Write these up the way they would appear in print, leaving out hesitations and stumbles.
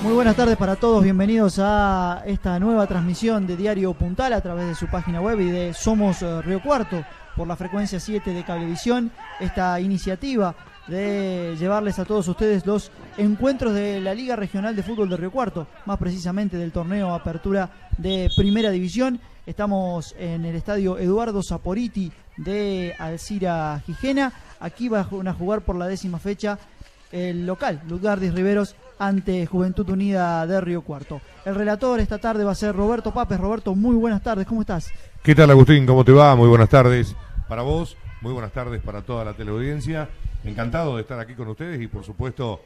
Muy buenas tardes para todos, bienvenidos a esta nueva transmisión de Diario Puntal a través de su página web y de Somos Río Cuarto por la frecuencia 7 de Cablevisión. Esta iniciativa de llevarles a todos ustedes los encuentros de la Liga Regional de Fútbol de Río Cuarto, más precisamente del torneo Apertura de Primera División. Estamos en el estadio Eduardo Saporiti de Alcira Gijena. Aquí van a jugar por la 10ª fecha el local, Lutgardis Riveros, ante Juventud Unida de Río Cuarto. El relator esta tarde va a ser Roberto Papes. Roberto, muy buenas tardes, ¿cómo estás? ¿Qué tal, Agustín? ¿Cómo te va? Muy buenas tardes para vos, muy buenas tardes para toda la teleaudiencia. Encantado de estar aquí con ustedes y por supuesto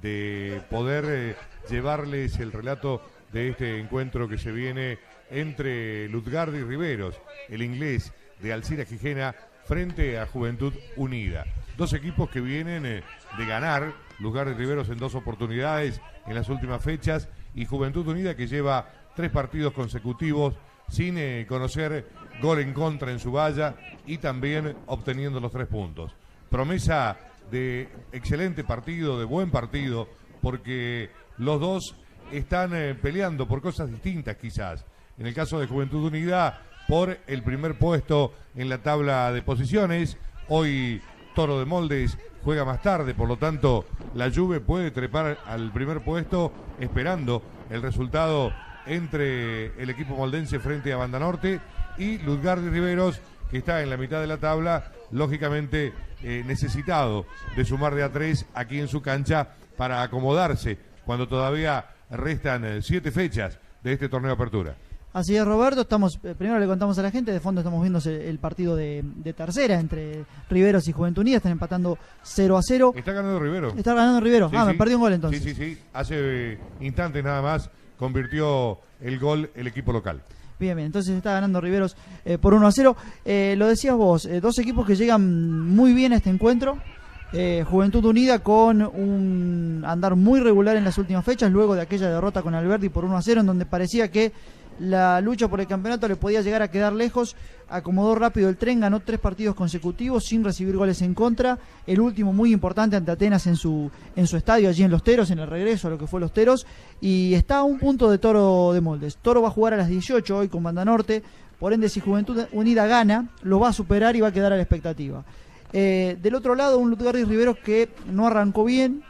de poder llevarles el relato de este encuentro que se viene entre Lutgardis Riveros, el inglés de Alcira Gijena, frente a Juventud Unida. Dos equipos que vienen de ganar, Lutgardis Riveros en 2 oportunidades en las últimas fechas y Juventud Unida que lleva 3 partidos consecutivos sin conocer gol en contra en su valla y también obteniendo los 3 puntos. Promesa de excelente partido, de buen partido, porque los dos están peleando por cosas distintas quizás. En el caso de Juventud Unida, por el primer puesto en la tabla de posiciones. Hoy Toro de Moldes juega más tarde, por lo tanto la Juve puede trepar al primer puesto esperando el resultado entre el equipo moldense frente a Banda Norte y Lutgardis Riveros, que está en la mitad de la tabla, lógicamente necesitado de sumar de a 3 aquí en su cancha para acomodarse cuando todavía restan 7 fechas de este torneo de apertura. Así es, Roberto. Primero le contamos a la gente, de fondo estamos viendo el partido de tercera entre Riveros y Juventud Unida. Están empatando 0-0. Está ganando Rivero. Está ganando Riveros. Sí, me sí. perdió un gol entonces. Sí. Hace instantes nada más convirtió el gol el equipo local. Bien, entonces está ganando Riveros por 1-0. Lo decías vos, 2 equipos que llegan muy bien a este encuentro. Juventud Unida con un andar muy regular en las últimas fechas, luego de aquella derrota con Alberdi por 1-0, en donde parecía que la lucha por el campeonato le podía llegar a quedar lejos. Acomodó rápido el tren, ganó 3 partidos consecutivos sin recibir goles en contra. El último muy importante ante Atenas en su estadio, allí en Los Teros, en el regreso a lo que fue Los Teros. Y está a un punto de Toro de Moldes. Toro va a jugar a las 18 hoy con Banda Norte. Por ende, si Juventud Unida gana, lo va a superar y va a quedar a la expectativa. Del otro lado, un Lutgardis Riveros que no arrancó bien,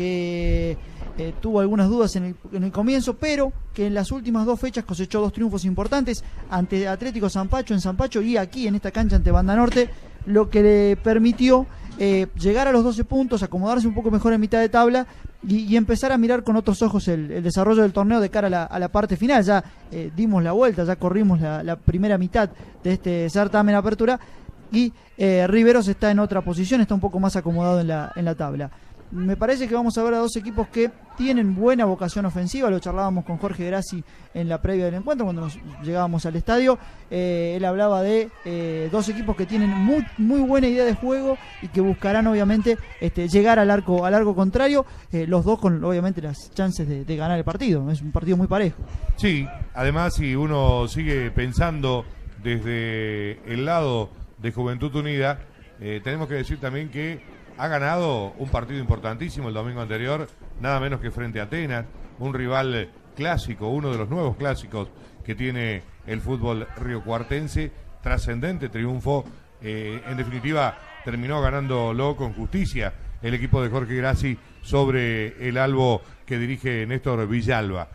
que tuvo algunas dudas en el comienzo, pero que en las últimas 2 fechas cosechó 2 triunfos importantes ante Atlético Zampacho en Zampacho y aquí en esta cancha ante Banda Norte, lo que le permitió llegar a los 12 puntos, acomodarse un poco mejor en mitad de tabla y empezar a mirar con otros ojos el desarrollo del torneo de cara a la parte final. Ya dimos la vuelta, ya corrimos la primera mitad de este certamen apertura y Riveros está en otra posición, está un poco más acomodado en la tabla. Me parece que vamos a ver a 2 equipos que tienen buena vocación ofensiva. Lo charlábamos con Jorge Grassi en la previa del encuentro cuando nos llegábamos al estadio. Él hablaba de 2 equipos que tienen muy buena idea de juego y que buscarán obviamente llegar al arco contrario, los dos con obviamente las chances de ganar el partido. Es un partido muy parejo. Sí, además si uno sigue pensando desde el lado de Juventud Unida, tenemos que decir también que ha ganado un partido importantísimo el domingo anterior, nada menos que frente a Atenas, un rival clásico, uno de los nuevos clásicos que tiene el fútbol riocuartense. Trascendente triunfo, en definitiva terminó ganándolo con justicia el equipo de Jorge Grassi sobre el albo que dirige Néstor Villalba.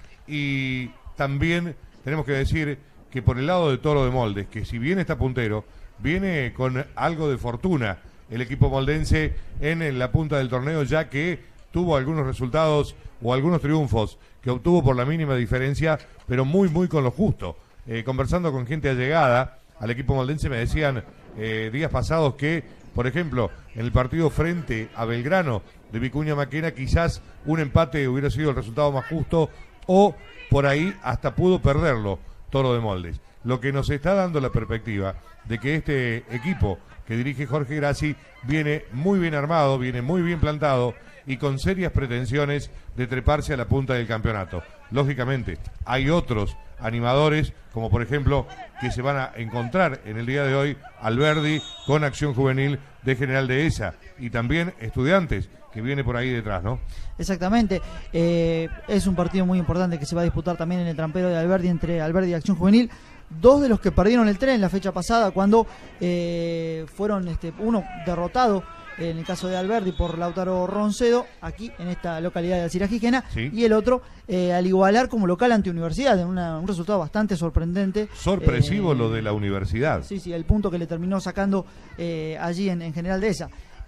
Y también tenemos que decir que por el lado de Toro de Moldes, que si bien está puntero, viene con algo de fortuna el equipo moldense en la punta del torneo, ya que tuvo algunos resultados o algunos triunfos que obtuvo por la mínima diferencia, pero muy con lo justo. Conversando con gente allegada al equipo moldense me decían días pasados que, por ejemplo, en el partido frente a Belgrano de Vicuña Maquena, quizás un empate hubiera sido el resultado más justo o por ahí hasta pudo perderlo Toro de Moldes. Lo que nos está dando la perspectiva de que este equipo que dirige Jorge Grassi viene muy bien armado, viene muy bien plantado y con serias pretensiones de treparse a la punta del campeonato. Lógicamente, hay otros animadores, como por ejemplo que se van a encontrar en el día de hoy Alberdi con Acción Juvenil de General Dehesa y también Estudiantes, que viene por ahí detrás, ¿no? Exactamente, es un partido muy importante que se va a disputar también en el trampero de Alberdi, entre Alberdi y Acción Juvenil. Dos de los que perdieron el tren la fecha pasada cuando fueron uno derrotado en el caso de Alberdi por Lautaro Roncedo, aquí en esta localidad de Alcira Gijena, sí. Y el otro al igualar como local ante Universidad, en un resultado bastante sorprendente. Sorpresivo lo de la Universidad. Sí, el punto que le terminó sacando allí en General Dehesa.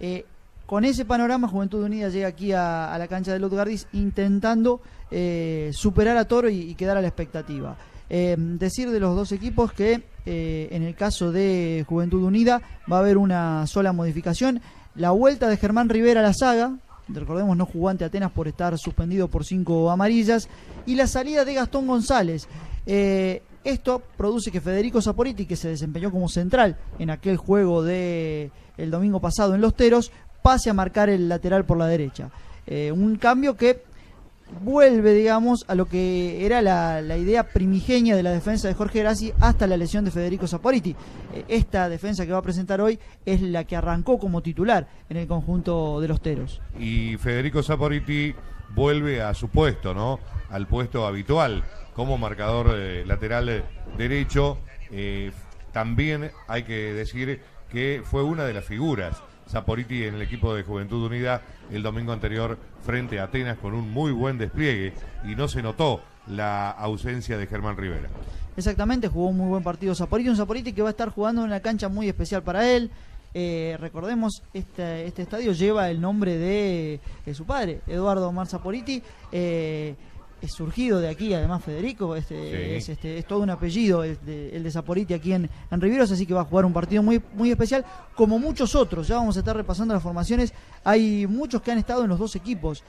Con ese panorama, Juventud Unida llega aquí a la cancha de Lutgardis intentando superar a Toro y quedar a la expectativa. Decir de los dos equipos que en el caso de Juventud Unida va a haber una sola modificación: la vuelta de Germán Rivera a la saga, recordemos no jugó ante Atenas por estar suspendido por 5 amarillas, y la salida de Gastón González. Esto produce que Federico Saporiti, que se desempeñó como central en aquel juego de el domingo pasado en Los Teros, pase a marcar el lateral por la derecha. Un cambio que vuelve, digamos, a lo que era la idea primigenia de la defensa de Jorge Grassi hasta la lesión de Federico Saporiti. Esta defensa que va a presentar hoy es la que arrancó como titular en el conjunto de Los Teros. Y Federico Saporiti vuelve a su puesto, ¿no? Al puesto habitual como marcador lateral derecho. También hay que decir que fue una de las figuras Saporiti en el equipo de Juventud Unida el domingo anterior frente a Atenas con un muy buen despliegue y no se notó la ausencia de Germán Rivera. Exactamente, jugó un muy buen partido Saporiti, un Saporiti que va a estar jugando en una cancha muy especial para él. Recordemos, este estadio lleva el nombre de su padre, Eduardo Omar Saporiti. Es surgido de aquí, además Federico, sí. Es todo un apellido el de Saporiti aquí en Riveros, así que va a jugar un partido muy, muy especial, como muchos otros. Ya vamos a estar repasando las formaciones. Hay muchos que han estado en los dos equipos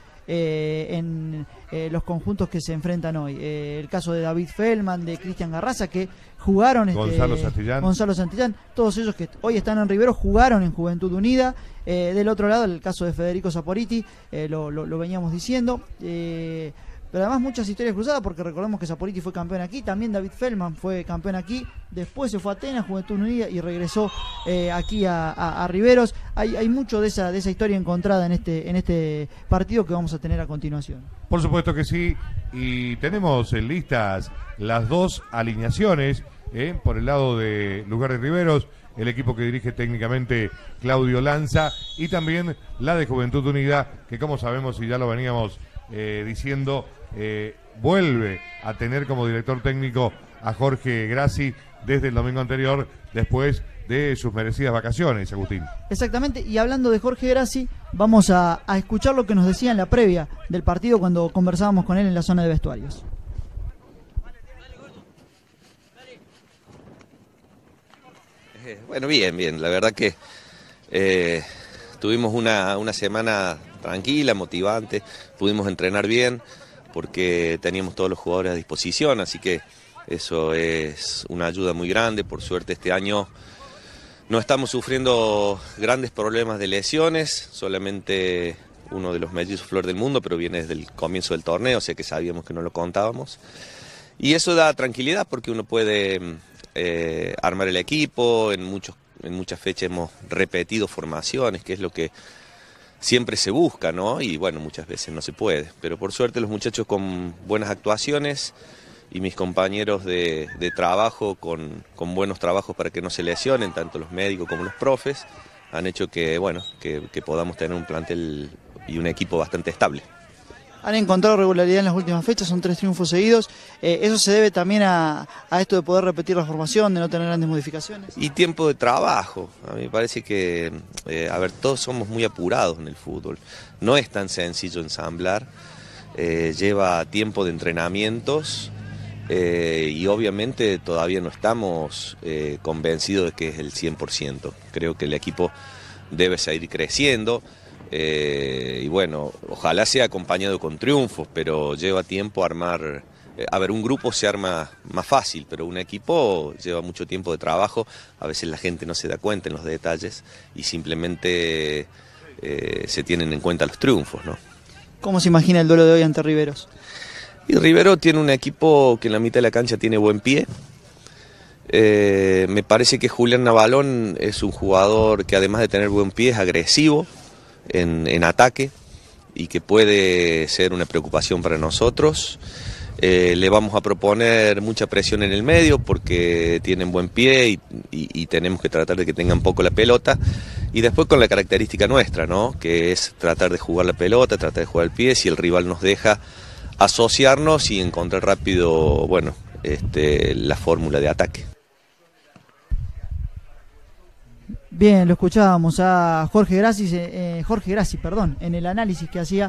en los conjuntos que se enfrentan hoy. El caso de David Feldman, de Cristian Garraza, que jugaron, Gonzalo Santillán, todos ellos que hoy están en Riveros jugaron en Juventud Unida. Del otro lado, el caso de Federico Saporiti, lo veníamos diciendo. Pero además muchas historias cruzadas, porque recordemos que Saporiti fue campeón aquí, también David Feldman fue campeón aquí, después se fue a Atenas, Juventud Unida, y regresó aquí a Riveros. Hay mucho de esa historia encontrada en este partido que vamos a tener a continuación. Por supuesto que sí, y tenemos en listas las dos alineaciones, por el lado de Lugar de Riveros, el equipo que dirige técnicamente Claudio Lanza, y también la de Juventud Unida, que como sabemos y ya lo veníamos diciendo, vuelve a tener como director técnico a Jorge Grassi desde el domingo anterior, después de sus merecidas vacaciones, Agustín. Exactamente, y hablando de Jorge Grassi, vamos a escuchar lo que nos decía en la previa del partido cuando conversábamos con él en la zona de vestuarios. Bueno, bien, la verdad que tuvimos una semana tranquila, motivante, pudimos entrenar bien porque teníamos todos los jugadores a disposición, así que eso es una ayuda muy grande. Por suerte este año no estamos sufriendo grandes problemas de lesiones, solamente uno de los mellizos Flor del Mundo, pero viene desde el comienzo del torneo, o sea que sabíamos que no lo contábamos. Y eso da tranquilidad porque uno puede armar el equipo. En muchas fechas hemos repetido formaciones, que es lo que siempre se busca, ¿no? Y bueno, muchas veces no se puede. Pero por suerte los muchachos con buenas actuaciones y mis compañeros de trabajo con buenos trabajos para que no se lesionen, tanto los médicos como los profes, han hecho que, bueno, que podamos tener un plantel y un equipo bastante estable. Han encontrado regularidad en las últimas fechas, son 3 triunfos seguidos. ¿Eso se debe también a esto de poder repetir la formación, de no tener grandes modificaciones? Y tiempo de trabajo. A mí me parece que, todos somos muy apurados en el fútbol. No es tan sencillo ensamblar, lleva tiempo de entrenamientos y obviamente todavía no estamos convencidos de que es el 100%. Creo que el equipo debe seguir creciendo. Y bueno, ojalá sea acompañado con triunfos, pero lleva tiempo armar. Un grupo se arma más fácil, pero un equipo lleva mucho tiempo de trabajo. A veces la gente no se da cuenta en los detalles y simplemente se tienen en cuenta los triunfos, ¿no? ¿Cómo se imagina el duelo de hoy ante Riveros? Y Rivero tiene un equipo que en la mitad de la cancha tiene buen pie. Me parece que Julián Navalón es un jugador que además de tener buen pie es agresivo en ataque y que puede ser una preocupación para nosotros. Le vamos a proponer mucha presión en el medio porque tienen buen pie y tenemos que tratar de que tengan poco la pelota. Y después con la característica nuestra, ¿no? Que es tratar de jugar la pelota, tratar de jugar el pie, si el rival nos deja asociarnos y encontrar rápido, bueno, la fórmula de ataque. Bien, lo escuchábamos a Jorge Grassi, en el análisis que hacía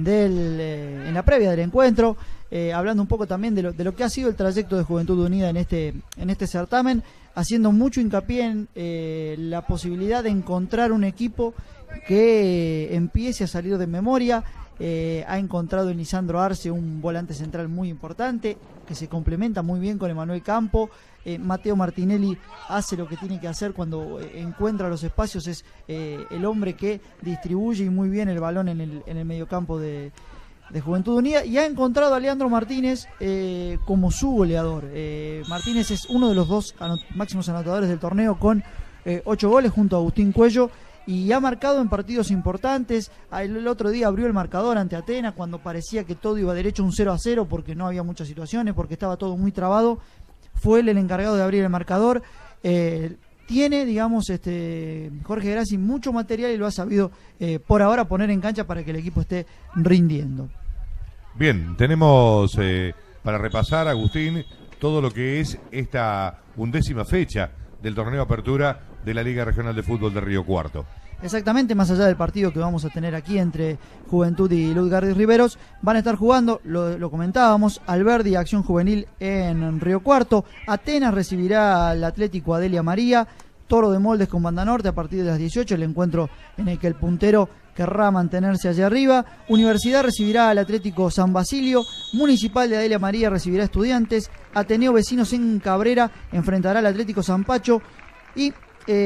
en la previa del encuentro, hablando un poco también de lo que ha sido el trayecto de Juventud Unida en este certamen, haciendo mucho hincapié en la posibilidad de encontrar un equipo que empiece a salir de memoria. Ha encontrado en Lisandro Arce un volante central muy importante que se complementa muy bien con Emanuel Campo. Mateo Martinelli hace lo que tiene que hacer cuando encuentra los espacios, es el hombre que distribuye muy bien el balón en el mediocampo de Juventud Unida, y ha encontrado a Leandro Martínez como su goleador. Martínez es uno de los dos máximos anotadores del torneo con 8 goles junto a Agustín Cuello, y ha marcado en partidos importantes. El otro día abrió el marcador ante Atenas cuando parecía que todo iba derecho, un 0-0 porque no había muchas situaciones, porque estaba todo muy trabado. Fue él el encargado de abrir el marcador. Tiene, digamos, Jorge Grassi mucho material y lo ha sabido por ahora poner en cancha para que el equipo esté rindiendo. Bien, tenemos para repasar, Agustín, todo lo que es esta 11ª fecha del torneo Apertura de la Liga Regional de Fútbol de Río Cuarto. Exactamente, más allá del partido que vamos a tener aquí entre Juventud y Ludgardi Riveros, van a estar jugando, lo comentábamos, Alberdi, Acción Juvenil en Río Cuarto. Atenas recibirá al Atlético Adelia María. Toro de Moldes con Banda Norte a partir de las 18, el encuentro en el que el puntero querrá mantenerse allá arriba. Universidad recibirá al Atlético San Basilio. Municipal de Adelia María recibirá a Estudiantes. Ateneo Vecinos en Cabrera enfrentará al Atlético San Pacho. Y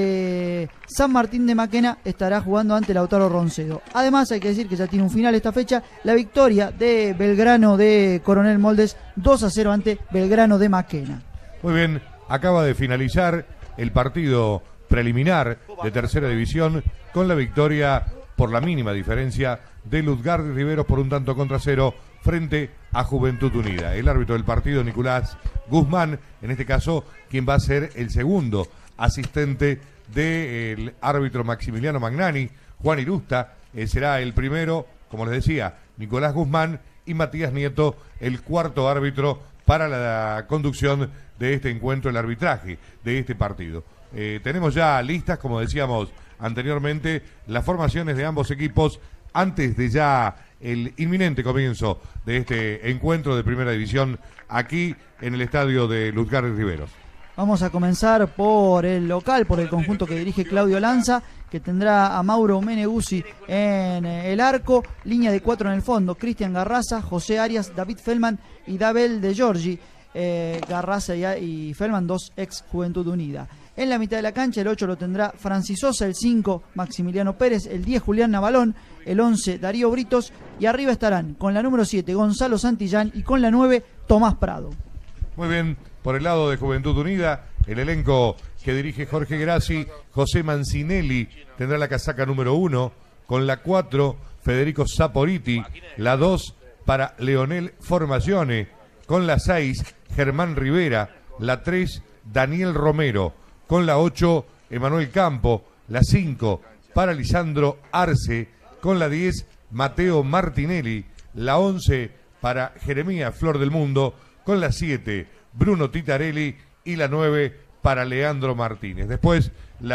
San Martín de Maquena estará jugando ante Lautaro Roncedo. Además hay que decir que ya tiene un final esta fecha, la victoria de Belgrano de Coronel Moldes 2-0 ante Belgrano de Maquena. Muy bien, acaba de finalizar el partido preliminar de tercera división con la victoria por la mínima diferencia de Ludgardi Riveros por 1-0 frente a Juventud Unida. El árbitro del partido, Nicolás Guzmán, en este caso quien va a ser el segundo asistente del árbitro Maximiliano Magnani. Juan Irusta será el primero, como les decía, Nicolás Guzmán, y Matías Nieto el cuarto árbitro para la conducción de este encuentro, el arbitraje de este partido. Tenemos ya listas, como decíamos anteriormente, las formaciones de ambos equipos antes de ya el inminente comienzo de este encuentro de primera división aquí en el estadio de Ludgardi Riveros. Vamos a comenzar por el local, por el conjunto que dirige Claudio Lanza, que tendrá a Mauro Meneguzzi en el arco, línea de 4 en el fondo, Cristian Garraza, José Arias, David Feldman y Dabel de Giorgi. Garraza y Feldman, dos ex Juventud Unida. En la mitad de la cancha el 8 lo tendrá Francis Sosa, el 5 Maximiliano Pérez, el 10 Julián Navalón, el 11 Darío Britos, y arriba estarán con la número 7 Gonzalo Santillán y con la 9 Tomás Prado. Muy bien, por el lado de Juventud Unida, el elenco que dirige Jorge Grassi, José Mancinelli tendrá la casaca número 1, con la 4 Federico Saporiti, la 2 para Leonel Formazione, con la 6 Germán Rivera, la 3 Daniel Romero, con la 8 Emanuel Campo, la 5 para Lisandro Arce, con la 10 Mateo Martinelli, la 11 para Jeremías Flor del Mundo, con la 7 Bruno Titarelli y la 9 para Leandro Martínez. Después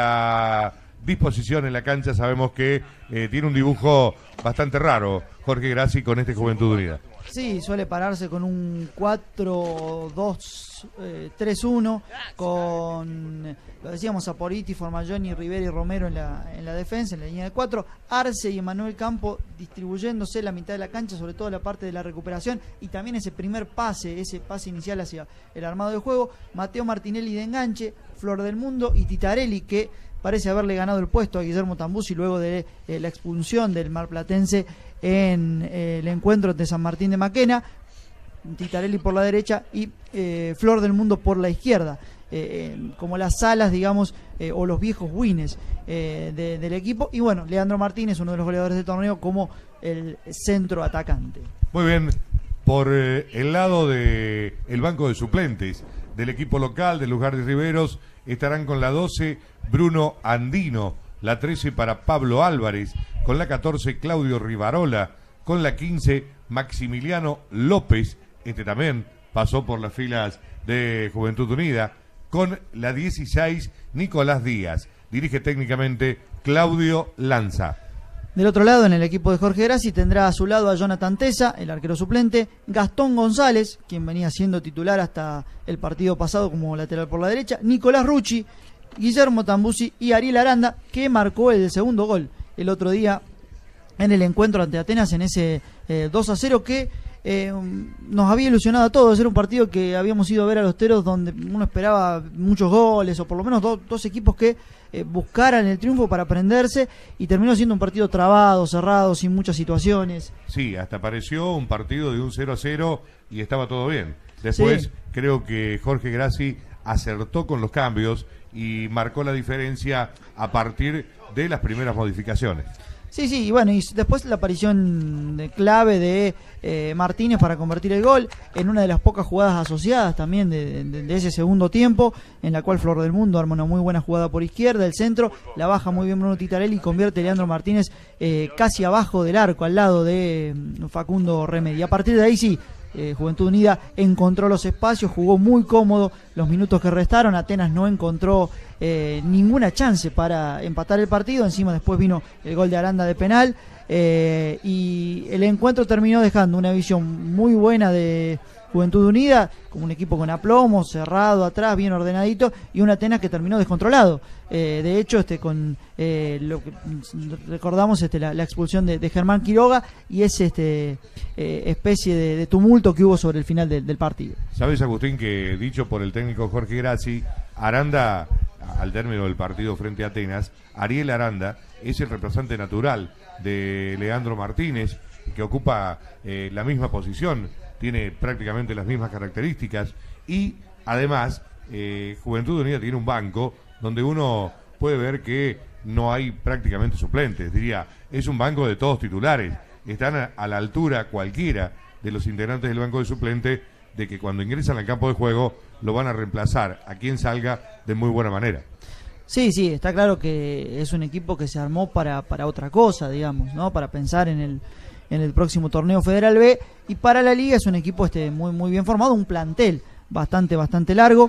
la disposición en la cancha, sabemos que tiene un dibujo bastante raro Jorge Grassi con este Juventud Unida. Sí, suele pararse con un 4-2-3-1 con, lo decíamos, Saporiti, Formazione, Rivera y Romero en la defensa, en la línea de 4, Arce y Emanuel Campo distribuyéndose la mitad de la cancha, sobre todo la parte de la recuperación y también ese primer pase, ese pase inicial hacia el armado de juego, Mateo Martinelli de enganche, Flor del Mundo y Titarelli, que parece haberle ganado el puesto a Guillermo Tambuzzi luego de la expulsión del marplatense en el encuentro de San Martín de Maquena. Titarelli por la derecha y Flor del Mundo por la izquierda. Como las alas, digamos, o los viejos wines del equipo. Y bueno, Leandro Martínez, uno de los goleadores del torneo, como el centro atacante. Muy bien, por el lado del banco de suplentes del equipo local de Luján de Riveros, estarán con la 12 Bruno Andino, la 13 para Pablo Álvarez, con la 14 Claudio Rivarola, con la 15 Maximiliano López, este también pasó por las filas de Juventud Unida, con la 16 Nicolás Díaz, dirige técnicamente Claudio Lanza. Del otro lado, en el equipo de Jorge Grassi, tendrá a su lado a Jonathan Tesa, el arquero suplente, Gastón González, quien venía siendo titular hasta el partido pasado como lateral por la derecha, Nicolás Rucci, Guillermo Tambusi y Ariel Aranda, que marcó el segundo gol el otro día en el encuentro ante Atenas, en ese 2-0 que nos había ilusionado a todos. Era un partido que habíamos ido a ver a los Teros, donde uno esperaba muchos goles, o por lo menos dos equipos que buscaran el triunfo para prenderse, y terminó siendo un partido trabado, cerrado, sin muchas situaciones. Sí, hasta pareció un partido de un 0-0 y estaba todo bien. Después creo que Jorge Grassi acertó con los cambios y marcó la diferencia a partir de las primeras modificaciones. Sí, y bueno, y después la aparición clave de Martínez para convertir el gol en una de las pocas jugadas asociadas también de ese segundo tiempo, en la cual Flor del Mundo arma una muy buena jugada por izquierda, el centro, la baja muy bien Bruno Titarelli y convierte Leandro Martínez casi abajo del arco, al lado de Facundo Remedi. A partir de ahí sí, Juventud Unida encontró los espacios, jugó muy cómodo los minutos que restaron. Atenas no encontró ninguna chance para empatar el partido. Encima después vino el gol de Aranda de penal, y el encuentro terminó dejando una visión muy buena de Juventud Unida, como un equipo con aplomo, cerrado atrás, bien ordenadito, y un Atenas que terminó descontrolado. De hecho, con lo que recordamos, la expulsión de Germán Quiroga y ese especie de tumulto que hubo sobre el final del partido. ¿Sabes, Agustín, que dicho por el técnico Jorge Grassi, Aranda, al término del partido frente a Atenas, Ariel Aranda es el representante natural de Leandro Martínez, que ocupa la misma posición, tiene prácticamente las mismas características, y además Juventud Unida tiene un banco donde uno puede ver que no hay prácticamente suplentes. Diría, es un banco de todos titulares, están a la altura cualquiera de los integrantes del banco de suplentes, de que cuando ingresan al campo de juego lo van a reemplazar a quien salga de muy buena manera. Sí, está claro que es un equipo que se armó para otra cosa, digamos, ¿no? Para pensar en el próximo torneo Federal B, y para la liga es un equipo muy bien formado, un plantel bastante largo.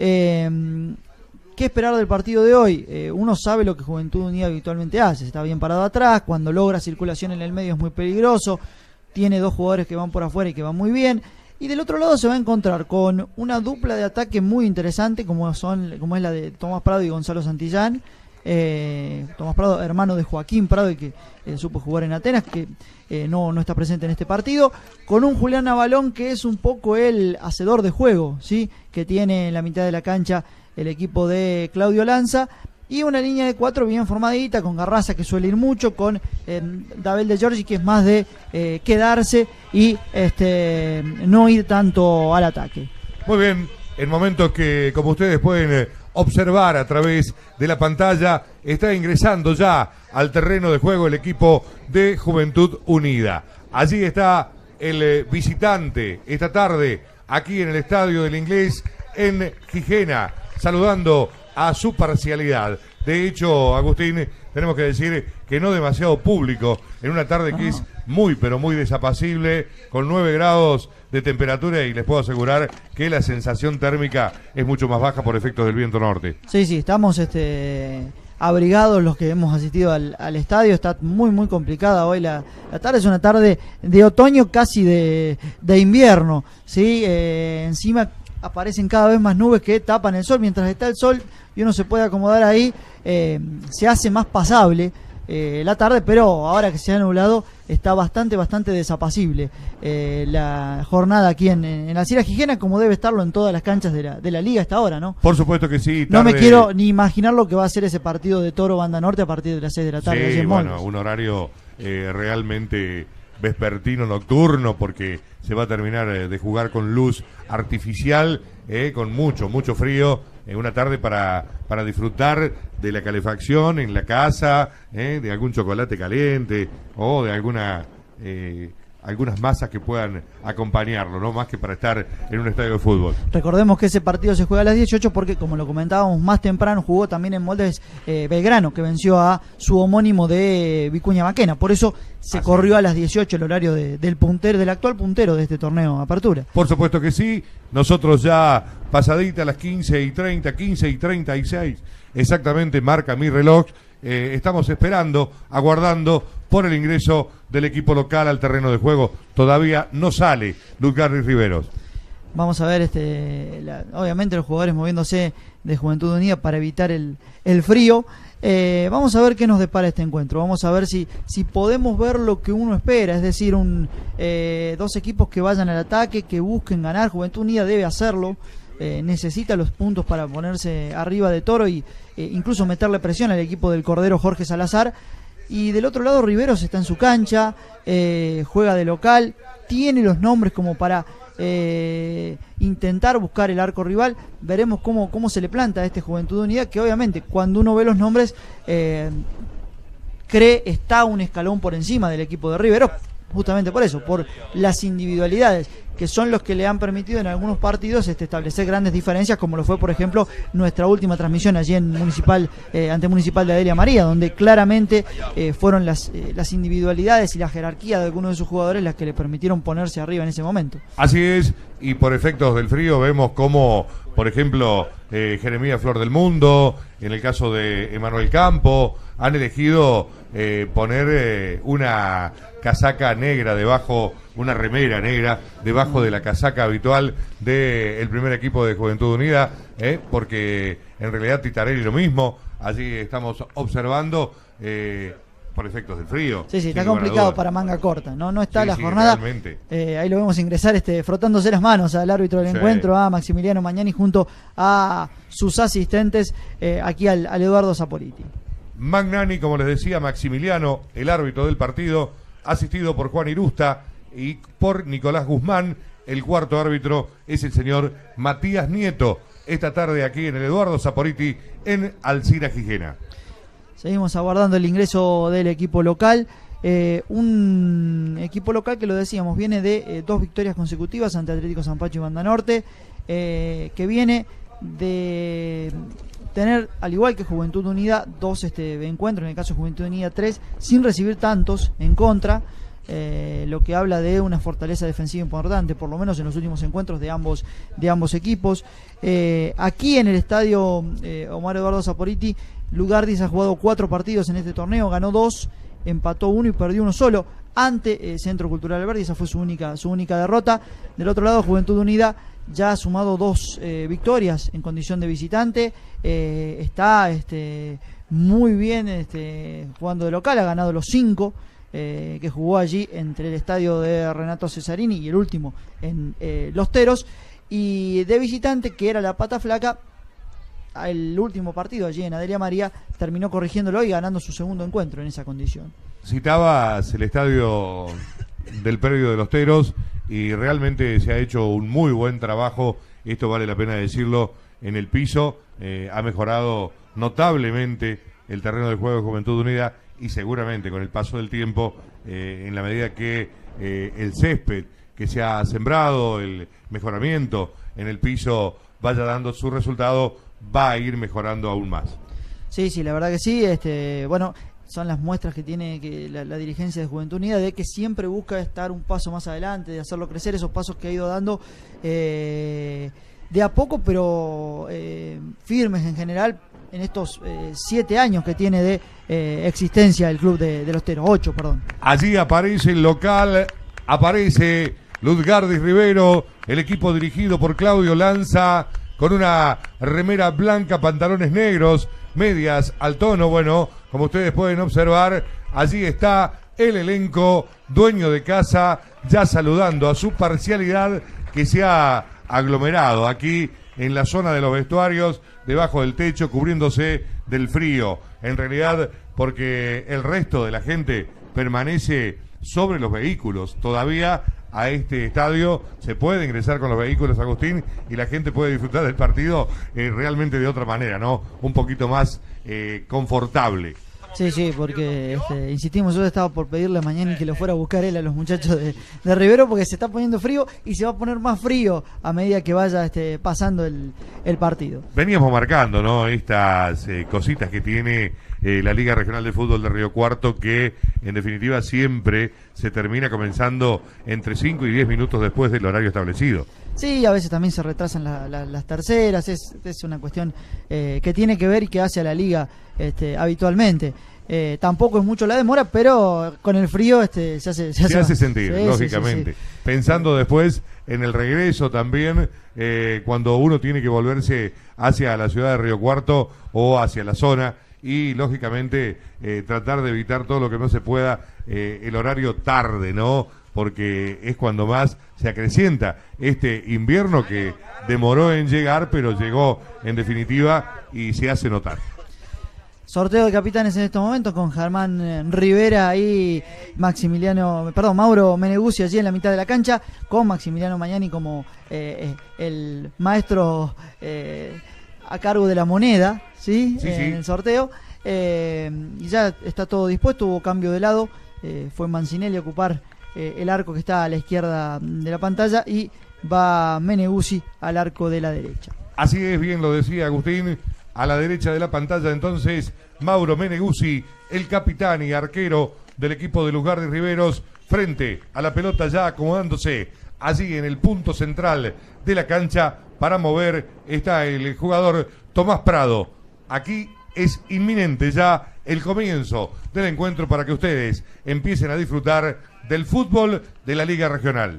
¿Qué esperar del partido de hoy? Uno sabe lo que Juventud Unida habitualmente hace, está bien parado atrás, cuando logra circulación en el medio es muy peligroso, tiene dos jugadores que van por afuera y que van muy bien, y del otro lado se va a encontrar con una dupla de ataque muy interesante, como es la de Tomás Prado y Gonzalo Santillán. Tomás Prado, hermano de Joaquín Prado, y que supo jugar en Atenas, que no está presente en este partido, con un Julián Navalón que es un poco el hacedor de juego, ¿sí? Que tiene en la mitad de la cancha el equipo de Claudio Lanza, y una línea de 4 bien formadita, con Garraza, que suele ir mucho, con Dabel de Giorgi, que es más de quedarse y no ir tanto al ataque. Muy bien, en momentos que, como ustedes pueden observar a través de la pantalla, está ingresando ya al terreno de juego el equipo de Juventud Unida. Allí está el visitante esta tarde, aquí en el Estadio del Inglés, en Gijena, saludando a su parcialidad. De hecho, Agustín, tenemos que decir que no demasiado público en una tarde que es muy, pero muy desapacible, con 9 grados de temperatura, y les puedo asegurar que la sensación térmica es mucho más baja por efectos del viento norte. Sí, estamos abrigados los que hemos asistido al estadio. Está muy complicada hoy la tarde, es una tarde de otoño, casi de invierno, ¿sí? Encima aparecen cada vez más nubes que tapan el sol. Mientras está el sol y uno se puede acomodar ahí, se hace más pasable la tarde, pero ahora que se ha nublado está bastante desapacible la jornada aquí en la Sierra Gijena, como debe estarlo en todas las canchas de la liga hasta ahora, ¿no? Por supuesto que sí. No me quiero ni imaginar lo que va a ser ese partido de Toro Banda Norte a partir de las 6 de la tarde. Sí, bueno, un horario realmente vespertino nocturno, porque se va a terminar de jugar con luz artificial, con mucho frío, una tarde para disfrutar de la calefacción en la casa, de algún chocolate caliente o de algunas masas que puedan acompañarlo, no más que para estar en un estadio de fútbol. Recordemos que ese partido se juega a las 18 porque, como lo comentábamos más temprano, jugó también en Moldes Belgrano, que venció a su homónimo de Vicuña Maquena. Por eso se corrió a las 18 el horario del actual puntero de este torneo Apertura. Por supuesto que sí. Nosotros ya pasadita a las 15:30, 15:36, exactamente marca mi reloj. Estamos esperando, aguardando por el ingreso del equipo local al terreno de juego. Todavía no sale Luzgardi Riveros. Vamos a ver, obviamente los jugadores moviéndose de Juventud Unida para evitar el frío. Vamos a ver qué nos depara este encuentro. Vamos a ver si podemos ver lo que uno espera, es decir, dos equipos que vayan al ataque, que busquen ganar. Juventud Unida debe hacerlo. Necesita los puntos para ponerse arriba de Toro y incluso meterle presión al equipo del Cordero Jorge Salazar. Y del otro lado Riveros está en su cancha, juega de local, tiene los nombres como para intentar buscar el arco rival. Veremos cómo se le planta a este Juventud Unida, que obviamente cuando uno ve los nombres cree está un escalón por encima del equipo de Riveros, justamente por eso, por las individualidades que son los que le han permitido en algunos partidos establecer grandes diferencias, como lo fue, por ejemplo, nuestra última transmisión allí en ante Municipal de Adelia María, donde claramente fueron las individualidades y la jerarquía de algunos de sus jugadores las que le permitieron ponerse arriba en ese momento. Así es, y por efectos del frío vemos como, por ejemplo, Jeremías Flor del Mundo, en el caso de Emanuel Campo, han elegido poner una casaca negra debajo, una remera negra debajo de la casaca habitual del primer equipo de Juventud Unida, porque en realidad Titarelli lo mismo. Allí estamos observando por efectos del frío. Sí, está complicado para manga corta, no está la jornada. Ahí lo vemos ingresar frotándose las manos al árbitro del encuentro, a Maximiliano Mañani, junto a sus asistentes aquí al Eduardo Saporiti. Magnani, como les decía, Maximiliano, el árbitro del partido, asistido por Juan Irusta y por Nicolás Guzmán. El cuarto árbitro es el señor Matías Nieto, esta tarde aquí en el Eduardo Saporiti en Alcira Gijena. Seguimos aguardando el ingreso del equipo local, un equipo local que, lo decíamos, viene de 2 victorias consecutivas ante Atlético Zampacho y Banda Norte, que viene de tener, al igual que Juventud Unida, 2 encuentros, en el caso de Juventud Unida 3, sin recibir tantos en contra, lo que habla de una fortaleza defensiva importante, por lo menos en los últimos encuentros de ambos equipos. Aquí en el estadio Omar Eduardo Saporiti, Luzgardi ha jugado 4 partidos en este torneo, ganó 2, empató 1 y perdió 1 solo ante Centro Cultural Alberdi. Esa fue su única derrota. Del otro lado, Juventud Unida ya ha sumado 2 victorias en condición de visitante, está muy bien jugando de local, ha ganado los 5 que jugó allí entre el estadio de Renato Cesarini y el último en Los Teros, y de visitante, que era la pata flaca, el último partido allí en Adelia María terminó corrigiéndolo y ganando su segundo encuentro en esa condición. Citabas el estadio del predio de Los Teros y realmente se ha hecho un muy buen trabajo, esto vale la pena decirlo, en el piso. Ha mejorado notablemente el terreno de juego de Juventud Unida, y seguramente con el paso del tiempo, en la medida que el césped que se ha sembrado, el mejoramiento en el piso vaya dando su resultado, va a ir mejorando aún más. Sí, la verdad que sí. Bueno, son las muestras que tiene la dirigencia de Juventud Unida, de que siempre busca estar un paso más adelante, de hacerlo crecer, esos pasos que ha ido dando de a poco, pero firmes en general, en estos 7 años que tiene de existencia el club de Los Teros, 8, perdón. Allí aparece el local, aparece Luzgardi Rivero, el equipo dirigido por Claudio Lanza, con una remera blanca, pantalones negros, medias al tono. Bueno, como ustedes pueden observar, allí está el elenco, dueño de casa, ya saludando a su parcialidad que se ha aglomerado aquí en la zona de los vestuarios, debajo del techo, cubriéndose del frío. En realidad, porque el resto de la gente permanece sobre los vehículos. Todavía a este estadio se puede ingresar con los vehículos, Agustín, y la gente puede disfrutar del partido realmente de otra manera, ¿no? Un poquito más confortable. Sí, porque insistimos, yo estaba por pedirle mañana que lo fuera a buscar él a los muchachos de Rivero, porque se está poniendo frío y se va a poner más frío a medida que vaya pasando el partido. Veníamos marcando, ¿no? Estas cositas que tiene la Liga Regional de Fútbol de Río Cuarto, que en definitiva siempre se termina comenzando entre 5 y 10 minutos después del horario establecido. Sí, a veces también se retrasan las terceras, es una cuestión que tiene que ver y que hace a la liga habitualmente. Tampoco es mucho la demora, pero con el frío se hace sentir, lógicamente. Sí. Pensando después en el regreso también, cuando uno tiene que volverse hacia la ciudad de Río Cuarto o hacia la zona, y lógicamente tratar de evitar todo lo que no se pueda el horario tarde, ¿no? Porque es cuando más se acrecienta este invierno que demoró en llegar, pero llegó en definitiva y se hace notar. Sorteo de capitanes en estos momentos con Germán Rivera y Mauro Meneguzzi allí en la mitad de la cancha, con Maximiliano Mañani como el maestro a cargo de la moneda, ¿sí? En el sorteo. Y ya está todo dispuesto, hubo cambio de lado, fue Mancinelli a ocupar el arco que está a la izquierda de la pantalla y va Meneguzzi al arco de la derecha. Así es, bien lo decía Agustín, a la derecha de la pantalla entonces Mauro Meneguzzi, el capitán y arquero del equipo de Luz Gardi Riveros, frente a la pelota ya acomodándose allí en el punto central de la cancha para mover está el jugador Tomás Prado. Aquí es inminente ya el comienzo del encuentro para que ustedes empiecen a disfrutar del fútbol de la Liga Regional.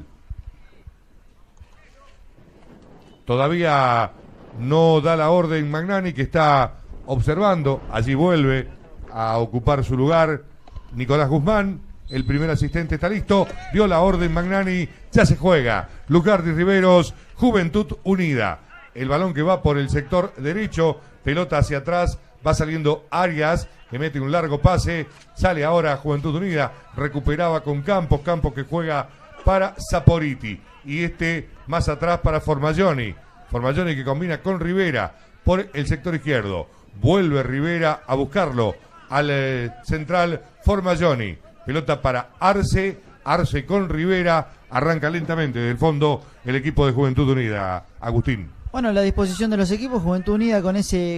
Todavía no da la orden Magnani, que está observando. Allí vuelve a ocupar su lugar Nicolás Guzmán. El primer asistente está listo. Dio la orden Magnani. Ya se juega. Luz Gardi Riveros, Juventud Unida. El balón que va por el sector derecho. Pelota hacia atrás. Va saliendo Arias, que mete un largo pase. Sale ahora Juventud Unida. Recuperaba con Campos. Campos que juega para Saporiti. Y más atrás para Formaglioni. Formaglioni que combina con Rivera por el sector izquierdo. Vuelve Rivera a buscarlo al central Formaglioni. Pelota para Arce. Arce con Rivera. Arranca lentamente del fondo el equipo de Juventud Unida. Agustín. Bueno, la disposición de los equipos, Juventud Unida con ese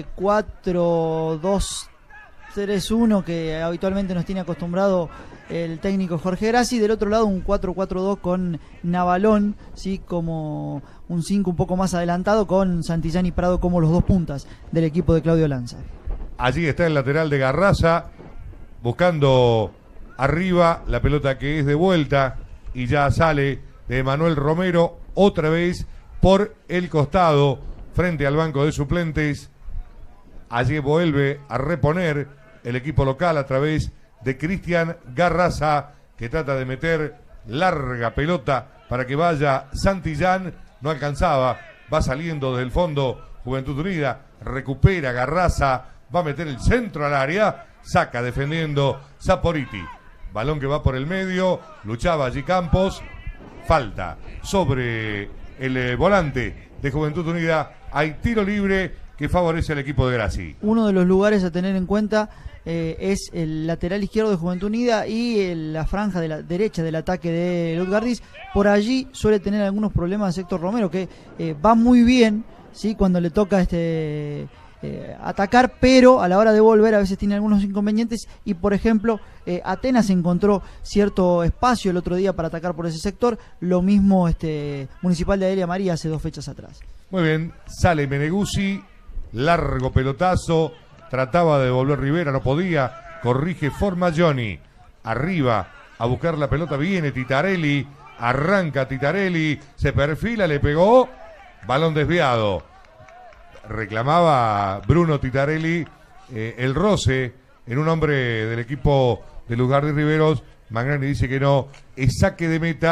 4-2-3-1 que habitualmente nos tiene acostumbrado el técnico Jorge Grassi. Del otro lado un 4-4-2 con Navalón, ¿sí? Como un 5 un poco más adelantado, con Santillán y Prado como los dos puntas del equipo de Claudio Lanza. Allí está el lateral de Garraza, buscando arriba la pelota que es de vuelta, y ya sale de Manuel Romero otra vez por el costado frente al banco de suplentes. Allí vuelve a reponer el equipo local a través de Cristian Garraza, que trata de meter larga pelota para que vaya Santillán. No alcanzaba, va saliendo desde el fondo Juventud Unida, recupera Garraza, va a meter el centro al área, saca defendiendo Saporiti. Balón que va por el medio, luchaba allí Campos, falta sobre el volante de Juventud Unida. Hay tiro libre que favorece al equipo de Grassi. Uno de los lugares a tener en cuenta es el lateral izquierdo de Juventud Unida y la franja de la derecha del ataque de Luz Gardi. Por allí suele tener algunos problemas Héctor Romero, que va muy bien, ¿sí? Cuando le toca atacar, pero a la hora de volver a veces tiene algunos inconvenientes. Y por ejemplo, Atenas encontró cierto espacio el otro día para atacar por ese sector. Lo mismo Municipal de Adelia María hace 2 fechas atrás. Muy bien, sale Meneguzzi, largo pelotazo, trataba de devolver Rivera, no podía, corrige Formaglioni, arriba a buscar la pelota, viene Titarelli, arranca Titarelli, se perfila, le pegó, balón desviado. Reclamaba Bruno Titarelli el roce en un hombre del equipo de Luz Gardi Riveros. Magnani dice que no, es saque de meta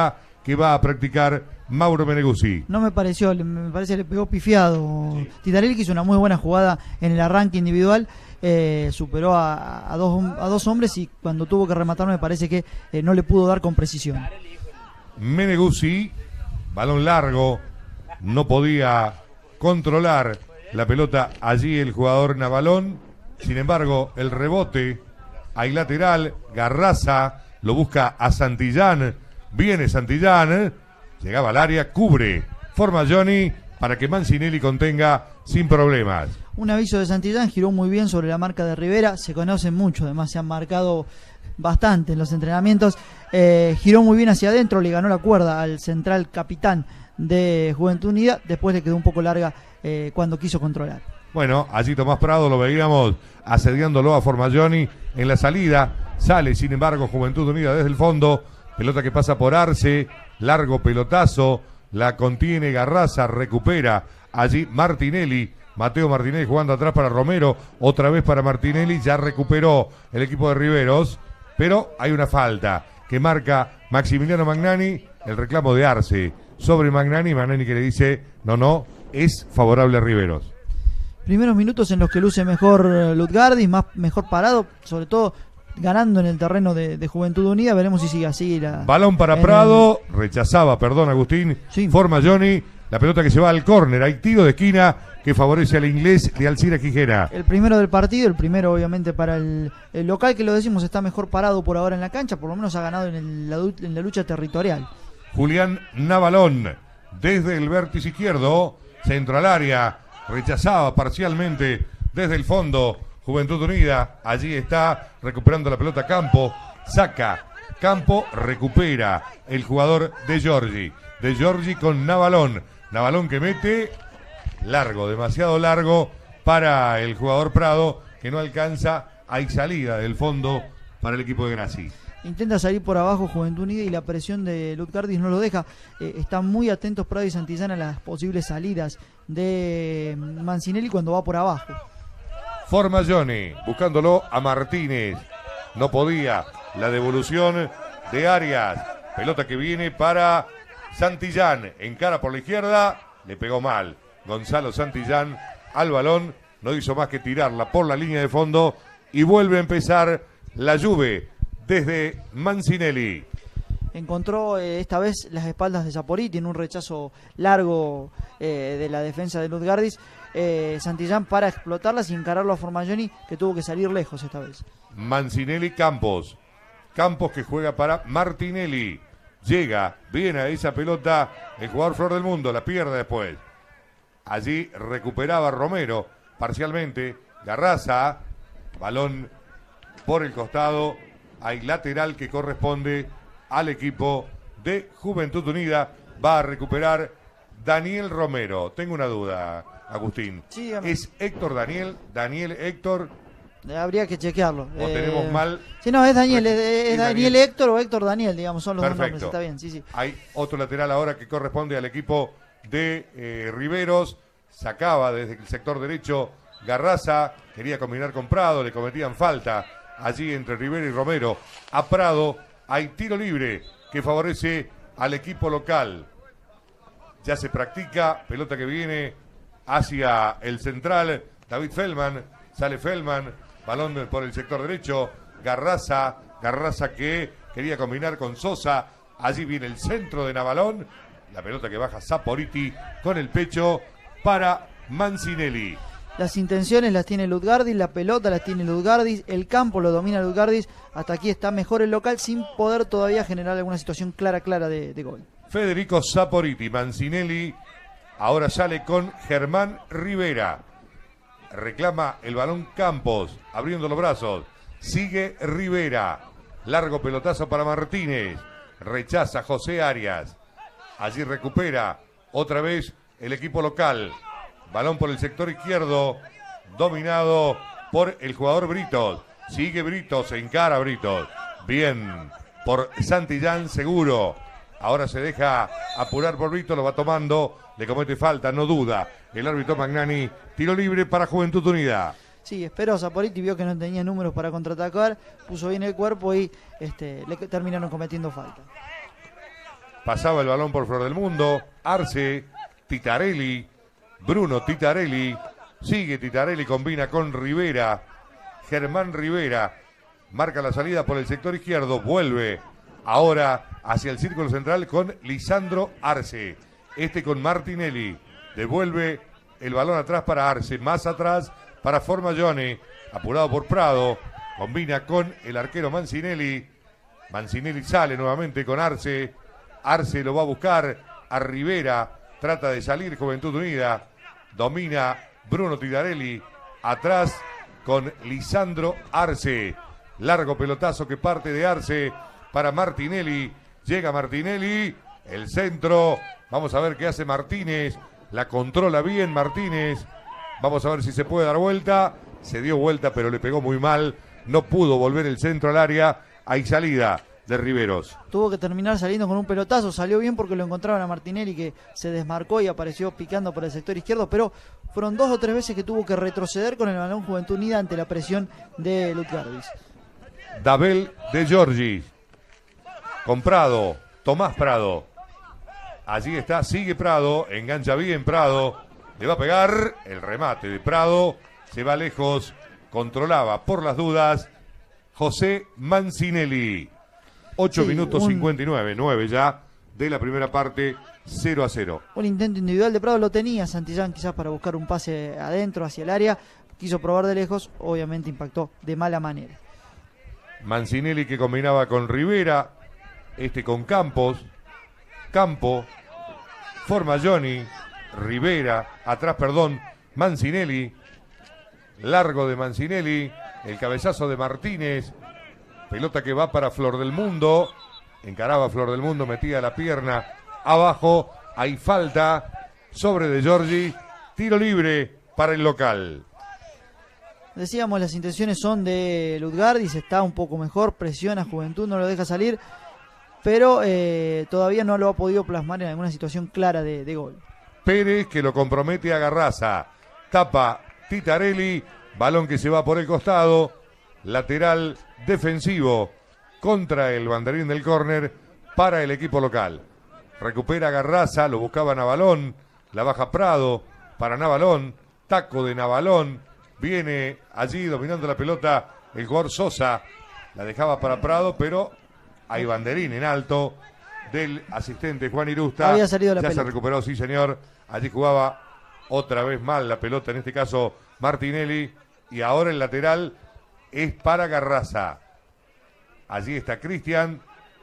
que va a practicar Mauro Meneguzzi. No me pareció, me parece que le pegó pifiado. Sí. Titarelli, que hizo una muy buena jugada en el arranque individual, superó a dos hombres, y cuando tuvo que rematar me parece que no le pudo dar con precisión. Meneguzzi, balón largo, no podía controlar la pelota allí el jugador Navalón. Sin embargo, el rebote, hay lateral, Garraza lo busca a Santillán, viene Santillán, llegaba al área, cubre, forma Johnny para que Mancinelli contenga sin problemas. Un aviso de Santillán, giró muy bien sobre la marca de Rivera, se conocen mucho, además se han marcado bastante en los entrenamientos, giró muy bien hacia adentro, le ganó la cuerda al central capitán de Juventud Unida, después le quedó un poco larga cuando quiso controlar. Bueno, allí Tomás Prado lo veíamos asediándolo a Formagioni en la salida, sale sin embargo Juventud Unida desde el fondo, pelota que pasa por Arce, largo pelotazo, la contiene Garraza, recupera allí Martinelli, Mateo Martinelli jugando atrás para Romero, otra vez para Martinelli, ya recuperó el equipo de Riveros, pero hay una falta que marca Maximiliano Magnani, el reclamo de Arce sobre Magnani que le dice, no, es favorable a Riveros. Primeros minutos en los que luce mejor Lutgardi, mejor parado, sobre todo ganando en el terreno de Juventud Unida. Veremos si sigue así. Balón para Prado, rechazaba, perdón Agustín, sí. Formagioni, la pelota que se va al córner, hay tiro de esquina que favorece al inglés de Alcira Quijera. El primero del partido, el primero obviamente para el local, que lo decimos está mejor parado por ahora en la cancha, por lo menos ha ganado en la lucha territorial. Julián Navalón, desde el vértice izquierdo, centro al área, rechazaba parcialmente desde el fondo Juventud Unida, allí está recuperando la pelota Campo, saca Campo, recupera el jugador de Giorgi con Navalón que mete largo, demasiado largo para el jugador Prado, que no alcanza, hay salida del fondo para el equipo de Grassi. Intenta salir por abajo Juventud Unida y la presión de Lutgardi no lo deja. Están muy atentos Prado y Santillán a las posibles salidas de Mancinelli cuando va por abajo. Formagioni buscándolo a Martínez, no podía, la devolución de Arias, pelota que viene para Santillán, encara por la izquierda, le pegó mal Gonzalo Santillán al balón, no hizo más que tirarla por la línea de fondo y vuelve a empezar la Juve desde Mancinelli. Encontró esta vez las espaldas de Saporiti en un rechazo largo de la defensa de Lutgardis, Santillán para explotarlas y encararlo a Formagioni, que tuvo que salir lejos esta vez. Mancinelli Campos que juega para Martinelli, llega bien a esa pelota el jugador Flor del Mundo, la pierde después, allí recuperaba Romero parcialmente, Garraza, balón por el costado, hay lateral que corresponde al equipo de Juventud Unida, va a recuperar Daniel Romero. Tengo una duda, Agustín. Sí, ¿Es Héctor Daniel Héctor? Habría que chequearlo. ¿O tenemos mal? Sí, no, es Daniel, es Daniel Héctor o Héctor Daniel, digamos, son los dos nombres, está bien, sí. Hay otro lateral ahora que corresponde al equipo de Riveros, sacaba desde el sector derecho Garraza, quería combinar con Prado, le cometían falta allí entre Rivero y Romero. A Prado hay tiro libre que favorece al equipo local. Ya se practica, pelota que viene hacia el central, David Feldman, sale Feldman, balón por el sector derecho, Garraza que quería combinar con Sosa, allí viene el centro de Navalón, la pelota que baja Saporiti con el pecho para Mancinelli. Las intenciones las tiene Lutgardis, la pelota las tiene Lutgardis, el campo lo domina Lutgardis, hasta aquí está mejor el local sin poder todavía generar alguna situación clara de gol. Federico Saporiti, Mancinelli ahora sale con Germán Rivera, reclama el balón Campos, abriendo los brazos, sigue Rivera, largo pelotazo para Martínez, rechaza José Arias, allí recupera otra vez el equipo local. Balón por el sector izquierdo, dominado por el jugador Britos. Sigue Britos, se encara Britos. Bien, por Santillán seguro. Ahora se deja apurar por Britos, lo va tomando, le comete falta, no duda. El árbitro Magnani, tiro libre para Juventud Unida. Sí, esperó Saporiti, vio que no tenía números para contraatacar, puso bien el cuerpo y le terminaron cometiendo falta. Pasaba el balón por Flor del Mundo. Arce, Titarelli, Bruno Titarelli. Sigue Titarelli, combina con Rivera. Germán Rivera marca la salida por el sector izquierdo. Vuelve ahora hacia el círculo central con Lisandro Arce. Con Martinelli. Devuelve el balón atrás para Arce. Más atrás para Formaglione. Apurado por Prado. Combina con el arquero Mancinelli. Mancinelli sale nuevamente con Arce. Arce lo va a buscar a Rivera. Trata de salir Juventud Unida. Domina Bruno Titarelli. Atrás con Lisandro Arce. Largo pelotazo que parte de Arce para Martinelli. Llega Martinelli. El centro. Vamos a ver qué hace Martínez. La controla bien Martínez. Vamos a ver si se puede dar vuelta. Se dio vuelta pero le pegó muy mal. No pudo volver el centro al área. Hay salida de Riveros. Tuvo que terminar saliendo con un pelotazo. Salió bien porque lo encontraron a Martinelli, que se desmarcó y apareció picando por el sector izquierdo, pero fueron 2 o 3 veces que tuvo que retroceder con el balón Juventud Unida ante la presión de Lutgardis. Dabel de Giorgi. Con Prado. Tomás Prado. Allí está, sigue Prado. Engancha bien Prado. Le va a pegar el remate de Prado. Se va lejos. Controlaba por las dudas José Mancinelli. 8 minutos 59, 9 ya de la primera parte, 0-0. Un intento individual de Prado lo tenía Santillán quizás para buscar un pase adentro hacia el área. Quiso probar de lejos, obviamente impactó de mala manera. Mancinelli que combinaba con Rivera, con Campos, Campo, Formaglione, Rivera, atrás, Mancinelli, largo de Mancinelli, el cabezazo de Martínez, pelota que va para Flor del Mundo, encaraba Flor del Mundo, metía la pierna abajo, hay falta sobre de Giorgi, tiro libre para el local. Decíamos, las intenciones son de Lutgardis, está un poco mejor, presiona Juventud, no lo deja salir, pero todavía no lo ha podido plasmar en alguna situación clara de gol. Pérez que lo compromete a Garraza, tapa Titarelli, balón que se va por el costado, lateral defensivo contra el banderín del córner para el equipo local. Recupera Garraza, lo buscaba Navalón, la baja Prado para Navalón, taco de Navalón, viene allí dominando la pelota el jugador Sosa, la dejaba para Prado, pero hay banderín en alto del asistente Juan Irusta. Había salido la ya pelota. Se recuperó, sí señor, allí jugaba otra vez mal la pelota, en este caso Martinelli, y ahora el lateral es para Garraza. Allí está Cristian,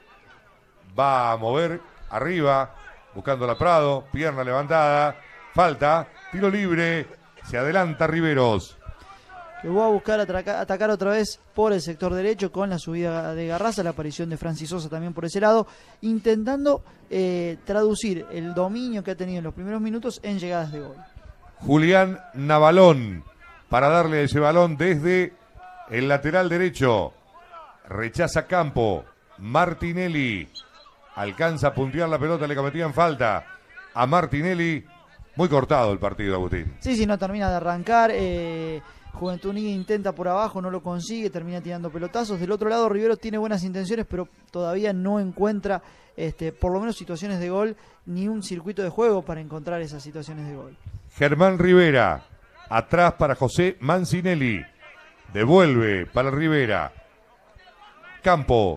va a mover arriba, buscando la Prado, pierna levantada, falta, tiro libre, se adelanta Riveros. Que va a buscar atacar otra vez por el sector derecho con la subida de Garraza, la aparición de Francis Sosa también por ese lado, intentando traducir el dominio que ha tenido en los primeros minutos en llegadas de gol. Julián Navalón para darle ese balón desde el lateral derecho. Rechaza Campo. Martinelli alcanza a puntear la pelota, le cometían falta a Martinelli. Muy cortado el partido, Agustín. Sí, no termina de arrancar. Juventud Unida intenta por abajo, no lo consigue, termina tirando pelotazos. Del otro lado, Riveros tiene buenas intenciones, pero todavía no encuentra, por lo menos, situaciones de gol, ni un circuito de juego para encontrar esas situaciones de gol. Germán Rivera, atrás para José Mancinelli. Devuelve para Rivera. Campo,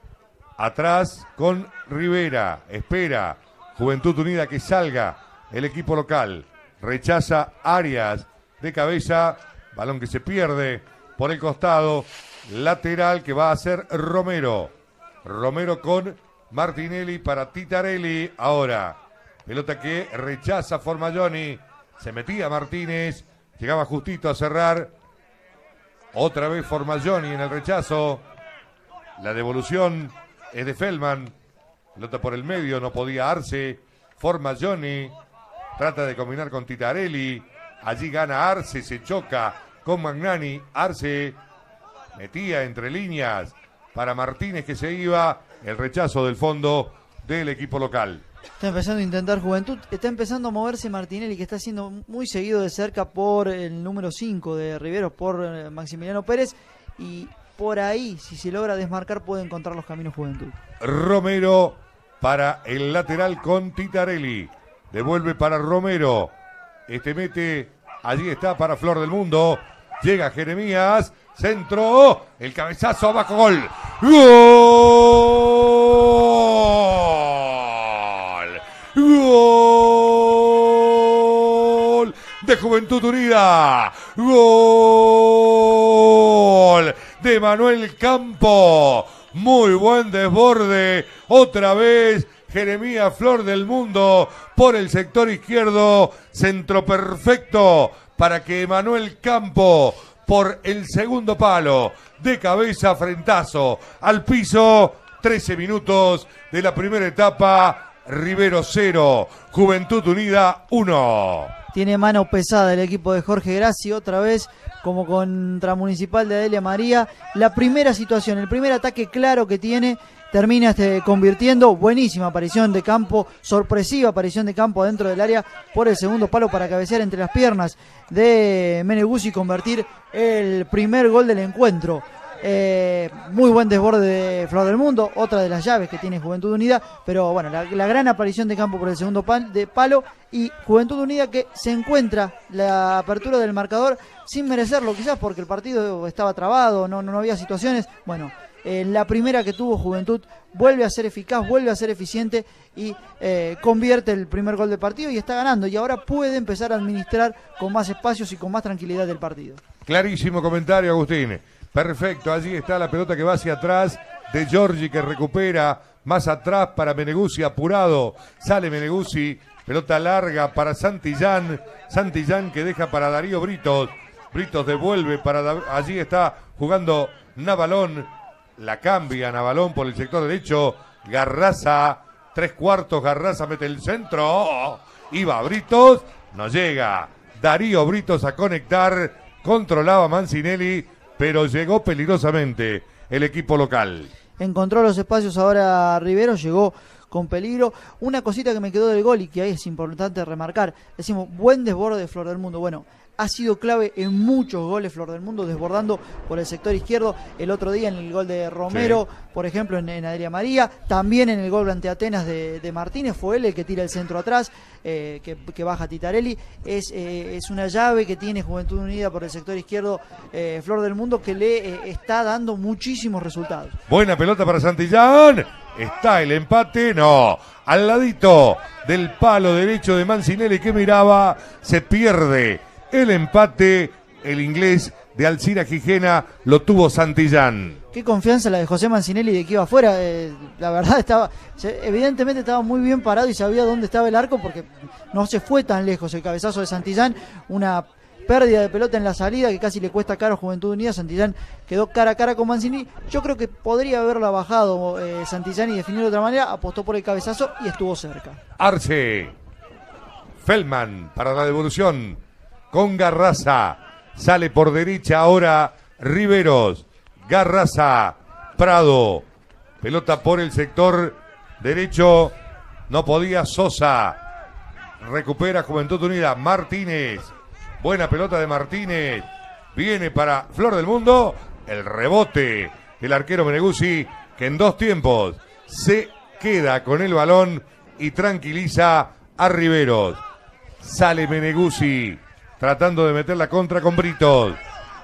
atrás con Rivera. Espera Juventud Unida que salga el equipo local. Rechaza Arias de cabeza. Balón que se pierde por el costado. Lateral que va a ser Romero. Romero con Martinelli para Titarelli. Ahora, pelota que rechaza Formaglione. Se metía Martínez. Llegaba justito a cerrar. Otra vez Formaglione en el rechazo. La devolución es de Feldman. Pelota por el medio, no podía Arce. Formaglione trata de combinar con Titarelli. Allí gana Arce, se choca con Magnani. Arce metía entre líneas para Martínez que se iba. El rechazo del fondo del equipo local. Está empezando a intentar Juventud. Está empezando a moverse Martinelli, que está siendo muy seguido de cerca por el número 5 de Riveros, por Maximiliano Pérez. Y por ahí, si se logra desmarcar, puede encontrar los caminos Juventud. Romero para el lateral con Titarelli. Devuelve para Romero. Mete, allí está para Flor del Mundo. Llega Jeremías. Centro. El cabezazo abajo. Gol. ¡Gol! ¡Gol! De Juventud Unida. ¡Gol! De Manuel Campo. Muy buen desborde. Otra vez Jeremías Flor del Mundo por el sector izquierdo. Centro perfecto para que Manuel Campo por el segundo palo. De cabeza, frentazo al piso. 13 minutos de la primera etapa. Rivero 0. Juventud Unida 1. Tiene mano pesada el equipo de Jorge Grassi, otra vez, como contra Municipal de Adelia María. La primera situación, el primer ataque claro que tiene, termina convirtiendo. Buenísima aparición de Campo, sorpresiva aparición de Campo dentro del área por el segundo palo para cabecear entre las piernas de Meneguzzi y convertir el primer gol del encuentro. Muy buen desborde de Flor del Mundo, otra de las llaves que tiene Juventud Unida, pero bueno, la gran aparición de Campo por el segundo palo, y Juventud Unida que se encuentra la apertura del marcador sin merecerlo, quizás porque el partido estaba trabado, no había situaciones. Bueno, la primera que tuvo Juventud vuelve a ser eficaz, vuelve a ser eficiente y convierte el primer gol del partido y está ganando, y ahora puede empezar a administrar con más espacios y con más tranquilidad el partido. Clarísimo comentario, Agustín. Perfecto, allí está la pelota que va hacia atrás de Giorgi, que recupera más atrás para Meneguzzi, apurado. Sale Meneguzzi, pelota larga para Santillán. Santillán que deja para Darío Britos. Britos devuelve para... Allí está jugando Navalón. La cambia Navalón por el sector derecho. Garraza, 3/4, Garraza mete el centro. Iba Britos, no llega. Darío Britos a conectar. Controlaba Mancinelli, pero llegó peligrosamente el equipo local. Encontró los espacios ahora Rivero, llegó con peligro. Una cosita que me quedó del gol y que ahí es importante remarcar. Decimos, buen desborde de Flor del Mundo. Bueno, ha sido clave en muchos goles Flor del Mundo, desbordando por el sector izquierdo. El otro día en el gol de Romero, sí, por ejemplo, en Adelia María. También en el gol ante Atenas de Martínez. Fue él el que tira el centro atrás, que baja Titarelli. Es una llave que tiene Juventud Unida por el sector izquierdo, Flor del Mundo, que le está dando muchísimos resultados. Buena pelota para Santillán. Está el empate, no. Al ladito del palo derecho de Mancinelli que miraba, se pierde el empate. El inglés de Alcira Gijena lo tuvo Santillán. Qué confianza la de José Mancinelli de que iba afuera. La verdad evidentemente estaba muy bien parado y sabía dónde estaba el arco, porque no se fue tan lejos el cabezazo de Santillán. Una pérdida de pelota en la salida que casi le cuesta caro a Juventud Unida. Santillán quedó cara a cara con Mancinelli. Yo creo que podría haberla bajado Santillán y definirlo de otra manera. Apostó por el cabezazo y estuvo cerca. Arce. Feldman para la devolución con Garraza. Sale por derecha ahora Riveros. Garraza. Prado. Pelota por el sector derecho. No podía Sosa. Recupera Juventud Unida. Martínez. Buena pelota de Martínez. Viene para Flor del Mundo. El rebote del arquero Meneguzzi, que en 2 tiempos se queda con el balón y tranquiliza a Riveros. Sale Meneguzzi tratando de meter la contra con Britos.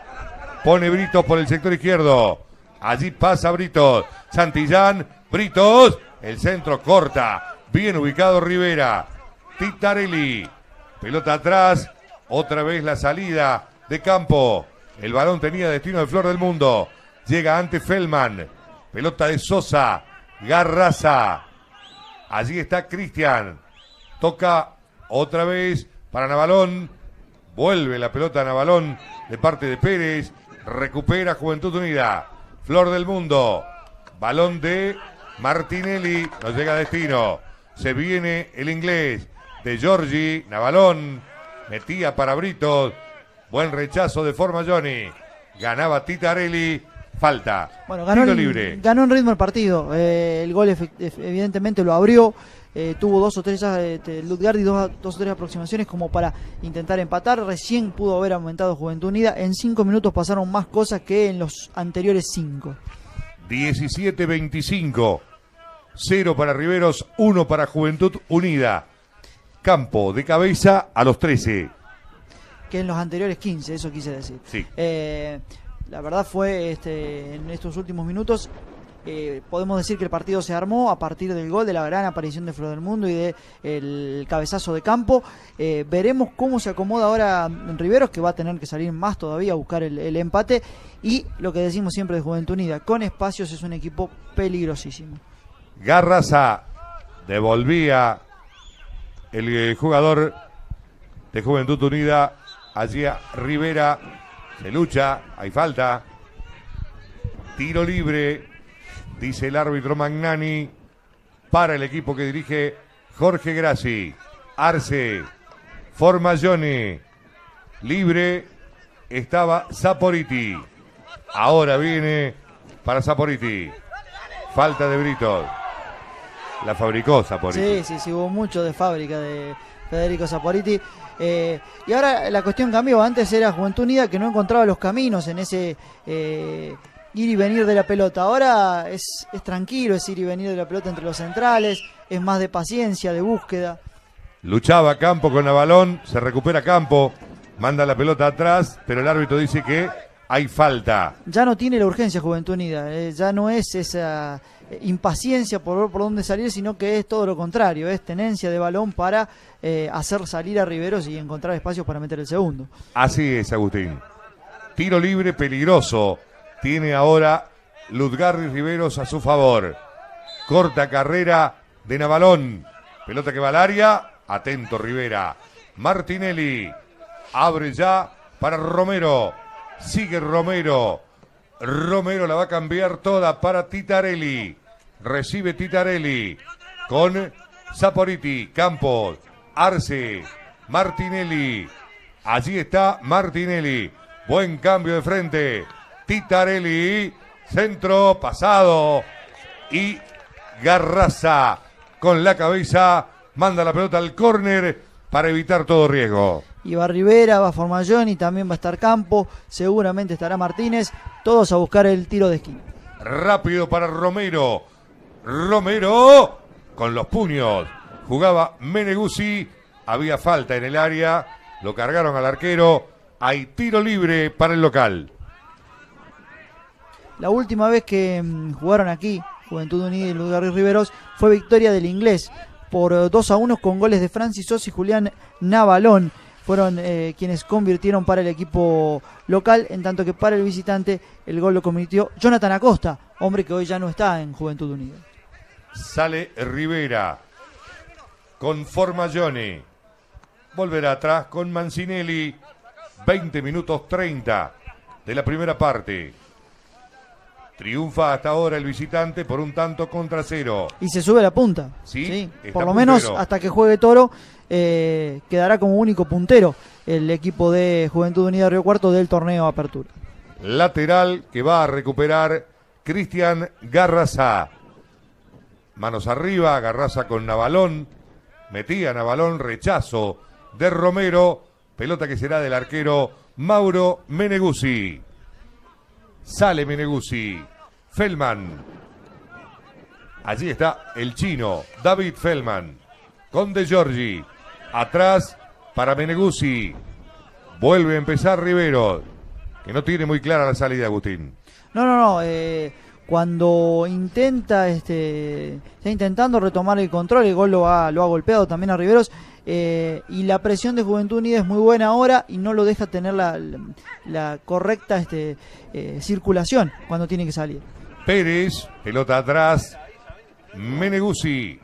Pone Britos por el sector izquierdo. Allí pasa Britos. Santillán. Britos. El centro corta. Bien ubicado Rivera. Titarelli. Pelota atrás. Otra vez la salida de Campo. El balón tenía destino de Flor del Mundo. Llega ante Feldman. Pelota de Sosa. Garraza. Allí está Cristian. Toca otra vez para Navalón. Vuelve la pelota a Navalón de parte de Pérez. Recupera Juventud Unida. Flor del Mundo. Balón de Martinelli. No llega a destino. Se viene el inglés de Giorgi. Navalón. Metía para Britos. Buen rechazo de Formaglioni. Ganaba Titarelli. Falta. Bueno, ganó en ritmo el partido. El gol evidentemente lo abrió. Tuvo 2 o 3 Lutgardi, dos o tres aproximaciones como para intentar empatar. Recién pudo haber aumentado Juventud Unida. En 5 minutos pasaron más cosas que en los anteriores 5. 17-25. 0 para Riveros, 1 para Juventud Unida. Campo de cabeza a los 13. Que en los anteriores 15, eso quise decir. Sí. La verdad fue en estos últimos minutos, podemos decir que el partido se armó a partir del gol, de la gran aparición de Flor del Mundo y del cabezazo de Campo. Veremos cómo se acomoda ahora Riveros, que va a tener que salir más todavía a buscar el empate. Y lo que decimos siempre de Juventud Unida, con espacios es un equipo peligrosísimo. Garraza devolvía el jugador de Juventud Unida allí a Rivera. Se lucha, hay falta. Tiro libre, dice el árbitro Magnani, para el equipo que dirige Jorge Grassi. Arce, Formagione, libre estaba Saporiti. Ahora viene para Saporiti. Falta de Brito. La fabricó Saporiti. Sí, hubo mucho de fábrica de Federico Saporiti. Y ahora la cuestión cambió. Antes era Juventud Unida que no encontraba los caminos en ese ir y venir de la pelota. Ahora es tranquilo, es ir y venir de la pelota entre los centrales, es más de paciencia, de búsqueda. Luchaba Campo con Navalón, se recupera Campo, manda la pelota atrás, pero el árbitro dice que hay falta. Ya no tiene la urgencia Juventud Unida, ya no es esa impaciencia por ver por dónde salir, sino que es todo lo contrario, es tenencia de balón para hacer salir a Riveros y encontrar espacios para meter el segundo. Así es, Agustín. Tiro libre peligroso tiene ahora Luzgarri Riveros a su favor. Corta carrera de Navalón, pelota que va al área, atento Rivera. Martinelli abre ya para Romero, sigue Romero la va a cambiar toda para Titarelli, recibe Titarelli con Saporiti, Campos, Arce, Martinelli, allí está Martinelli, buen cambio de frente, Titarelli, centro, pasado, y Garraza con la cabeza manda la pelota al córner para evitar todo riesgo. Y va Rivera, va Formagione, también va a estar Campo, seguramente estará Martínez, todos a buscar el tiro de esquina. Rápido para Romero con los puños, jugaba Meneguzzi, había falta en el área, lo cargaron al arquero, hay tiro libre para el local. La última vez que jugaron aquí Juventud Unida y Luzgarri Riveros fue victoria del Inglés por 2-1 con goles de Francis Sos y Julián Navalón. Fueron quienes convirtieron para el equipo local, en tanto que para el visitante el gol lo convirtió Jonathan Acosta, hombre que hoy ya no está en Juventud Unida. Sale Rivera con Formagione, volverá atrás con Mancinelli, 20 minutos 30 de la primera parte. Triunfa hasta ahora el visitante por 1-0. Y se sube la punta. Sí, por lo menos hasta que juegue Toro, quedará como único puntero el equipo de Juventud Unida Río Cuarto del torneo Apertura. Lateral que va a recuperar Cristian Garraza. Manos arriba, Garraza con Navalón. Metía Navalón, rechazo de Romero. Pelota que será del arquero Mauro Meneguzzi. Sale Meneguzzi. Feldman. Allí está el chino, David Feldman. Con De Giorgi. Atrás para Meneguzzi. Vuelve a empezar Riveros, que no tiene muy clara la salida, Agustín. No. Cuando está intentando retomar el control, el gol lo ha golpeado también a Riveros. Y la presión de Juventud Unida es muy buena ahora y no lo deja tener la correcta circulación cuando tiene que salir. Pérez, pelota atrás, Meneguzzi,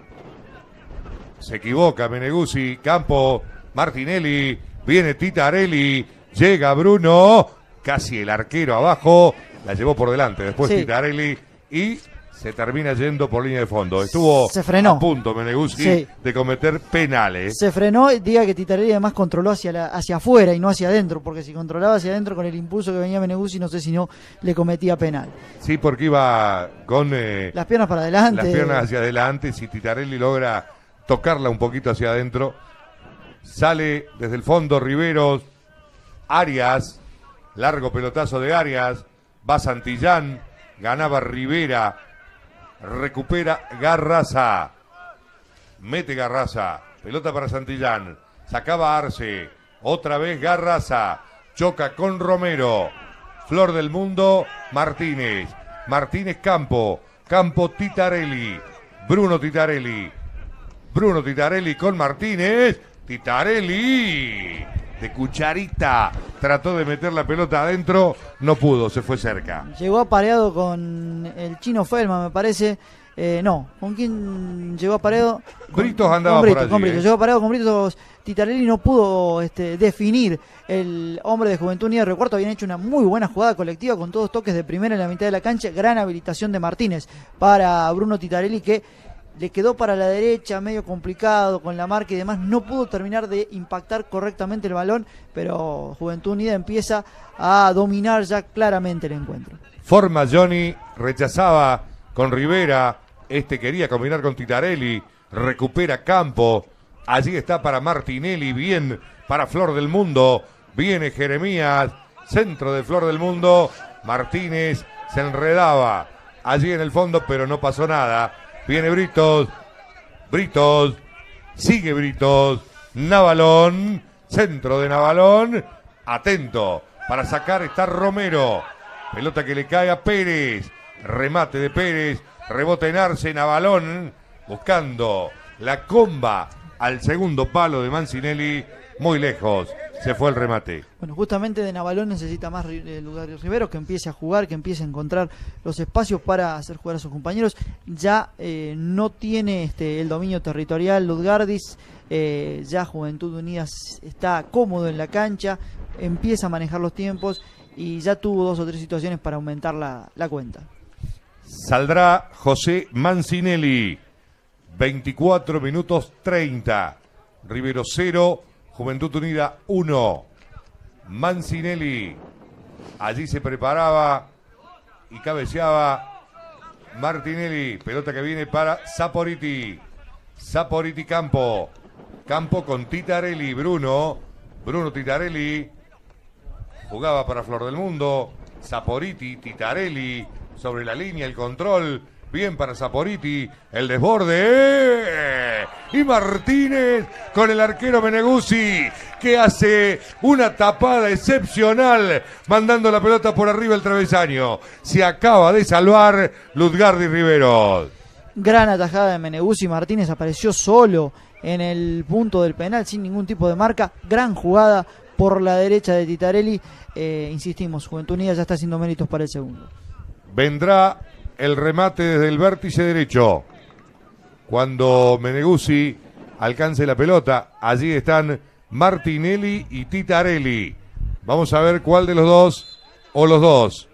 se equivoca Meneguzzi, Campo, Martinelli, viene Titarelli, llega Bruno, casi el arquero abajo, la llevó por delante, después sí. Titarelli y se termina yendo por línea de fondo. Estuvo a punto Meneguzzi de cometer penales. Se frenó, diga que Titarelli además controló hacia afuera y no hacia adentro, porque si controlaba hacia adentro con el impulso que venía Meneguzzi, no sé si no le cometía penal. Sí, porque iba con las piernas para adelante. Las piernas hacia adelante, si Titarelli logra tocarla un poquito hacia adentro. Sale desde el fondo Riveros, Arias, largo pelotazo de Arias, va Santillán, ganaba Rivera. recupera Garraza. Mete Garraza, pelota para Santillán, sacaba Arce, otra vez Garraza, choca con Romero, Flor del Mundo, Martínez, Martínez Campo, Campo Titarelli, Bruno Titarelli con Martínez, Titarelli, de cucharita, trató de meter la pelota adentro, no pudo, se fue cerca. Llegó apareado con el Chino Felma, me parece. No, ¿con quién llegó apareado? Britos andaba por allí. Con Britos. Llegó apareado con Britos. Titarelli no pudo definir. El hombre de Juventud Unida de Río Cuarto habían hecho una muy buena jugada colectiva con todos toques de primera en la mitad de la cancha. Gran habilitación de Martínez para Bruno Titarelli, que le quedó para la derecha, medio complicado con la marca y demás. No pudo terminar de impactar correctamente el balón, pero Juventud Unida empieza a dominar ya claramente el encuentro. Forma Johnny, rechazaba con Rivera. Este quería combinar con Titarelli, recupera Campo, allí está para Martinelli, bien para Flor del Mundo, viene Jeremías, centro de Flor del Mundo, Martínez se enredaba allí en el fondo, pero no pasó nada, viene Britos, sigue Britos, Navalón, centro de Navalón, atento, para sacar está Romero, pelota que le cae a Pérez, remate de Pérez, rebota en Arce, Navalón, buscando la comba al segundo palo de Mancinelli, muy lejos, se fue el remate. Bueno, justamente de Navalón necesita más Ludgardi Rivero, que empiece a jugar, que empiece a encontrar los espacios para hacer jugar a sus compañeros. Ya no tiene el dominio territorial Ludgardis, ya Juventud Unida está cómodo en la cancha, empieza a manejar los tiempos y ya tuvo 2 o 3 situaciones para aumentar la cuenta. Saldrá José Mancinelli, 24 minutos 30, Rivero 0, Juventud Unida 1, Mancinelli, allí se preparaba y cabeceaba Martinelli, pelota que viene para Saporiti Campo con Titarelli, Bruno Titarelli, jugaba para Flor del Mundo, Saporiti, Titarelli, sobre la línea, el control, bien para Saporiti, el desborde, y Martínez con el arquero Meneguzzi, que hace una tapada excepcional, mandando la pelota por arriba del travesaño. Se acaba de salvar Ludgardi Rivero. Gran atajada de Meneguzzi, Martínez apareció solo en el punto del penal, sin ningún tipo de marca, gran jugada por la derecha de Titarelli, insistimos, Juventud Unida ya está haciendo méritos para el segundo. Vendrá el remate desde el vértice derecho. Cuando Meneguzzi alcance la pelota, allí están Martinelli y Titarelli. Vamos a ver cuál de los dos o los dos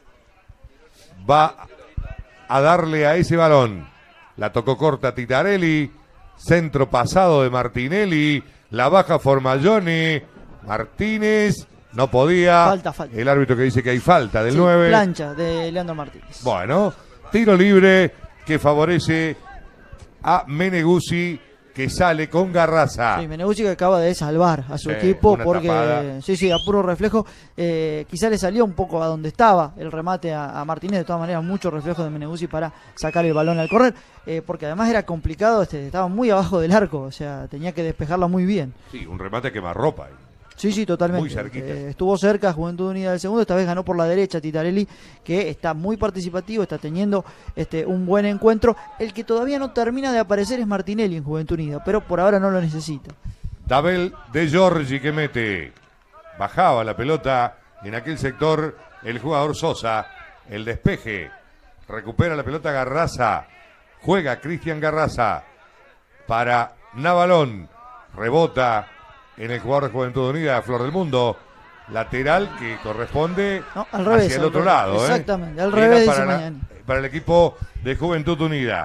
va a darle a ese balón. La tocó corta Titarelli, centro pasado de Martinelli, la baja Formaglione, Martínez. No podía. Falta. El árbitro que dice que hay falta del 9. Plancha de Leandro Martínez. Bueno, tiro libre que favorece a Meneguzzi, que sale con Garraza. Sí, Meneguzzi que acaba de salvar a su equipo porque tapada. Sí, a puro reflejo. Quizá le salió un poco a donde estaba el remate a Martínez. De todas maneras, mucho reflejo de Meneguzzi para sacar el balón al correr. Porque además era complicado, estaba muy abajo del arco. O sea, tenía que despejarla muy bien. Sí, un remate quemarropa ahí. Sí, totalmente. Muy cerquita. Estuvo cerca Juventud Unida del segundo, esta vez ganó por la derecha Titarelli, que está muy participativo, está teniendo un buen encuentro. El que todavía no termina de aparecer es Martinelli en Juventud Unida, pero por ahora no lo necesita. Dabel de Giorgi que mete. Bajaba la pelota en aquel sector el jugador Sosa. El despeje. Recupera la pelota Garraza. Juega Cristian Garraza para Navalón. Rebota en el jugador de Juventud Unida, Flor del Mundo, lateral que corresponde al revés, hacia el otro lado. Exactamente, al revés para el equipo de Juventud Unida.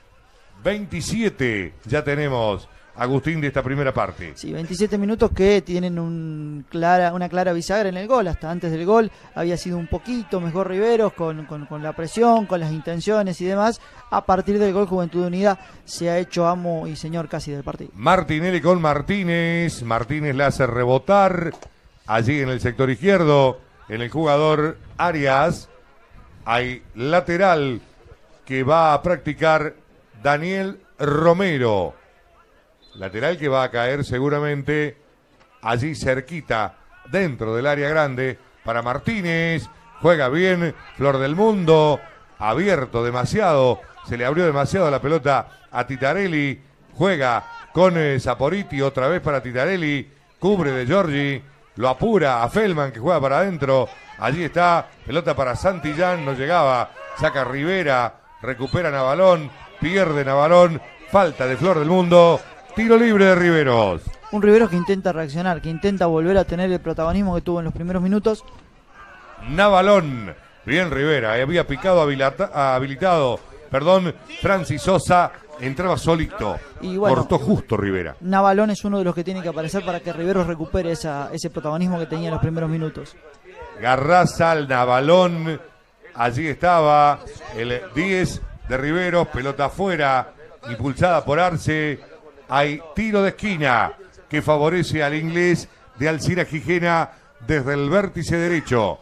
27 ya tenemos, Agustín, de esta primera parte. Sí, 27 minutos que tienen una clara bisagra en el gol. Hasta antes del gol había sido un poquito mejor Riveros con la presión, con las intenciones y demás. A partir del gol, Juventud Unida se ha hecho amo y señor casi del partido. Martinelli con Martínez. Martínez le hace rebotar allí en el sector izquierdo, en el jugador Arias. Hay lateral que va a practicar Daniel Romero. Lateral que va a caer seguramente allí cerquita, dentro del área grande, para Martínez. Juega bien Flor del Mundo, abierto demasiado, se le abrió demasiado la pelota a Titarelli. Juega con Saporiti, otra vez para Titarelli, cubre de Giorgi, lo apura a Feldman que juega para adentro. Allí está, pelota para Santillán, no llegaba, saca Rivera, recupera Navalón, pierde Navalón, falta de Flor del Mundo, tiro libre de Riveros. Un Riveros que intenta reaccionar, que intenta volver a tener el protagonismo que tuvo en los primeros minutos. Navalón, bien Rivera, había picado habilitado, Francis Sosa, entraba solito, y bueno, cortó justo Rivera. Navalón es uno de los que tiene que aparecer para que Riveros recupere ese protagonismo que tenía en los primeros minutos. Garraza al Navalón, allí estaba el 10 de Riveros, pelota afuera, impulsada por Arce. Hay tiro de esquina que favorece al inglés de Alcira Gijena desde el vértice derecho.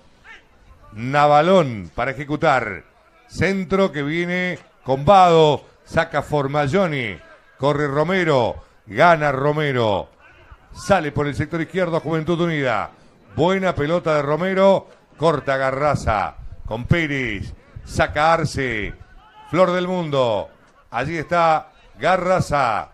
Navalón para ejecutar, centro que viene con Vado, saca Formaglioni, corre Romero, gana Romero, sale por el sector izquierdo Juventud Unida, buena pelota de Romero, corta Garraza, con Pérez, saca Arce, Flor del Mundo, allí está Garraza,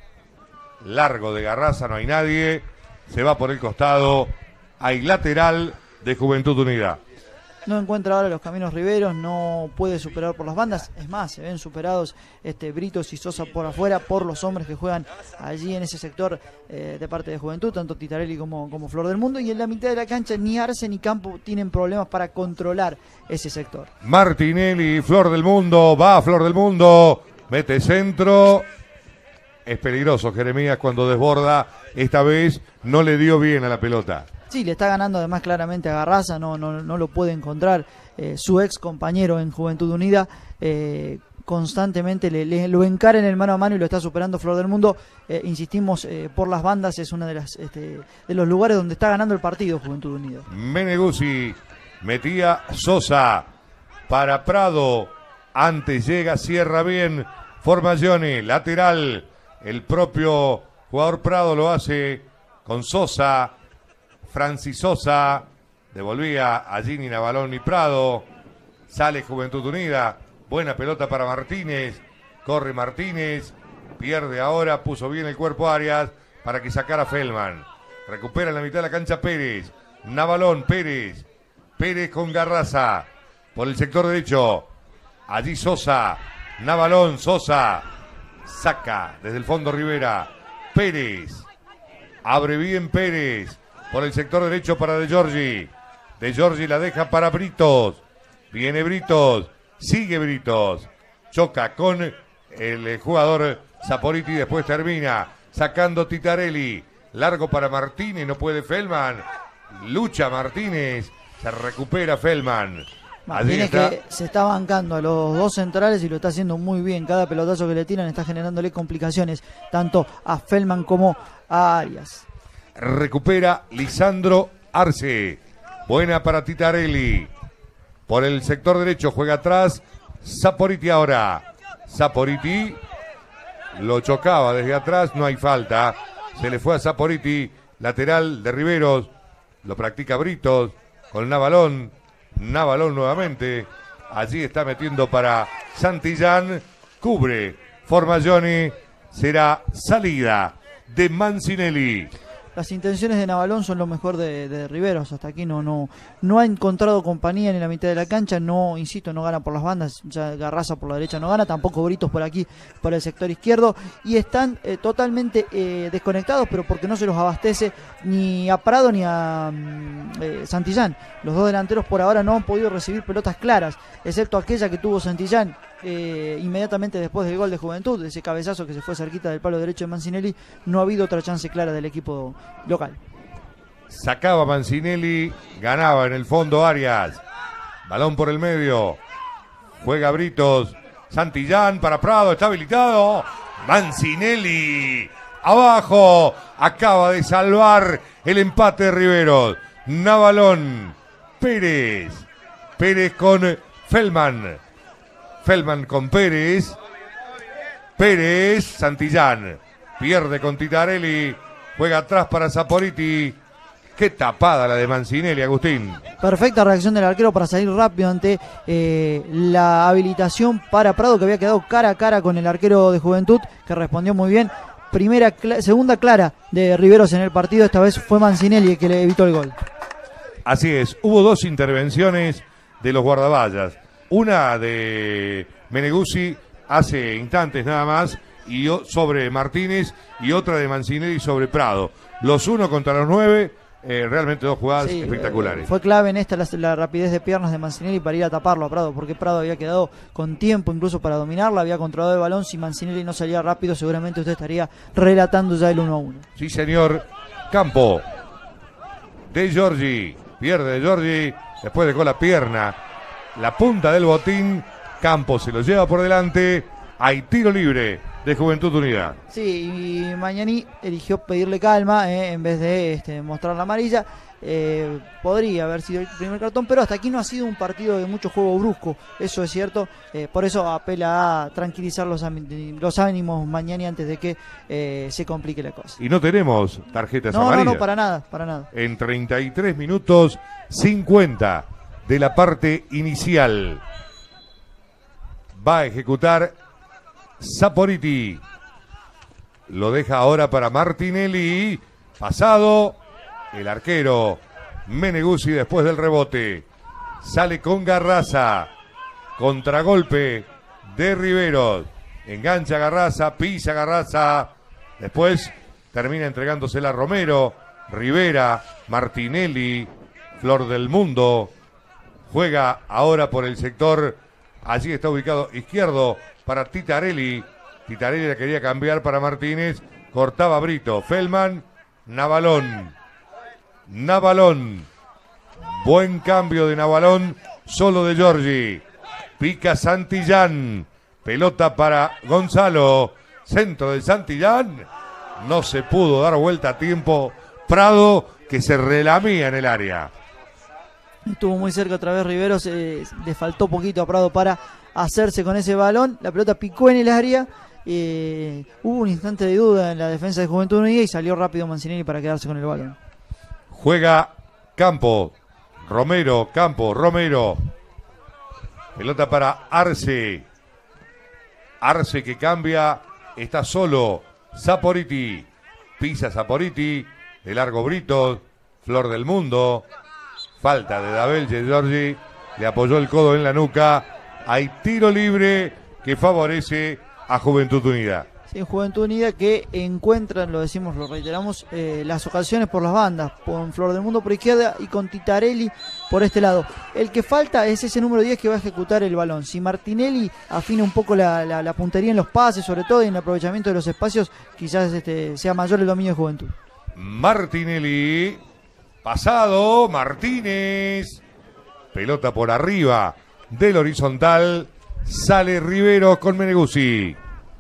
largo de Garraza, no hay nadie, se va por el costado, hay lateral de Juventud Unida. No encuentra ahora los caminos Riveros, no puede superar por las bandas, es más, se ven superados Britos y Sosa por afuera por los hombres que juegan allí en ese sector de parte de Juventud, tanto Titarelli como Flor del Mundo, y en la mitad de la cancha ni Arce ni Campo tienen problemas para controlar ese sector. Martinelli, Flor del Mundo, va Flor del Mundo, mete centro, es peligroso Jeremías cuando desborda, esta vez no le dio bien a la pelota. Sí, le está ganando además claramente a Garraza, no lo puede encontrar. Su ex compañero en Juventud Unida constantemente lo encara en el mano a mano y lo está superando Flor del Mundo. Insistimos, por las bandas es uno de los lugares donde está ganando el partido Juventud Unida. Meneguzzi metía Sosa para Prado, antes llega, cierra bien Formaglioni, lateral, el propio jugador Prado lo hace con Sosa. Francis Sosa, devolvía a Gini Navalón y Prado, sale Juventud Unida, buena pelota para Martínez, corre Martínez, pierde ahora, puso bien el cuerpo Arias para que sacara Feldman, recupera en la mitad de la cancha Pérez, Navalón, Pérez con Garraza, por el sector derecho, allí Sosa, Navalón, Sosa, saca desde el fondo Rivera, Pérez, abre bien Pérez, por el sector derecho para De Giorgi la deja para Britos, viene Britos, sigue Britos, choca con el jugador Saporiti, después termina sacando Titarelli, largo para Martínez, no puede Feldman, lucha Martínez, se recupera Feldman. Martínez que se está bancando a los dos centrales y lo está haciendo muy bien, cada pelotazo que le tiran está generándole complicaciones, tanto a Feldman como a Arias. Recupera Lisandro Arce, buena para Titarelli, por el sector derecho juega atrás Saporiti ahora, Saporiti lo chocaba desde atrás, no hay falta, se le fue a Saporiti, lateral de Riveros, lo practica Britos con Navalón nuevamente, allí está metiendo para Santillán, cubre Formaglioni, será salida de Mancinelli. Las intenciones de Navalón son lo mejor de Riveros. Hasta aquí no ha encontrado compañía en la mitad de la cancha. No, insisto, no gana por las bandas. Ya Garraza por la derecha no gana. Tampoco Britos por aquí, por el sector izquierdo. Y están totalmente desconectados, pero porque no se los abastece ni a Prado ni a Santillán. Los dos delanteros por ahora no han podido recibir pelotas claras, excepto aquella que tuvo Santillán inmediatamente después del gol de Juventud, ese cabezazo que se fue cerquita del palo derecho de Mancinelli. No ha habido otra chance clara del equipo local. Sacaba Mancinelli, ganaba en el fondo Arias, balón por el medio, juega Britos, Santillán para Prado, está habilitado, Mancinelli abajo, acaba de salvar el empate de Riveros. Navalón, Pérez con Feldman Feldman con Pérez. Pérez, Santillán. Pierde con Titarelli. Juega atrás para Saporiti. Qué tapada la de Mancinelli, Agustín. Perfecta reacción del arquero para salir rápido ante la habilitación para Prado, que había quedado cara a cara con el arquero de Juventud, que respondió muy bien. Segunda clara de Riveros en el partido. Esta vez fue Mancinelli el que le evitó el gol. Así es, hubo dos intervenciones de los guardaballas. Una de Meneguzzi hace instantes nada más y sobre Martínez, y otra de Mancinelli sobre Prado. Los 1 contra los 9, realmente dos jugadas espectaculares. Fue clave en esta la rapidez de piernas de Mancinelli para ir a taparlo a Prado, porque Prado había quedado con tiempo incluso para dominarla, había controlado el balón. Si Mancinelli no salía rápido, seguramente usted estaría relatando ya el 1-1. Sí, señor. Campo de Giorgi, pierde de Giorgi, después dejó la pierna, la punta del botín. Campo se lo lleva por delante. Hay tiro libre de Juventud Unida. Sí, y Mañani eligió pedirle calma en vez de mostrar la amarilla. Podría haber sido el primer cartón, pero hasta aquí no ha sido un partido de mucho juego brusco, eso es cierto. Por eso apela a tranquilizar los ánimos Mañani antes de que se complique la cosa. Y no tenemos tarjetas amarillas. No, para nada. En 33 minutos 50 de la parte inicial. Va a ejecutar Saporiti. Lo deja ahora para Martinelli. Pasado el arquero Meneguzzi después del rebote. Sale con Garraza. Contragolpe de Riveros. Engancha Garraza, pisa Garraza. Después termina entregándosela a Romero. Rivera, Martinelli, Flor del Mundo. Juega ahora por el sector. Allí está ubicado izquierdo para Titarelli. Titarelli la quería cambiar para Martínez. Cortaba Brito. Feldman, Navalón. Buen cambio de Navalón. Solo de Giorgi. Pica Santillán. Pelota para Gonzalo. Centro de Santillán. No se pudo dar vuelta a tiempo. Prado, que se relamía en el área. Estuvo muy cerca otra vez Riveros. Le faltó poquito a Prado para hacerse con ese balón. La pelota picó en el área. Hubo un instante de duda en la defensa de Juventud Unida y salió rápido Mancinelli para quedarse con el balón. Juega Campo. Romero. Pelota para Arce. Arce que cambia. Está solo Saporiti. Pisa Saporiti. De largo Brito. Flor del Mundo. Falta de Dabelge. Giorgi le apoyó el codo en la nuca. Hay tiro libre que favorece a Juventud Unida. Sí, Juventud Unida que encuentran, lo decimos, lo reiteramos, las ocasiones por las bandas, con Flor del Mundo por izquierda y con Titarelli por este lado. El que falta es ese número 10 que va a ejecutar el balón. Si Martinelli afina un poco la puntería en los pases, sobre todo, y en el aprovechamiento de los espacios, quizás sea mayor el dominio de Juventud. Martinelli, pasado, Martínez, pelota por arriba del horizontal, sale Riveros con Meneguzzi.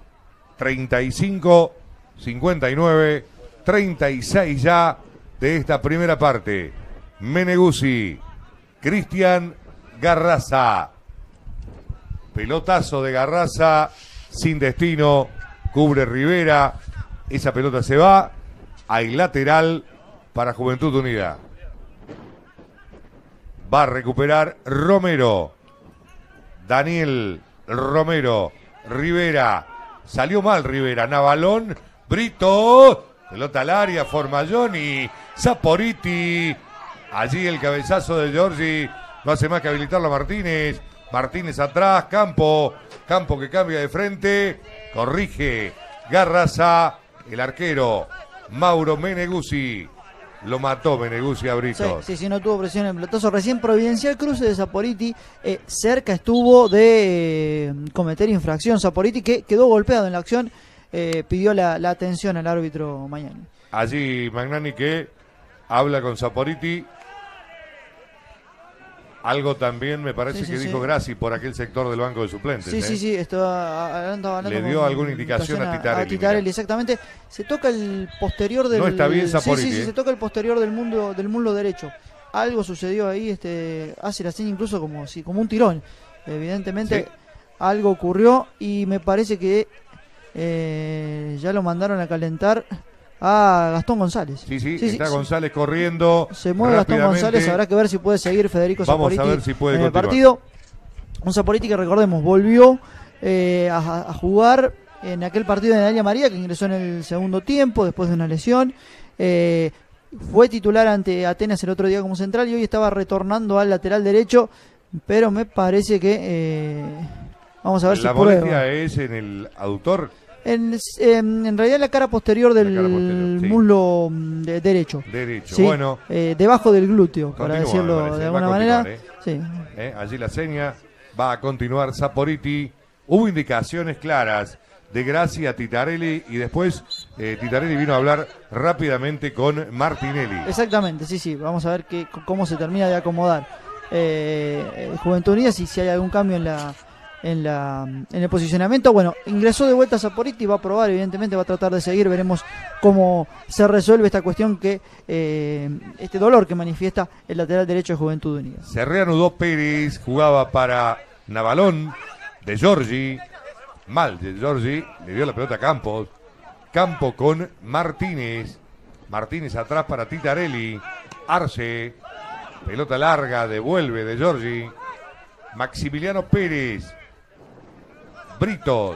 35, 59, 36 ya de esta primera parte. Meneguzzi, Cristian Garraza. Pelotazo de Garraza, sin destino, cubre Rivera. Esa pelota se va. Hay lateral para Juventud Unida. Va a recuperar Romero. Daniel Romero. Rivera. Salió mal Rivera. Navalón. Brito. Pelota al área. Formalloni. Saporiti. Allí el cabezazo de Giorgi. No hace más que habilitarlo a Martínez. Martínez atrás. Campo que cambia de frente. Corrige Garraza. El arquero Mauro Meneguzzi. Lo mató Meneguzzi a Brito. Sí, no tuvo presión en el pelotazo. Recién Providencial cruce de Saporiti. Cerca estuvo de cometer infracción. Saporiti, que quedó golpeado en la acción, pidió la atención al árbitro Mañani. Allí Magnani que habla con Saporiti. Algo también me parece que dijo Grassi por aquel sector del banco de suplentes. Sí, estaba hablando. Le dio alguna indicación a Titarelli. A Titarelli, exactamente. Se toca el posterior del... No está bien Saporiti. Sí, se toca el posterior del muslo derecho. Algo sucedió ahí, hace la seña incluso como un tirón. Evidentemente algo ocurrió y me parece que ya lo mandaron a calentar a Gastón González. Sí, está González corriendo. Se mueve Gastón González, habrá que ver si puede seguir Federico Saporiti. Vamos a ver si puede en el continuar. partido. Un Saporiti que, recordemos, volvió a jugar en aquel partido de Dalia María, que ingresó en el segundo tiempo después de una lesión. Fue titular ante Atenas el otro día como central y hoy estaba retornando al lateral derecho, pero me parece que vamos a ver si la puede. molestia es en el aductor. En realidad la cara posterior del muslo derecho. Sí, bueno. Debajo del glúteo, Continúa, para decirlo de alguna manera. Sí. Allí la seña. Va a continuar Saporiti. Hubo indicaciones claras de Gracia a Titarelli y después Titarelli vino a hablar rápidamente con Martinelli. Exactamente, sí. Vamos a ver cómo se termina de acomodar Juventud Unida, si hay algún cambio en el posicionamiento. Bueno, ingresó de vuelta Saporiti, va a probar, evidentemente va a tratar de seguir, veremos cómo se resuelve esta cuestión este dolor que manifiesta el lateral derecho de Juventud Unida. Se reanudó Pérez, jugaba para Navalón, De Giorgi, De Giorgi, le dio la pelota a Campos, Campo con Martínez atrás para Titarelli, Arce, pelota larga, devuelve De Giorgi, Maximiliano Pérez, Brito,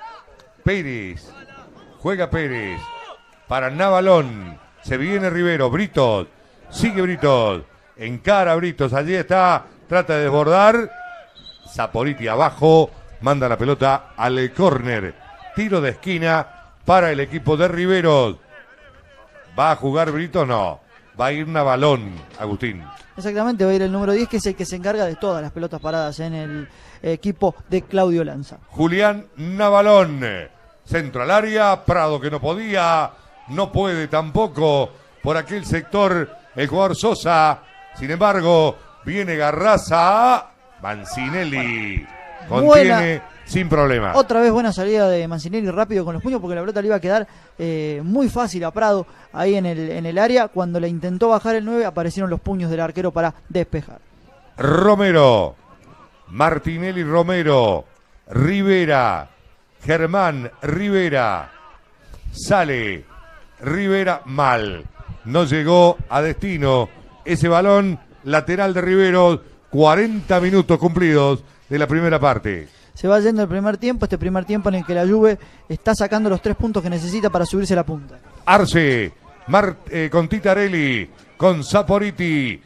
Pérez, juega Pérez, para Navalón, se viene Rivero, Britos, sigue Britos, encara Britos, allí está, trata de desbordar, Saporiti abajo, manda la pelota al córner, tiro de esquina para el equipo de Rivero. ¿Va a jugar Brito? No, va a ir Navalón, Agustín. Exactamente, va a ir el número 10, que es el que se encarga de todas las pelotas paradas en el equipo de Claudio Lanza. Julián Navalón, centro al área, Prado que no podía, no puede tampoco por aquel sector el jugador Sosa, sin embargo viene Garraza, Mancinelli contiene sin problema. Otra vez buena salida de Mancinelli, rápido con los puños, porque la pelota le iba a quedar muy fácil a Prado ahí en el área. Cuando le intentó bajar el 9 aparecieron los puños del arquero para despejar. Romero, Martinelli, Romero, Rivera, Germán Rivera, sale Rivera mal, no llegó a destino ese balón lateral de Rivero. 40 minutos cumplidos de la primera parte. Se va yendo el primer tiempo, este primer tiempo en el que la Juve está sacando los 3 puntos que necesita para subirse a la punta. Arce, con Titarelli, con Saporiti,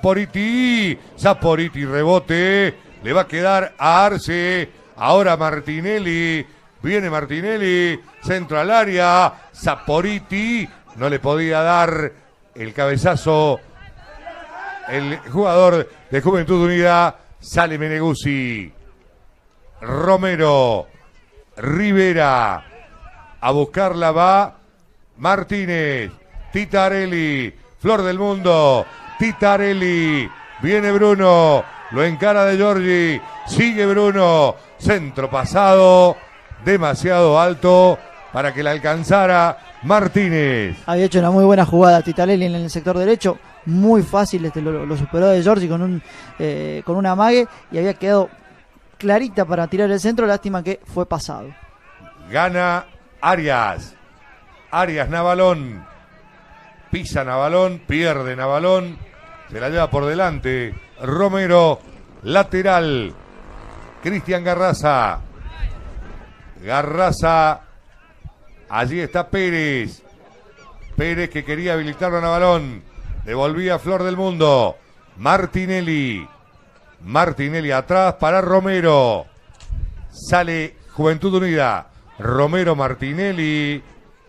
rebote, le va a quedar a Arce, ahora Martinelli, viene Martinelli, centro al área, Saporiti, no le podía dar el cabezazo el jugador de Juventud Unida, sale Meneguzzi, Romero, Rivera, a buscarla va Martínez, Titarelli, Flor del Mundo, Titarelli, viene Bruno, lo encara De Giorgi, sigue Bruno, centro pasado, demasiado alto para que la alcanzara Martínez. Había hecho una muy buena jugada Titarelli en el sector derecho, muy fácil, lo superó De Giorgi con un amague y había quedado clarita para tirar el centro, lástima que fue pasado. Gana Arias, Navalón, pisa Navalón, pierde Navalón, se la lleva por delante Romero, lateral, Cristian Garraza, allí está Pérez que quería habilitarlo a Navalón, devolvía Flor del Mundo, Martinelli atrás para Romero, sale Juventud Unida, Romero, Martinelli,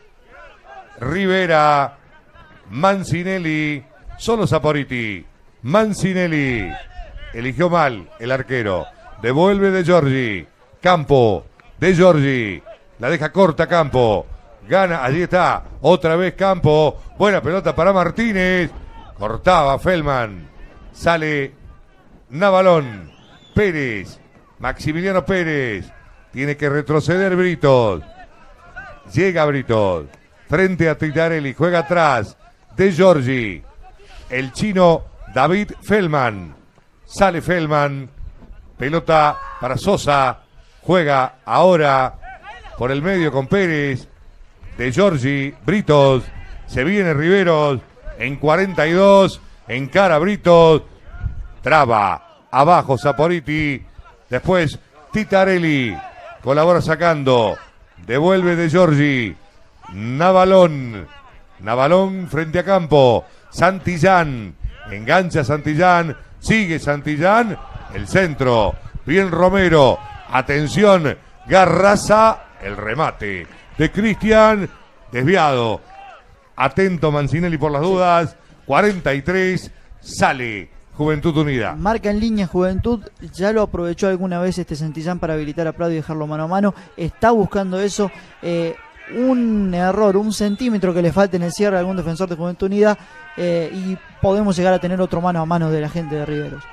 Rivera, Mancinelli, solo Saporiti, Mancinelli, eligió mal el arquero, devuelve De Giorgi, Campo, De Giorgi, la deja corta Campo, gana, allí está, otra vez Campo, buena pelota para Martínez, cortaba Feldman, sale Navalón, Pérez, Maximiliano Pérez, tiene que retroceder Britos, llega Britos, frente a Titarelli, juega atrás, De Giorgi, el chino David Feldman, sale Feldman, pelota para Sosa, Juega ahora por el medio con Pérez. De Giorgi, Britos. Se viene Riveros en 42. Encara Britos. Traba. Abajo Saporiti. Después Titarelli. Colabora sacando. Devuelve De Giorgi. Navalón. Navalón frente a campo. Santillán. Engancha Santillán. Sigue Santillán. El centro. Bien Romero. Atención. Garraza. El remate de Cristian. Desviado. Atento Mancinelli por las dudas. 43. Sale Juventud Unida. Marca en línea Juventud. Ya lo aprovechó alguna vez Santillán para habilitar a Prado y dejarlo mano a mano. Está buscando eso. Un error, un centímetro que le falta en el cierre a algún defensor de Juventud Unida y podemos llegar a tener otro mano a mano de la gente de Riveros.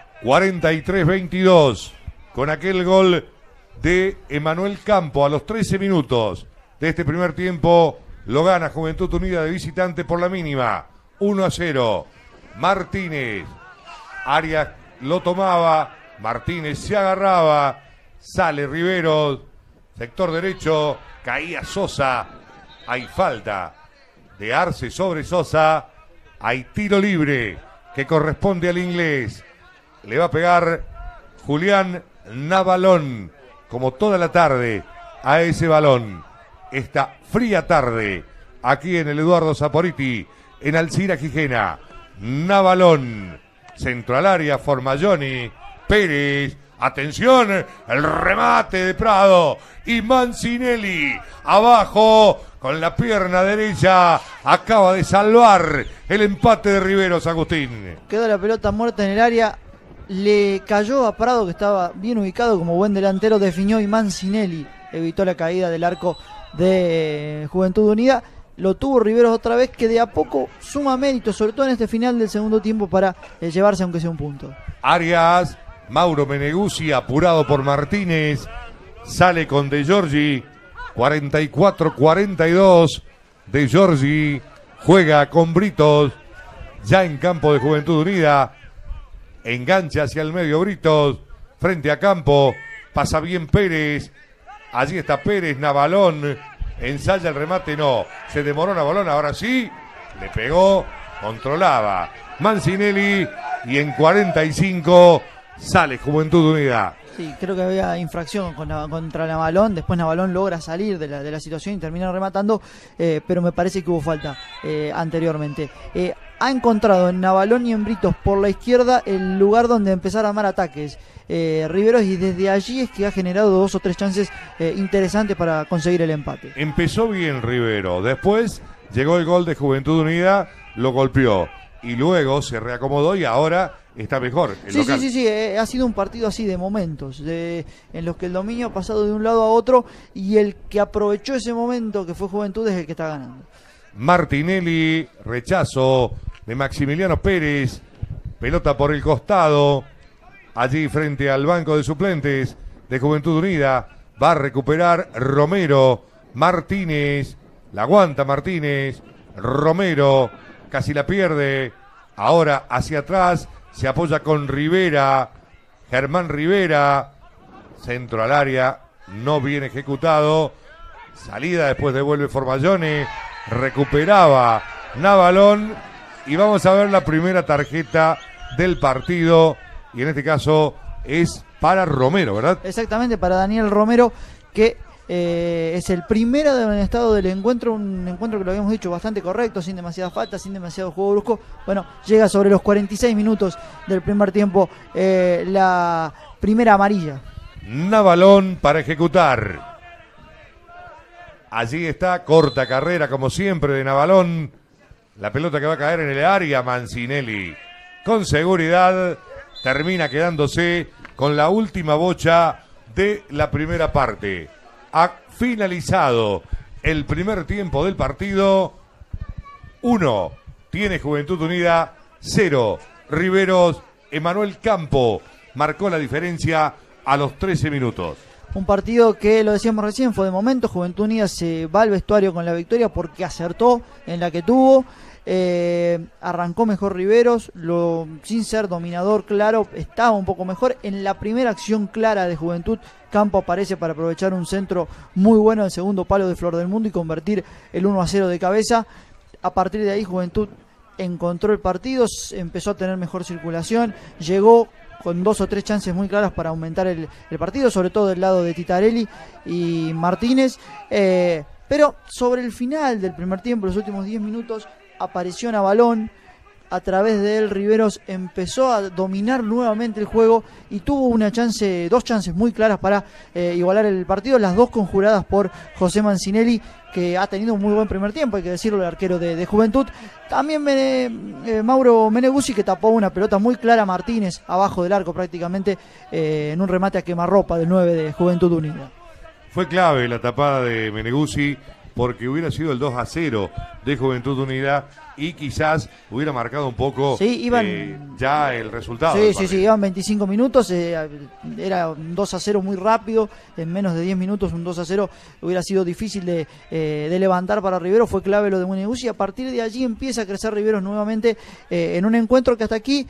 43-22 con aquel gol de Emanuel Campo a los 13 minutos de este primer tiempo. Lo gana Juventud Unida de visitante por la mínima 1-0. Martínez, Arias lo tomaba, Martínez se agarraba, sale Riveros, sector derecho, caía Sosa, hay falta de Arce sobre Sosa, hay tiro libre que corresponde al inglés, le va a pegar Julián Navalón, como toda la tarde, a ese balón, esta fría tarde, aquí en el Eduardo Saporiti, en Alcira Quijena. Navalón, centro al área, Formaglioni, Pérez, atención, el remate de Prado y Mancinelli, abajo con la pierna derecha, acaba de salvar el empate de Riveros, Agustín. Quedó la pelota muerta en el área, le cayó a Prado que estaba bien ubicado como buen delantero, definió y Mancinelli evitó la caída del arco de Juventud Unida. Lo tuvo Riveros otra vez, que de a poco suma mérito, sobre todo en este final del segundo tiempo, para llevarse aunque sea un punto. Arias, Mauro Meneguzzi, apurado por Martínez, sale con De Giorgi, 44-42, De Giorgi juega con Britos, ya en campo de Juventud Unida, engancha hacia el medio Britos, frente a campo, pasa bien Pérez, allí está Pérez, Navalón, ensaya el remate, no, se demoró Navalón, ahora sí, le pegó, controlaba Mancinelli y en 45 sale Juventud Unida. Sí, creo que había infracción contra Navalón, después Navalón logra salir de la situación y termina rematando, pero me parece que hubo falta anteriormente. Ha encontrado en Navalón y en Britos por la izquierda el lugar donde empezar a armar ataques Riveros, y desde allí es que ha generado 2 o 3 chances interesantes para conseguir el empate. Empezó bien Rivero, después llegó el gol de Juventud Unida, lo golpeó y luego se reacomodó y ahora está mejor. Sí, ha sido un partido así de momentos, en los que el dominio ha pasado de un lado a otro y el que aprovechó ese momento que fue Juventud es el que está ganando. Martinelli, rechazo de Maximiliano Pérez, pelota por el costado, allí frente al banco de suplentes de Juventud Unida, va a recuperar Romero, Martínez, la aguanta Martínez, Romero, casi la pierde, ahora hacia atrás, se apoya con Rivera, Germán Rivera, centro al área, no bien ejecutado, salida, después devuelve Formaglioni, recuperaba Navalón y vamos a ver la primera tarjeta del partido y en este caso es para Romero, ¿verdad? Exactamente, para Daniel Romero, que es el primero en estado del encuentro, un encuentro que lo habíamos dicho bastante correcto, sin demasiada falta, sin demasiado juego brusco. Bueno, llega sobre los 46 minutos del primer tiempo la primera amarilla. Navalón para ejecutar. Allí está, corta carrera como siempre de Navalón. La pelota que va a caer en el área, Mancinelli. Con seguridad termina quedándose con la última bocha de la primera parte. Ha finalizado el primer tiempo del partido. 1 tiene Juventud Unida, 0 Riveros. Emanuel Campo marcó la diferencia a los 13 minutos. Un partido que, lo decíamos recién, fue de momento. Juventud Unida se va al vestuario con la victoria porque acertó en la que tuvo. Arrancó mejor Riveros, sin ser dominador, claro, estaba un poco mejor. En la primera acción clara de Juventud, Campo aparece para aprovechar un centro muy bueno del segundo palo de Flor del Mundo y convertir el 1-0 de cabeza. A partir de ahí Juventud encontró el partido, empezó a tener mejor circulación, llegó con 2 o 3 chances muy claras para aumentar el partido, sobre todo del lado de Titarelli y Martínez, pero sobre el final del primer tiempo, los últimos 10 minutos, apareció Navalón. A través de él Riveros empezó a dominar nuevamente el juego y tuvo 2 chances muy claras para igualar el partido, las 2 conjuradas por José Mancinelli, que ha tenido un muy buen primer tiempo, hay que decirlo, el arquero de Juventud. También Mauro Meneguzzi, que tapó una pelota muy clara a Martínez, abajo del arco prácticamente, en un remate a quemarropa del 9 de Juventud Unida. Fue clave la tapada de Meneguzzi, porque hubiera sido el 2-0 de Juventud Unida y quizás hubiera marcado un poco ya el resultado. Sí, iban 25 minutos, era un 2-0 muy rápido, en menos de 10 minutos un 2-0 hubiera sido difícil de levantar para Riveros. Fue clave lo de Meneguzzi y a partir de allí empieza a crecer Riveros nuevamente en un encuentro que hasta aquí...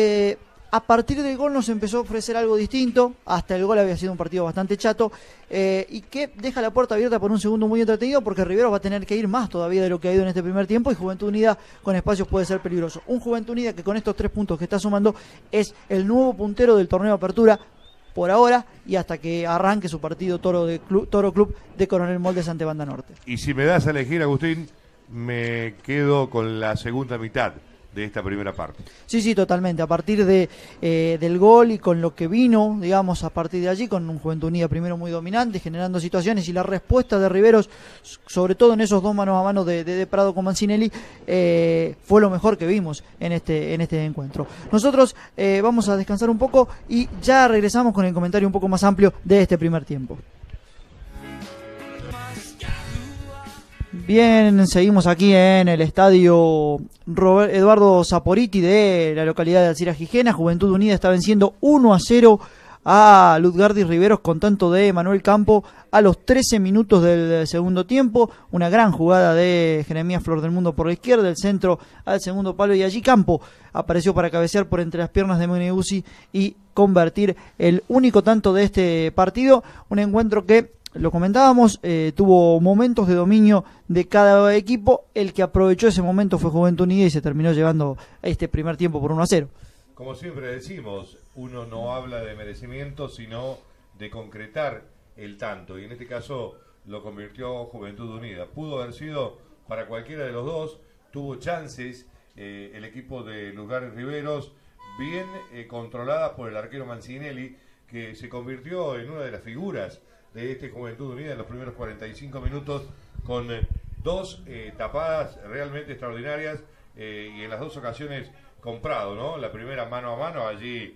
a partir del gol nos empezó a ofrecer algo distinto. Hasta el gol había sido un partido bastante chato, y que deja la puerta abierta por un segundo muy entretenido, porque Riveros va a tener que ir más todavía de lo que ha ido en este primer tiempo, y Juventud Unida con espacios puede ser peligroso. Un Juventud Unida que con estos 3 puntos que está sumando es el nuevo puntero del torneo de Apertura por ahora, y hasta que arranque su partido Toro Club de Coronel Moldes ante Banda Norte. Y si me das a elegir, Agustín, me quedo con la segunda mitad de esta primera parte. Sí, totalmente. A partir del gol y con lo que vino, digamos, a partir de allí, con un Juventud Unida primero muy dominante, generando situaciones, y la respuesta de Riveros, sobre todo en esos 2 manos a mano de Prado con Mancinelli, fue lo mejor que vimos en este encuentro. Nosotros vamos a descansar un poco y ya regresamos con el comentario un poco más amplio de este primer tiempo. Bien, seguimos aquí en el estadio Eduardo Saporiti de la localidad de Alcira Gijena. Juventud Unida está venciendo 1-0 a Lutgardi Riveros con tanto de Manuel Campo a los 13 minutos del segundo tiempo. Una gran jugada de Jeremías Flor del Mundo por la izquierda, el centro al segundo palo, y allí Campo apareció para cabecear por entre las piernas de Meneguzzi y convertir el único tanto de este partido. Un encuentro que, lo comentábamos, tuvo momentos de dominio de cada equipo. El que aprovechó ese momento fue Juventud Unida y se terminó llevando este primer tiempo por 1-0. Como siempre decimos, uno no habla de merecimiento, sino de concretar el tanto, y en este caso lo convirtió Juventud Unida. Pudo haber sido para cualquiera de los dos, tuvo chances el equipo de Lutgardi Riveros, bien controlada por el arquero Mancinelli, que se convirtió en una de las figuras de este Juventud Unida en los primeros 45 minutos, con 2 tapadas realmente extraordinarias, y en las 2 ocasiones comprado, ¿no? La primera mano a mano, allí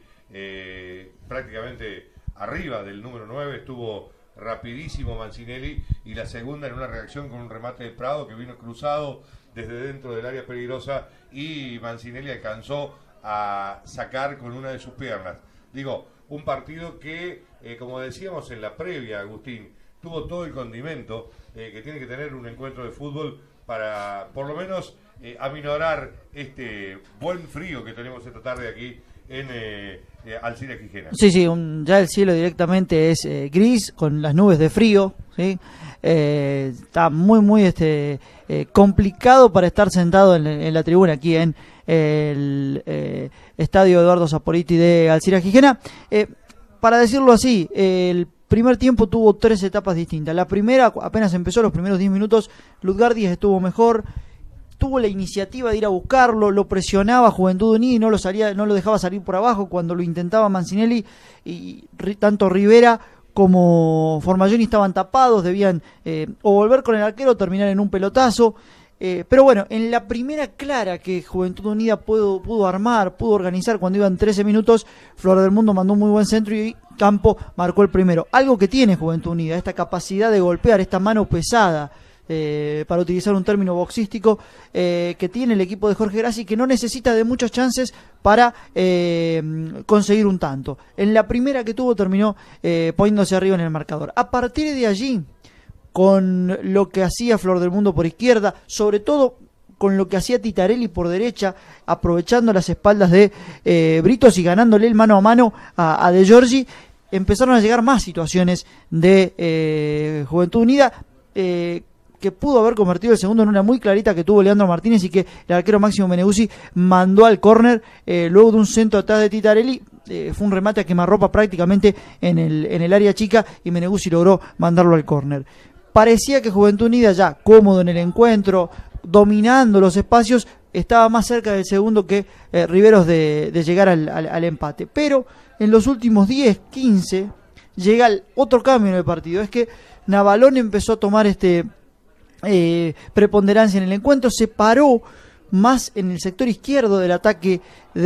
prácticamente arriba del número 9, estuvo rapidísimo Mancinelli, y la segunda en una reacción con un remate de Prado que vino cruzado desde dentro del área peligrosa, y Mancinelli alcanzó a sacar con una de sus piernas. Digo, un partido que, como decíamos en la previa, Agustín, tuvo todo el condimento que tiene que tener un encuentro de fútbol para, por lo menos, aminorar este buen frío que tenemos esta tarde aquí en Alcira Gijena. Sí, ya el cielo directamente es gris, con las nubes de frío, ¿sí? Está muy complicado para estar sentado en la tribuna aquí en el estadio Eduardo Saporiti de Alcira Gijena. Para decirlo así, el primer tiempo tuvo 3 etapas distintas. La primera, apenas empezó, los primeros 10 minutos, Lutgardi estuvo mejor, tuvo la iniciativa de ir a buscarlo, lo presionaba Juventud Unida y no lo dejaba salir por abajo cuando lo intentaba Mancinelli, y tanto Rivera como Formaggini estaban tapados, debían o volver con el arquero o terminar en un pelotazo. Pero bueno, en la primera clara que Juventud Unida pudo armar, pudo organizar cuando iban 13 minutos, Flor del Mundo mandó un muy buen centro y Campo marcó el primero. Algo que tiene Juventud Unida, esta capacidad de golpear, esta mano pesada, para utilizar un término boxístico, que tiene el equipo de Jorge Grassi, que no necesita de muchas chances para conseguir un tanto. En la primera que tuvo terminó poniéndose arriba en el marcador. A partir de allí, con lo que hacía Flor del Mundo por izquierda, sobre todo con lo que hacía Titarelli por derecha, aprovechando las espaldas de Britos y ganándole el mano a mano a De Giorgi, empezaron a llegar más situaciones de Juventud Unida, que pudo haber convertido el segundo en una muy clarita que tuvo Leandro Martínez y que el arquero Máximo Meneguzzi mandó al córner luego de un centro atrás de Titarelli. Fue un remate a quemarropa prácticamente en el área chica y Meneguzzi logró mandarlo al córner. Parecía que Juventud Unida, ya cómodo en el encuentro, dominando los espacios, estaba más cerca del segundo que Riveros de llegar al empate. Pero en los últimos 10, 15 llega otro cambio en el partido. Es que Navalón empezó a tomar preponderancia en el encuentro, se paró más en el sector izquierdo del ataque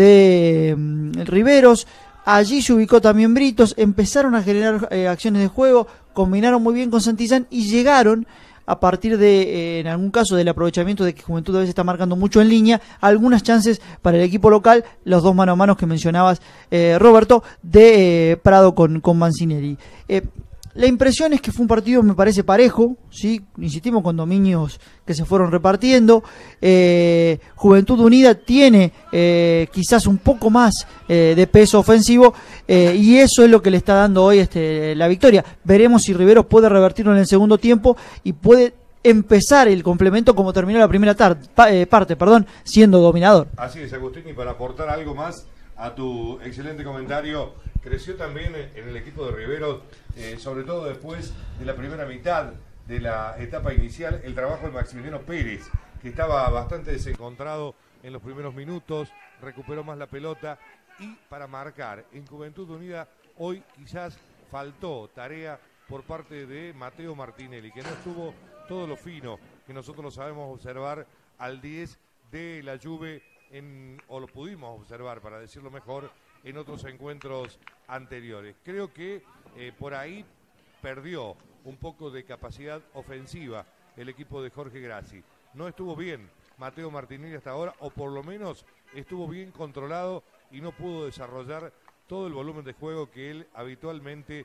de Riveros. Allí se ubicó también Britos, empezaron a generar acciones de juego, combinaron muy bien con Santillán y llegaron, a partir de, en algún caso, del aprovechamiento de que Juventud a veces está marcando mucho en línea, algunas chances para el equipo local, los dos mano a mano que mencionabas, Roberto, de Prado con Mancinelli. La impresión es que fue un partido, me parece, parejo, ¿sí? Insistimos, con dominios que se fueron repartiendo. Juventud Unida tiene quizás un poco más de peso ofensivo y eso es lo que le está dando hoy la victoria. Veremos si Riveros puede revertirlo en el segundo tiempo y puede empezar el complemento como terminó la primera parte, siendo dominador. Así es, Agustín, y para aportar algo más a tu excelente comentario, creció también en el equipo de Riveros, sobre todo después de la primera mitad de la etapa inicial, el trabajo de Maximiliano Pérez, que estaba bastante desencontrado en los primeros minutos, recuperó más la pelota y para marcar en Juventud Unida hoy quizás faltó tarea por parte de Mateo Martinelli, que no estuvo todo lo fino que nosotros lo sabemos observar al 10 de la Juve, o lo pudimos observar, para decirlo mejor, en otros encuentros anteriores. Creo que por ahí perdió un poco de capacidad ofensiva el equipo de Jorge Grassi. No estuvo bien Mateo Martinelli hasta ahora, o por lo menos estuvo bien controlado y no pudo desarrollar todo el volumen de juego que él habitualmente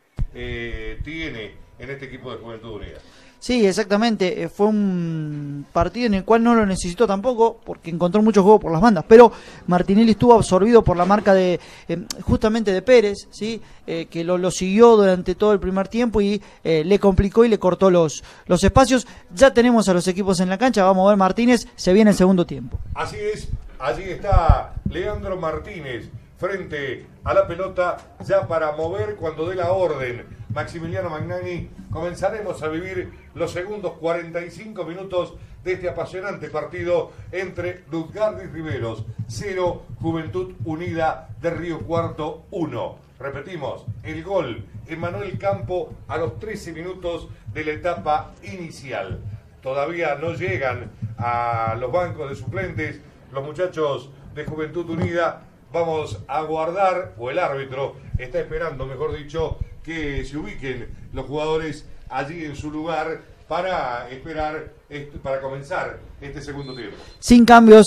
tiene en este equipo de Juventud Unida. Sí, exactamente, fue un partido en el cual no lo necesitó tampoco, porque encontró mucho juego por las bandas, pero Martinelli estuvo absorbido por la marca de justamente de Pérez, ¿sí? Que lo siguió durante todo el primer tiempo y le complicó y le cortó los espacios. Ya tenemos a los equipos en la cancha, vamos a ver Martínez, se viene el segundo tiempo. Así es, allí está Leandro Martínez frente a la pelota ya para mover cuando dé la orden Maximiliano Magnani. Comenzaremos a vivir los segundos 45 minutos de este apasionante partido entre Luzgardi y Riveros. 0, Juventud Unida de Río Cuarto 1. Repetimos, el gol en Manuel Campo a los 13 minutos de la etapa inicial. Todavía no llegan a los bancos de suplentes los muchachos de Juventud Unida. Vamos a guardar, o el árbitro está esperando, mejor dicho, que se ubiquen los jugadores allí en su lugar para esperar, para comenzar este segundo tiempo. Sin cambios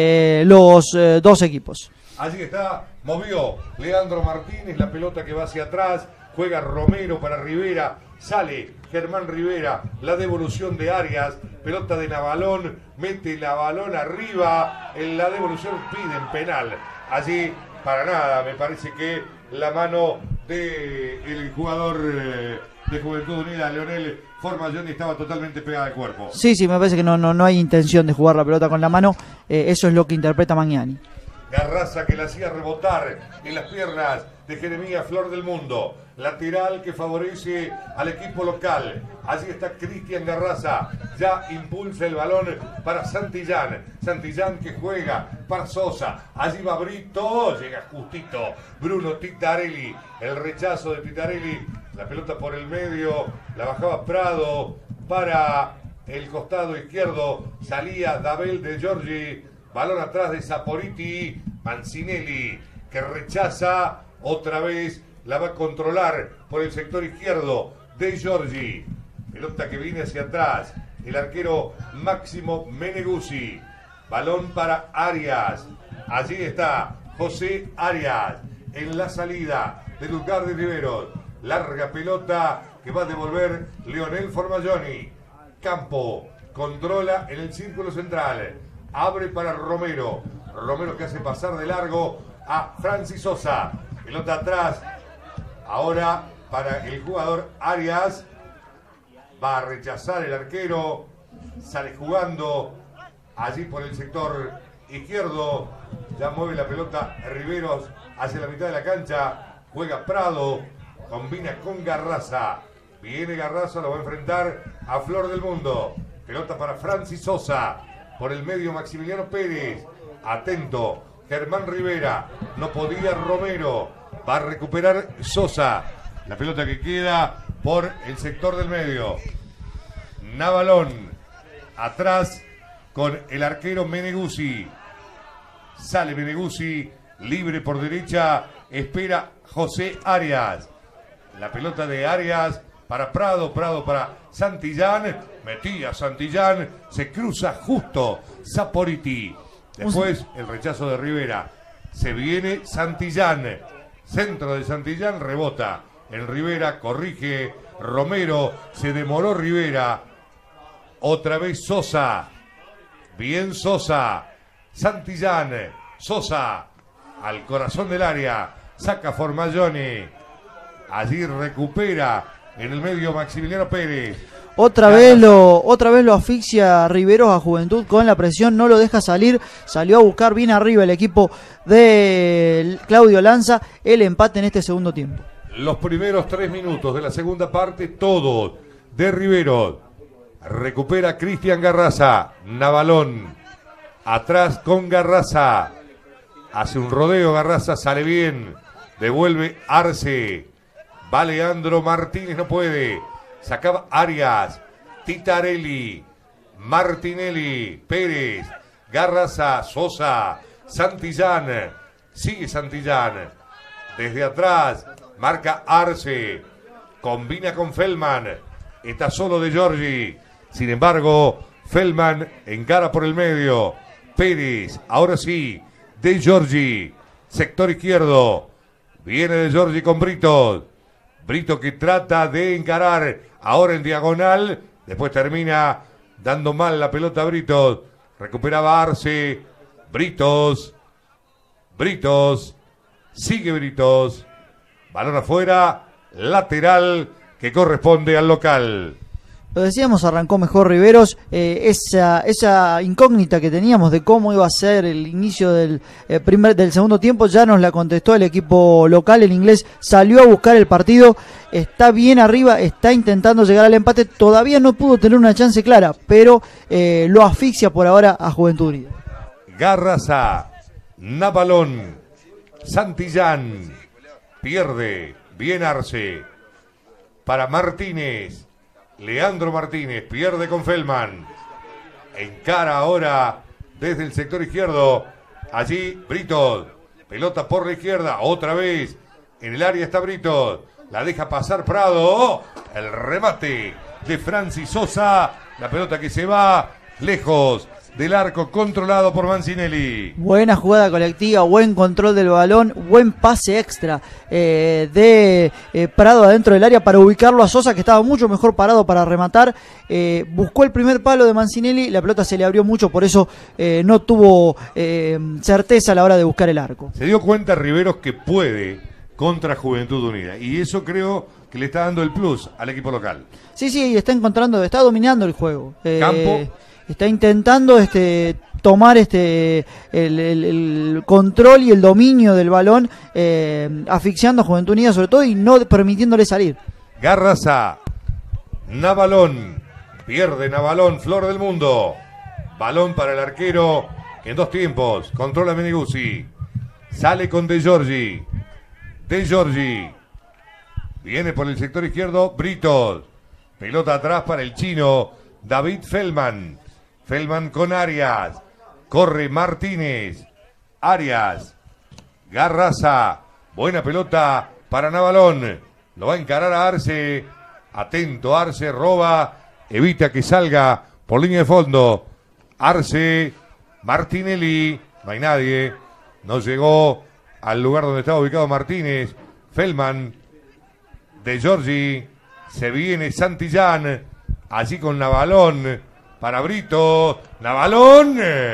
los dos equipos. Allí está, movió Leandro Martínez, la pelota que va hacia atrás, juega Romero para Rivera, sale Germán Rivera, la devolución de Arias, pelota de Navalón, mete la balón arriba, en la devolución piden penal. Allí, para nada, me parece que la mano del jugador de Juventud Unida, Leonel Formaglioni, estaba totalmente pegada al cuerpo. Sí, me parece que no hay intención de jugar la pelota con la mano, eso es lo que interpreta Magnani. Garraza que la hacía rebotar en las piernas de Jeremías Flor del Mundo. Lateral que favorece al equipo local. Allí está Cristian Garraza. Ya impulsa el balón para Santillán. Santillán que juega para Sosa. Allí va Brito. Llega justito Bruno Titarelli. El rechazo de Titarelli. La pelota por el medio. La bajaba Prado para el costado izquierdo. Salía Dabel de Giorgi. Balón atrás de Saporiti. Mancinelli que rechaza otra vez. La va a controlar por el sector izquierdo de Giorgi. Pelota que viene hacia atrás. El arquero Máximo Meneguzzi. Balón para Arias. Allí está José Arias. En la salida de Luzgardi Riveros. Larga pelota que va a devolver Leonel Formaglioni. Campo controla en el círculo central. abre para Romero. Romero que hace pasar de largo a Francis Sosa. Pelota atrás. Ahora para el jugador Arias. Va a rechazar el arquero. Sale jugando allí por el sector izquierdo. Ya mueve la pelota Riveros hacia la mitad de la cancha. Juega Prado. Combina con Garraza. Viene Garraza, lo va a enfrentar a Flor del Mundo. Pelota para Francis Sosa. Por el medio Maximiliano Pérez. Atento. Germán Rivera. No podía Romero. Va a recuperar Sosa. La pelota que queda por el sector del medio. Navalón. Atrás con el arquero Meneguzzi. Sale Meneguzzi. Libre por derecha. Espera José Arias. La pelota de Arias para Prado. Prado para Santillán. Metía Santillán. Se cruza justo Saporiti. Después el rechazo de Rivera. Se viene Santillán. Centro de Santillán, rebota en Rivera, corrige Romero. Se demoró Rivera. Otra vez Sosa. Bien Sosa. Santillán. Sosa. Al corazón del área. Saca Formaglione. Allí recupera en el medio Maximiliano Pérez. Otra vez lo asfixia Riveros a Juventud con la presión, no lo deja salir, salió a buscar bien arriba el equipo de Claudio Lanza el empate en este segundo tiempo. Los primeros 3 minutos de la segunda parte, todos de Riveros. Recupera Cristian Garraza, Navalón, atrás con Garraza, hace un rodeo Garraza, sale bien, devuelve Arce, va Leandro Martínez, no puede. Sacaba Arias, Titarelli, Martinelli, Pérez, Garraza, Sosa, Santillán, sigue Santillán, desde atrás, marca Arce, combina con Feldman, está solo De Giorgi, sin embargo, Feldman encara por el medio, Pérez, ahora sí, De Giorgi, sector izquierdo, viene De Giorgi con Brito. Brito que trata de encarar ahora en diagonal, después termina dando mal la pelota a Britos, recuperaba Arce, Britos, sigue Britos, balón afuera, lateral que corresponde al local. Lo decíamos, arrancó mejor Riveros, esa incógnita que teníamos de cómo iba a ser el inicio del segundo tiempo, ya nos la contestó el equipo local. El inglés salió a buscar el partido, está bien arriba, está intentando llegar al empate, todavía no pudo tener una chance clara, pero lo asfixia por ahora a Juventud Unida. Garraza, Navalón, Santillán, pierde, bien Arce, para Martínez. Leandro Martínez pierde con Feldman. Encara ahora desde el sector izquierdo. Allí Britos. Pelota por la izquierda. Otra vez. En el área está Britos. La deja pasar Prado. El remate de Francis Sosa. La pelota que se va lejos del arco, controlado por Mancinelli. Buena jugada colectiva, buen control del balón, buen pase extra de Prado adentro del área para ubicarlo a Sosa, que estaba mucho mejor parado para rematar. Buscó el primer palo de Mancinelli, la pelota se le abrió mucho, por eso no tuvo certeza a la hora de buscar el arco. Se dio cuenta Riveros que puede contra Juventud Unida, y eso creo que le está dando el plus al equipo local. Sí, está dominando el juego. Campo. Está intentando tomar el control y el dominio del balón, asfixiando a Juventud Unida sobre todo y no permitiéndole salir. Garraza, Navalón, pierde Navalón, Flor del Mundo. Balón para el arquero en 2 tiempos. Controla Meneguzzi. Sale con De Giorgi. De Giorgi. Viene por el sector izquierdo Britos. Pelota atrás para el chino David Feldman. Feldman con Arias. Corre Martínez. Arias. Garraza. Buena pelota para Navalón. Lo va a encarar a Arce. Atento, Arce roba. Evita que salga por línea de fondo. Arce. Martinelli. No hay nadie. No llegó al lugar donde estaba ubicado Martínez. Feldman. De Giorgi. Se viene Santillán. Allí con Navalón. Para Brito, Navalón,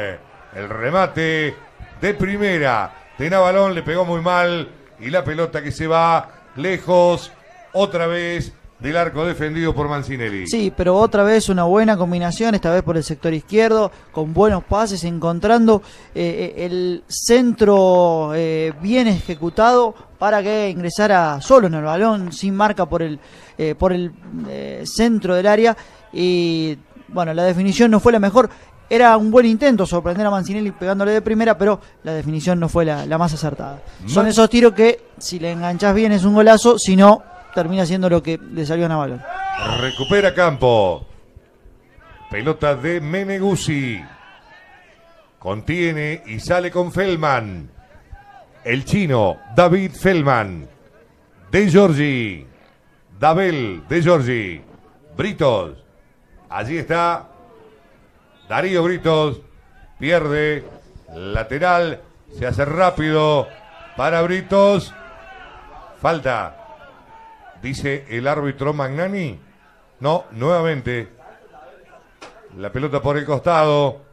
El remate de primera de Navalón le pegó muy mal y la pelota que se va lejos otra vez del arco defendido por Mancinelli. Sí, pero otra vez una buena combinación, esta vez por el sector izquierdo, con buenos pases, encontrando el centro bien ejecutado para que ingresara solo en el balón, sin marca por el centro del área. Y bueno, la definición no fue la mejor. Era un buen intento sorprender a Mancinelli pegándole de primera, pero la definición no fue la más acertada. Son esos tiros que si le enganchás bien es un golazo, si no termina siendo lo que le salió a Navalón. Recupera Campo. Pelota de Meneguzzi. Contiene y sale con Feldman. El chino, David Feldman. De Giorgi. Dabel, De Giorgi. Britos. Allí está Darío Britos. Pierde. Lateral. Se hace rápido para Britos. Falta. Dice el árbitro Magnani. No, nuevamente. La pelota por el costado.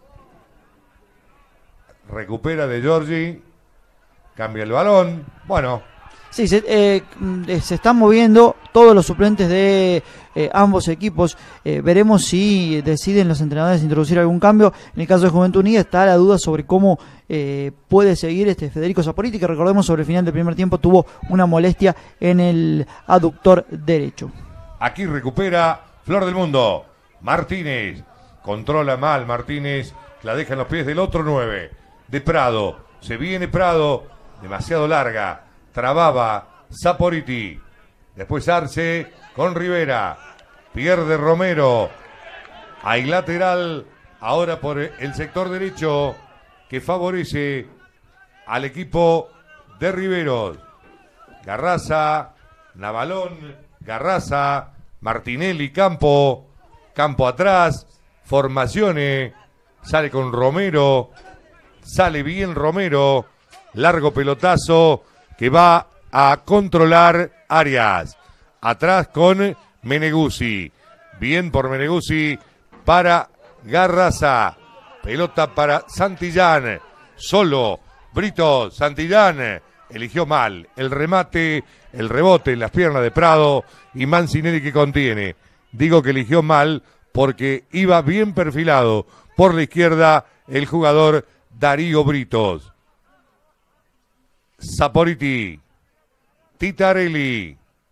Recupera De Giorgi. Cambia el balón. Bueno. Sí, se están moviendo todos los suplentes de ambos equipos. Veremos si deciden los entrenadores introducir algún cambio. En el caso de Juventud Unida está la duda sobre cómo puede seguir Federico Saporiti, que recordemos sobre el final del primer tiempo tuvo una molestia en el aductor derecho. Aquí recupera Flor del Mundo. Martínez. Controla mal Martínez. La deja en los pies del otro 9. De Prado. Se viene Prado. Demasiado larga. Trababa Saporiti. Después Arce con Rivera. Pierde Romero. Hay lateral ahora por el sector derecho que favorece al equipo de Riveros. Garraza, Navalón, Garraza, Martinelli, Campo. Campo atrás. Formazione. Sale con Romero. Sale bien Romero. Largo pelotazo que va a controlar Arias. Atrás con Meneguzzi. Bien por Meneguzzi para Garraza. Pelota para Santillán. Solo Brito. Santillán eligió mal el remate, el rebote en las piernas de Prado y Mancinelli que contiene. Digo que eligió mal porque iba bien perfilado por la izquierda el jugador Darío Britos. Saporiti, Titarelli,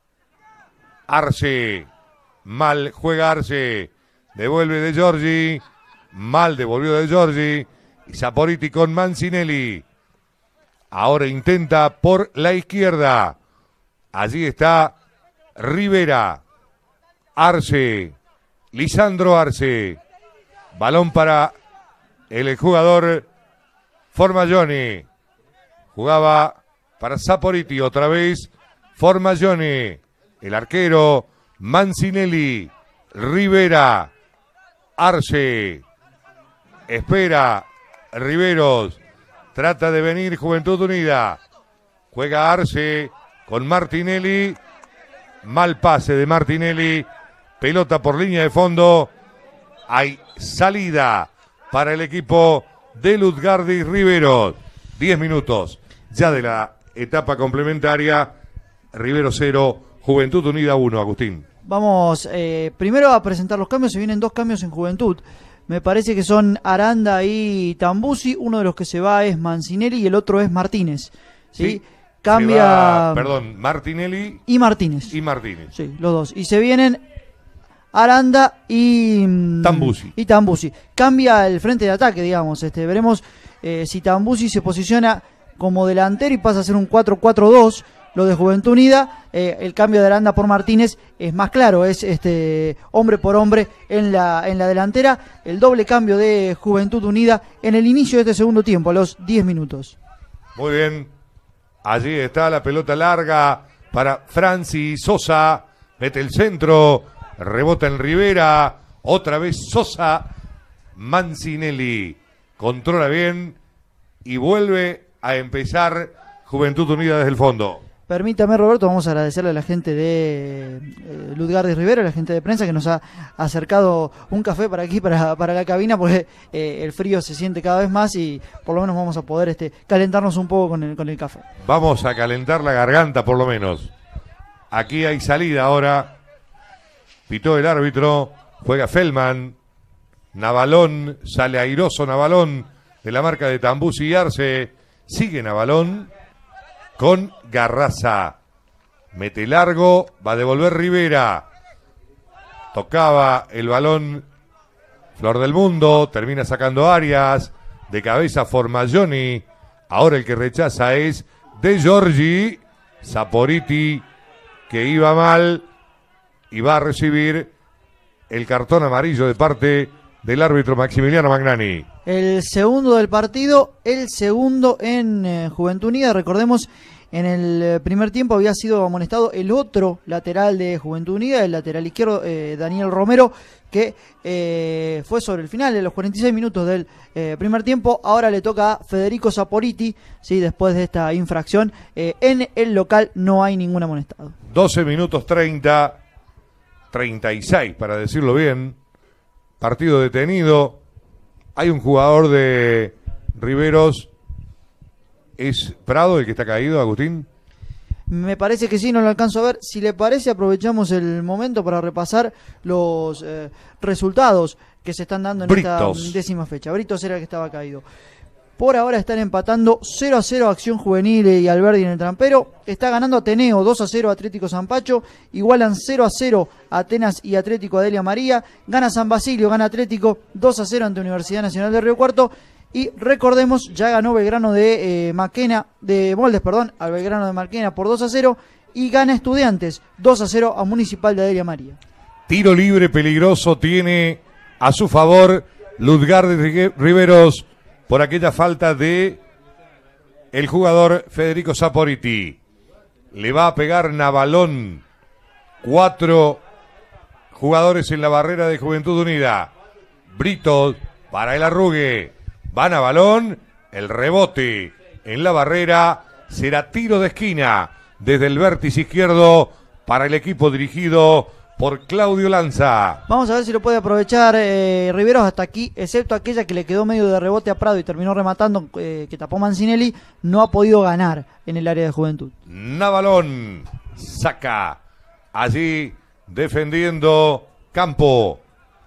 Arce, mal juega Arce, devuelve De Giorgi, mal devolvió De Giorgi, y Saporiti con Mancinelli. Ahora intenta por la izquierda, allí está Rivera, Arce, Lisandro Arce, balón para el jugador Formazione. Jugaba para Saporiti, otra vez Formazione, el arquero Mancinelli, Rivera, Arce, espera Riveros, trata de venir Juventud Unida, juega Arce con Martinelli, mal pase de Martinelli, pelota por línea de fondo, hay salida para el equipo de Luzgardi Riveros, 10 minutos. Ya de la etapa complementaria, Rivero 0, Juventud Unida 1, Agustín. Vamos primero a presentar los cambios, se vienen 2 cambios en Juventud. Me parece que son Aranda y Tambusi, uno de los que se va es Mancinelli y el otro es Martínez. ¿Sí? Cambia... Martinelli y Martínez. Y Martínez. Sí, los dos. Y se vienen Aranda y Tambusi. Cambia el frente de ataque, digamos. Veremos si Tambusi se posiciona como delantero y pasa a ser un 4-4-2, lo de Juventud Unida. El cambio de Aranda por Martínez es más claro, es hombre por hombre en la delantera. El doble cambio de Juventud Unida en el inicio de este segundo tiempo, a los 10 minutos. Muy bien, allí está la pelota larga para Francis Sosa, mete el centro, rebota en Rivera, otra vez Sosa, Mancinelli, controla bien y vuelve a empezar Juventud Unida desde el fondo. Permítame, Roberto, vamos a agradecerle a la gente de Lutgardi Rivero, a la gente de prensa que nos ha acercado un café para aquí, para la cabina, porque el frío se siente cada vez más y por lo menos vamos a poder calentarnos un poco con el café. Vamos a calentar la garganta por lo menos. Aquí hay salida ahora. Pitó el árbitro, juega Feldman. Navalón, sale airoso Navalón de la marca de Tambusi y Arce. Sigue Navalón con Garraza. Mete largo, va a devolver Rivera. Tocaba el balón Flor del Mundo, termina sacando Arias. De cabeza Formaglioni. Ahora el que rechaza es De Giorgi. Saporiti, que iba mal y va a recibir el cartón amarillo de parte del árbitro Maximiliano Magnani. El segundo del partido, el segundo en Juventud Unida. Recordemos, en el primer tiempo había sido amonestado el otro lateral de Juventud Unida, el lateral izquierdo, Daniel Romero, que fue sobre el final de los 46 minutos del primer tiempo. Ahora le toca a Federico Saporiti, ¿sí? Después de esta infracción. En el local no hay ningún amonestado. 12 minutos 30, 36 para decirlo bien. Partido detenido. Hay un jugador de Riveros. ¿Es Prado el que está caído, Agustín? Me parece que sí, no lo alcanzo a ver. Si le parece, aprovechamos el momento para repasar los resultados que se están dando en Britos. esta 10ª fecha. Britos era el que estaba caído. Por ahora están empatando 0-0 Acción Juvenil y Alberdi en el Trampero. Está ganando Ateneo 2-0 Atlético Zampacho. Igualan 0-0 Atenas y Atlético Adelia María. Gana San Basilio, gana Atlético 2-0 ante Universidad Nacional de Río Cuarto. Y recordemos, ya ganó Belgrano de Moldes, al Belgrano de Marquena por 2-0. Y gana Estudiantes 2-0 a Municipal de Adelia María. Tiro libre peligroso tiene a su favor Lutgardi Riveros por aquella falta de el jugador Federico Saporiti. Le va a pegar Navalón. 4 jugadores en la barrera de Juventud Unida. Brito para el arrugue. Va Navalón. El rebote en la barrera. Será tiro de esquina desde el vértice izquierdo para el equipo dirigido por Claudio Lanza. Vamos a ver si lo puede aprovechar Riveros hasta aquí, excepto aquella que le quedó medio de rebote a Prado y terminó rematando, que tapó Mancinelli. No ha podido ganar en el área de Juventud. Navalón saca allí defendiendo Campo.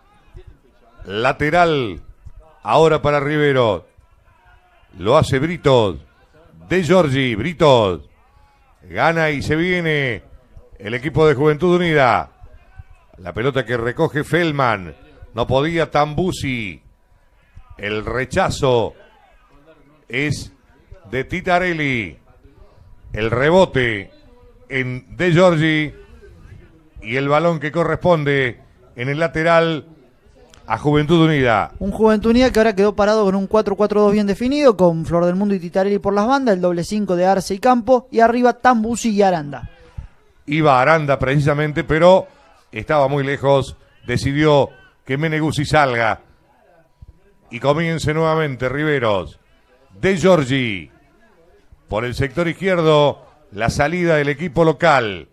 Lateral ahora para Riveros. Lo hace Britos. De Giorgi, Britos. Gana y se viene el equipo de Juventud Unida. La pelota que recoge Feldman. No podía Tambusi. El rechazo es de Titarelli. El rebote en De Giorgi. Y el balón que corresponde en el lateral a Juventud Unida. Un Juventud Unida que ahora quedó parado con un 4-4-2 bien definido, con Flor del Mundo y Titarelli por las bandas, el doble 5 de Arce y Campo, y arriba Tambusi y Aranda. Iba Aranda precisamente, pero estaba muy lejos. Decidió que Meneguzzi salga y comience nuevamente Riveros. De Giorgi por el sector izquierdo, la salida del equipo local.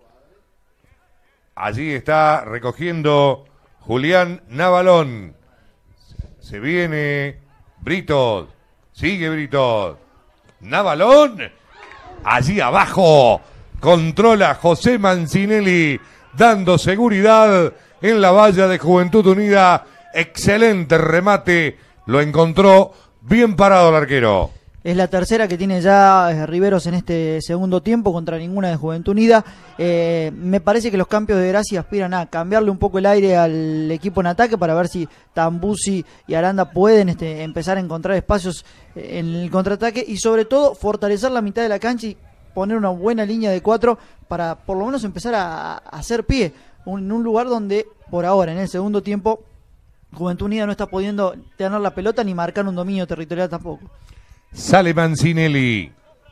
Allí está recogiendo Julián Navalón. Se viene Britos. Sigue Britos. Navalón. Allí abajo. Controla José Mancinelli. Dando seguridad en la valla de Juventud Unida. Excelente remate. Lo encontró bien parado el arquero. Es la tercera que tiene ya Riveros en este segundo tiempo contra ninguna de Juventud Unida. Me parece que los cambios de Gracia aspiran a cambiarle un poco el aire al equipo en ataque para ver si Tambusi y Aranda pueden empezar a encontrar espacios en el contraataque y sobre todo fortalecer la mitad de la cancha y poner una buena línea de 4 para por lo menos empezar a hacer pie en un lugar donde por ahora en el segundo tiempo Juventud Unida no está pudiendo tener la pelota ni marcar un dominio territorial tampoco. Sale Mancinelli.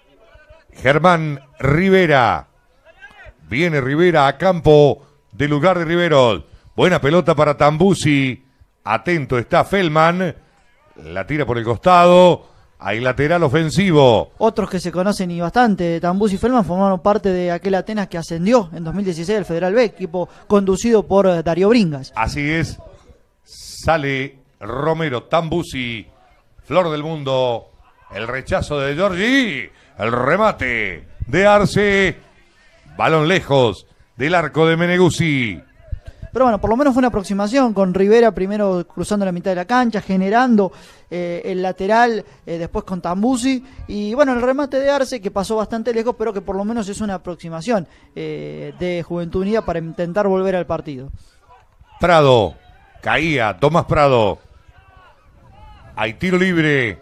Germán Rivera. Viene Rivera a campo de Lutgardi Riveros. Buena pelota para Tambusi. Atento está Feldman. La tira por el costado. Hay lateral ofensivo. Otros que se conocen y bastante, Tambus y Feldman, formaron parte de aquel Atenas que ascendió en 2016 al Federal B, equipo conducido por Darío Bringas. Así es. Sale Romero, Tambusi, Flor del Mundo, el rechazo de Giorgi, el remate de Arce, balón lejos del arco de Meneguzzi. Pero bueno, por lo menos fue una aproximación con Rivera primero cruzando la mitad de la cancha, generando el lateral, después con Tambusi, y bueno, el remate de Arce que pasó bastante lejos, pero que por lo menos es una aproximación de Juventud Unida para intentar volver al partido. Prado, caía Tomás Prado. Hay tiro libre.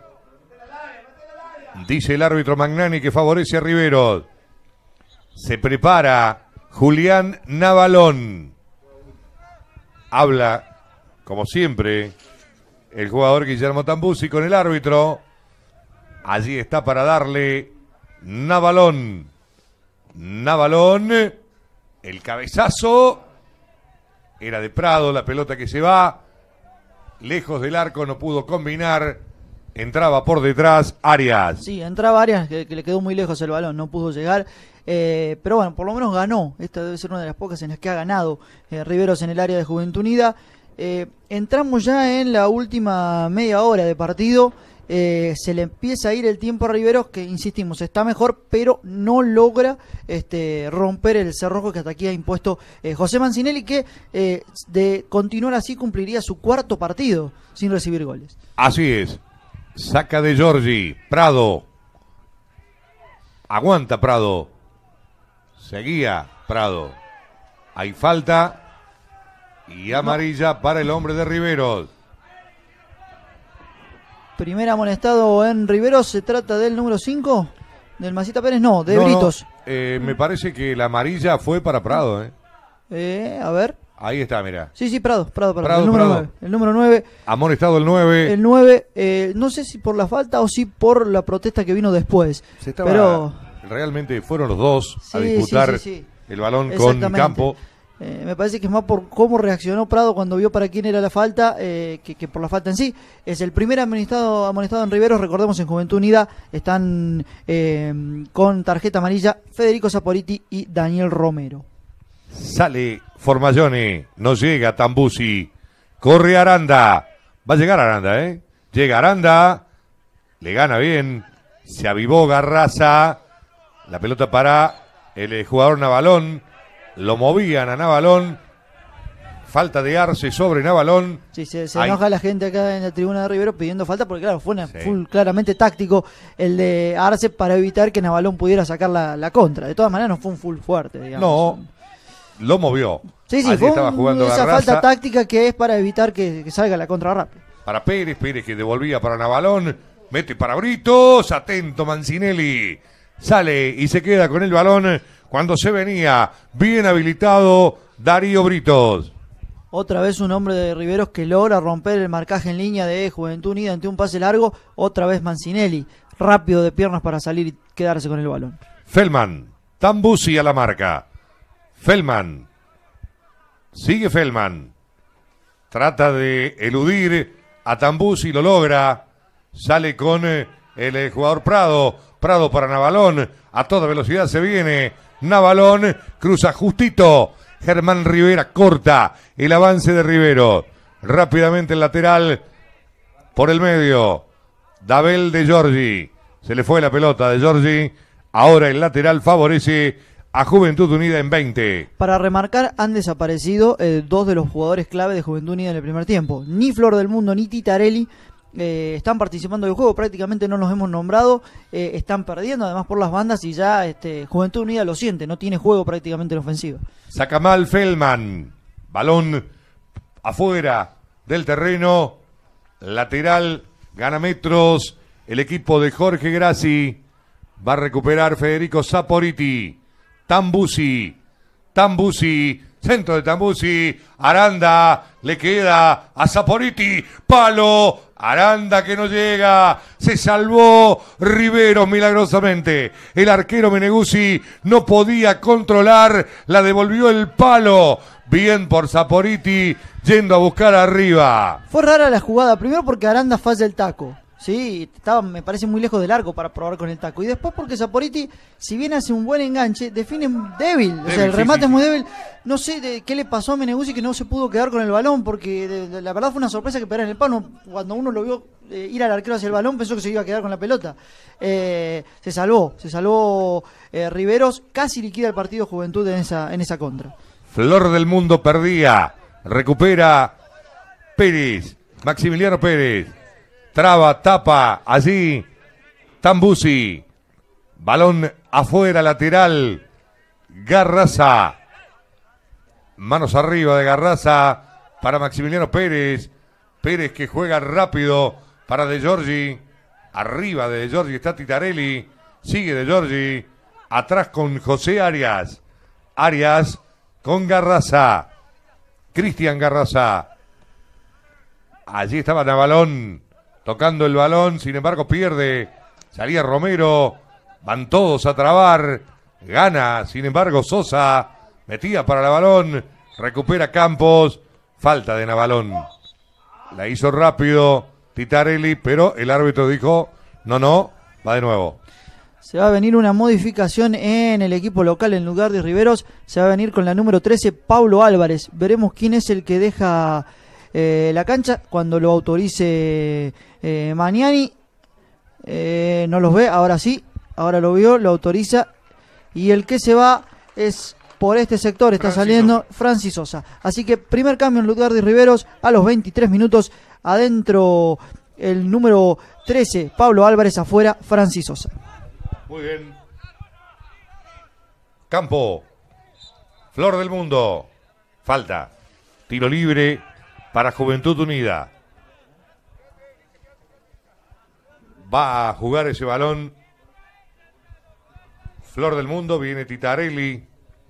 Dice el árbitro Magnani que favorece a Riveros. Se prepara Julián Navalón. Habla, como siempre, el jugador Guillermo Tambusi con el árbitro. Allí está para darle Navalón. Navalón, el cabezazo. Era de Prado, la pelota que se va. Lejos del arco, no pudo combinar. Entraba por detrás Arias. Sí, entraba Arias, que le quedó muy lejos el balón, no pudo llegar. Pero bueno, por lo menos ganó. Esta debe ser una de las pocas en las que ha ganado Riveros en el área de Juventud Unida. Entramos ya en la última media hora de partido. Se le empieza a ir el tiempo a Riveros, que insistimos, está mejor, pero no logra romper el cerrojo que hasta aquí ha impuesto José Mancinelli, que de continuar así cumpliría su cuarto partido sin recibir goles. Así es. Saca de Giorgi. Prado. Aguanta Prado. Seguía Prado. Hay falta y amarilla para el hombre de Riveros. Primer amonestado en Riveros, se trata del número 5, del Masita Pérez, no, de Britos. Me parece que la amarilla fue para Prado. A ver. Ahí está, mira. Sí, Prado, el número 9. El número 9. Amonestado el 9. El 9, no sé si por la falta o si por la protesta que vino después. Pero realmente fueron los dos a disputar el balón con Campo. Me parece que es más por cómo reaccionó Prado cuando vio para quién era la falta que por la falta en sí. Es el primer amonestado en Riveros. Recordemos, en Juventud Unida están con tarjeta amarilla Federico Saporiti y Daniel Romero. Sale Formaglione, no llega Tambusi, corre Aranda, va a llegar Aranda, llega Aranda, le gana bien, se avivó Garraza, la pelota para el jugador Navalón, lo movían a Navalón, falta de Arce sobre Navalón. Sí, se enoja la gente acá en la tribuna de Riveros pidiendo falta, porque claro, fue full claramente táctico el de Arce para evitar que Navalón pudiera sacar la contra. De todas maneras no fue un full fuerte, digamos. No, lo movió. Sí, allí fue estaba jugando esa Garraza. falta táctica que es para evitar que salga la contra rápido. Para Pérez que devolvía para Navalón, mete para Britos, atento Mancinelli, sale y se queda con el balón cuando se venía bien habilitado Darío Britos. Otra vez un hombre de Riveros que logra romper el marcaje en línea de Juventud Unida ante un pase largo. Otra vez Mancinelli, rápido de piernas para salir y quedarse con el balón. Feldman, Tambusi a la marca. Feldman, sigue Feldman, trata de eludir a Tambusi, lo logra, sale con el jugador Prado para Navalón, a toda velocidad se viene, Navalón cruza justito, Germán Rivera corta el avance de Rivero, rápidamente el lateral por el medio, Dabel de Giorgi, se le fue la pelota de Giorgi, ahora el lateral favorece a Juventud Unida en 20. Para remarcar, han desaparecido dos de los jugadores clave de Juventud Unida en el primer tiempo. Ni Flor del Mundo ni Titarelli están participando del juego, prácticamente no los hemos nombrado, están perdiendo además por las bandas y ya Juventud Unida lo siente, no tiene juego prácticamente en ofensiva. Saca mal Feldman, balón afuera del terreno, lateral, gana metros, el equipo de Jorge Grassi, va a recuperar Federico Saporiti. Tambusi, centro de Tambusi, Aranda, le queda a Saporiti, palo, Aranda que no llega, se salvó Riveros milagrosamente, el arquero Meneguzzi no podía controlar, la devolvió el palo, bien por Saporiti, yendo a buscar arriba. Fue rara la jugada, primero porque Aranda falla el taco. Sí, estaba, me parece, muy lejos del arco para probar con el taco. Y después porque Saporiti, si bien hace un buen enganche, define débil. O sea, el remate es muy débil. No sé qué le pasó a Meneguzzi que no se pudo quedar con el balón, porque la verdad fue una sorpresa que pegara en el palo. Cuando uno lo vio ir al arquero hacia el balón, pensó que se iba a quedar con la pelota. Se salvó Riveros, casi liquida el partido Juventud en esa contra. Flor del Mundo perdía, recupera Pérez, Maximiliano Pérez. Traba, tapa, allí Tambusi, balón afuera, lateral, Garraza, manos arriba de Garraza para Maximiliano Pérez, Pérez que juega rápido para De Giorgi, arriba de Giorgi está Titarelli, sigue De Giorgi, atrás con José Arias, Arias con Garraza, Cristian Garraza, allí estaba Navalón, tocando el balón, sin embargo pierde, salía Romero, van todos a trabar, gana, sin embargo Sosa, metía para el balón, recupera Campos, falta de Navalón, la hizo rápido Titarelli, pero el árbitro dijo, no, va de nuevo. Se va a venir una modificación en el equipo local en lugar de Riveros, se va a venir con la número 13, Pablo Álvarez, veremos quién es el que deja la cancha cuando lo autorice Magnani. No los ve, ahora sí, ahora lo vio, lo autoriza, y el que se va es por este sector, está saliendo Francis Sosa. Así que primer cambio en lugar de Riveros a los 23 minutos, adentro el número 13, Pablo Álvarez, afuera Francis Sosa. Muy bien. Campo, Flor del Mundo, falta, tiro libre para Juventud Unida. Va a jugar ese balón Flor del Mundo, viene Titarelli.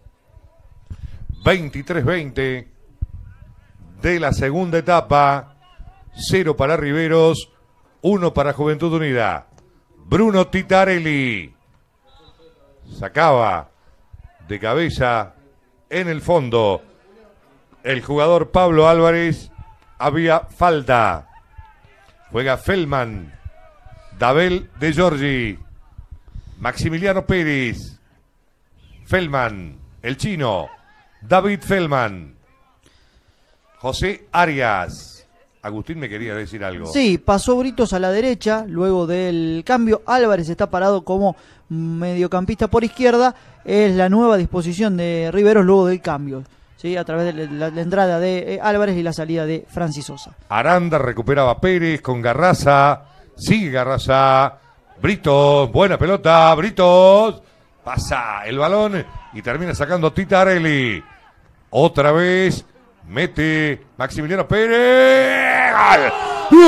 23-20 de la segunda etapa. 0 para Riveros, 1 para Juventud Unida. Bruno Titarelli sacaba de cabeza en el fondo el jugador Pablo Álvarez. Había falta. Juega Feldman, Dabel De Giorgi, Maximiliano Pérez, Feldman, el chino, David Feldman, José Arias. Agustín me quería decir algo. Sí, pasó Britos a la derecha, luego del cambio. Álvarez está parado como mediocampista por izquierda. Es la nueva disposición de Riveros luego del cambio, ¿sí? A través de la entrada de Álvarez y la salida de Francis Sosa. Aranda recuperaba Pérez con Garraza. Sigue Garraza. Britos, buena pelota. Britos pasa el balón y termina sacando Titarelli. Otra vez mete Maximiliano Pérez. ¡Gol!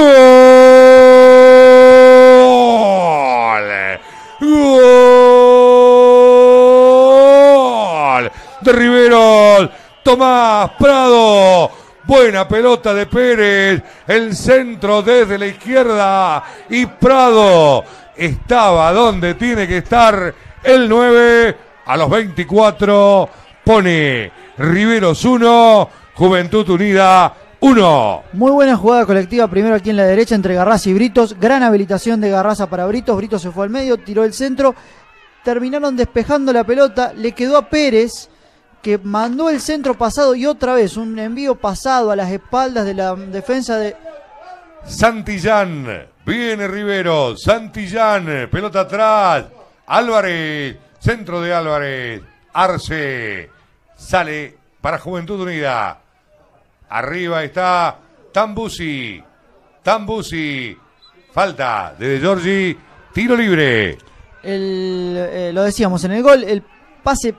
¡Gol! De Riveros. Tomás Prado. Buena pelota de Pérez. El centro desde la izquierda. Y Prado estaba donde tiene que estar. El 9 a los 24 pone Riveros 1, Juventud Unida 1. Muy buena jugada colectiva, primero aquí en la derecha entre Garraza y Britos, gran habilitación de Garraza para Britos, Britos se fue al medio, tiró el centro, terminaron despejando la pelota, le quedó a Pérez, que mandó el centro pasado y otra vez un envío pasado a las espaldas de la defensa de Santillán, viene Riveros, Santillán, pelota atrás, Álvarez, centro de Álvarez, Arce, sale para Juventud Unida. Arriba está Tambusi, falta de Giorgi, tiro libre. Lo decíamos en el gol, el pase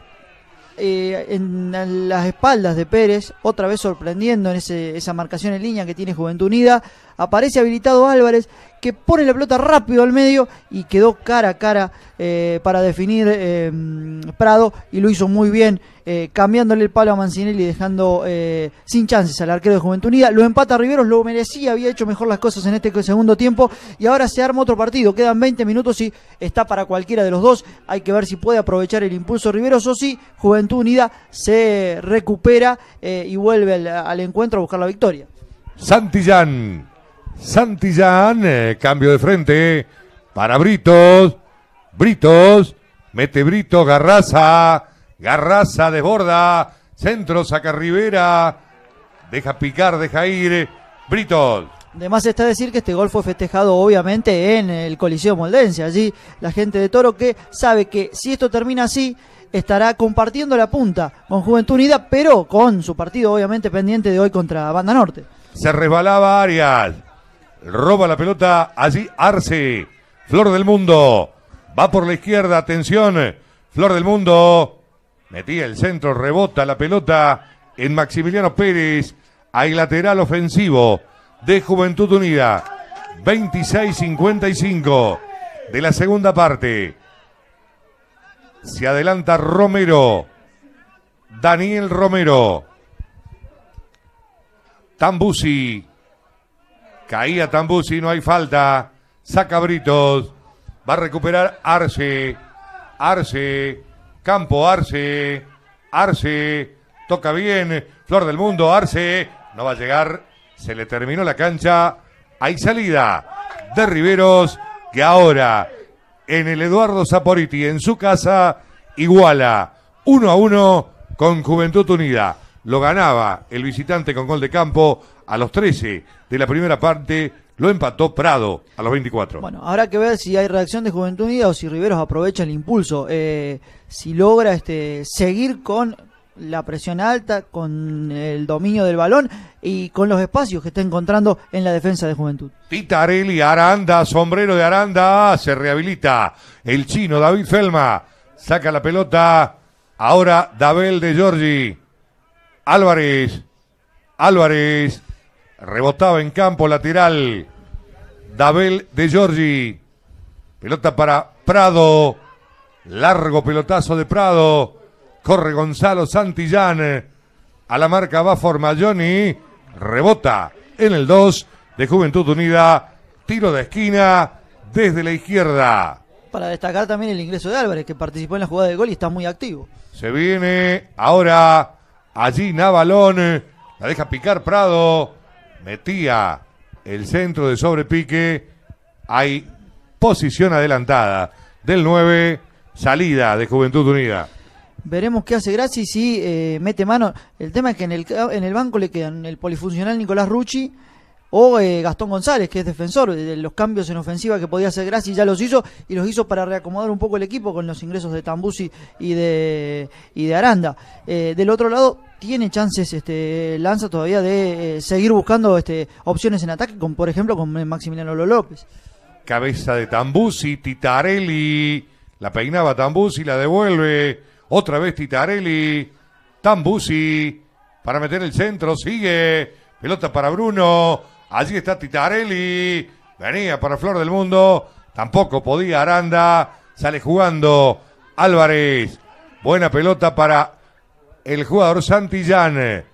en las espaldas de Pérez, otra vez sorprendiendo en esa marcación en línea que tiene Juventud Unida. Aparece habilitado Álvarez, que pone la pelota rápido al medio y quedó cara a cara para definir Prado, y lo hizo muy bien, cambiándole el palo a Mancinelli, dejando sin chances al arquero de Juventud Unida. Lo empata Riveros, lo merecía, había hecho mejor las cosas en este segundo tiempo, y ahora se arma otro partido. Quedan 20 minutos y está para cualquiera de los dos. Hay que ver si puede aprovechar el impulso Riveros o si Juventud Unida se recupera y vuelve al encuentro a buscar la victoria. Santillán Santillán, cambio de frente para Britos. Britos, mete Brito, Garraza desborda, centro, saca Rivera, deja picar, deja ir, Britos. De más está decir que este gol fue festejado obviamente en el Coliseo Moldense. Allí la gente de Toro, que sabe que si esto termina así, estará compartiendo la punta con Juventud Unida, pero con su partido obviamente pendiente de hoy contra Banda Norte. Se resbalaba Arias, roba la pelota allí Arce, Flor del Mundo, va por la izquierda, atención, Flor del Mundo, metía el centro, rebota la pelota en Maximiliano Pérez, hay lateral ofensivo de Juventud Unida, 26-55 de la segunda parte. Se adelanta Romero, Daniel Romero, Tambusi, caía Tambusi, no hay falta, saca Britos, va a recuperar Arce, Campo Arce, toca bien, Flor del Mundo, Arce, no va a llegar, se le terminó la cancha, hay salida de Riveros, que ahora en el Eduardo Saporiti, en su casa, iguala 1-1 con Juventud Unida. Lo ganaba el visitante con gol de campo a los 13 de la primera parte, lo empató Prado a los 24. Bueno, habrá que ver si hay reacción de Juventud Unida o si Riveros aprovecha el impulso, si logra seguir con la presión alta, con el dominio del balón y con los espacios que está encontrando en la defensa de Juventud. Titarelli, Aranda, sombrero de Aranda, se rehabilita el chino David Felma, saca la pelota, ahora Dabel de Giorgi, Álvarez, rebotaba en campo lateral, Dabel de Giorgi, pelota para Prado, largo pelotazo de Prado, corre Gonzalo Santillán, a la marca va Formaglioni, rebota en el 2 de Juventud Unida, tiro de esquina desde la izquierda. Para destacar también el ingreso de Álvarez, que participó en la jugada de gol y está muy activo. Se viene ahora allí Navalón, la deja picar Prado, metía el centro de sobrepique, hay posición adelantada del 9, salida de Juventud Unida. Veremos qué hace Grassi si mete mano. El tema es que en el banco le quedan el polifuncional Nicolás Rucci o Gastón González, que es defensor. De los cambios en ofensiva que podía hacer Grassi ya los hizo, y los hizo para reacomodar un poco el equipo con los ingresos de Tambusi y de Aranda. Del otro lado tiene chances Lanza todavía de seguir buscando opciones en ataque, con, por ejemplo con Maximiliano López. Cabeza de Tambusi, Titarelli, la peinaba Tambusi, la devuelve. Otra vez Titarelli, Tambusi, para meter el centro, sigue, pelota para Bruno, allí está Titarelli, venía para Flor del Mundo, tampoco podía Aranda, sale jugando Álvarez, buena pelota para el jugador Santillán,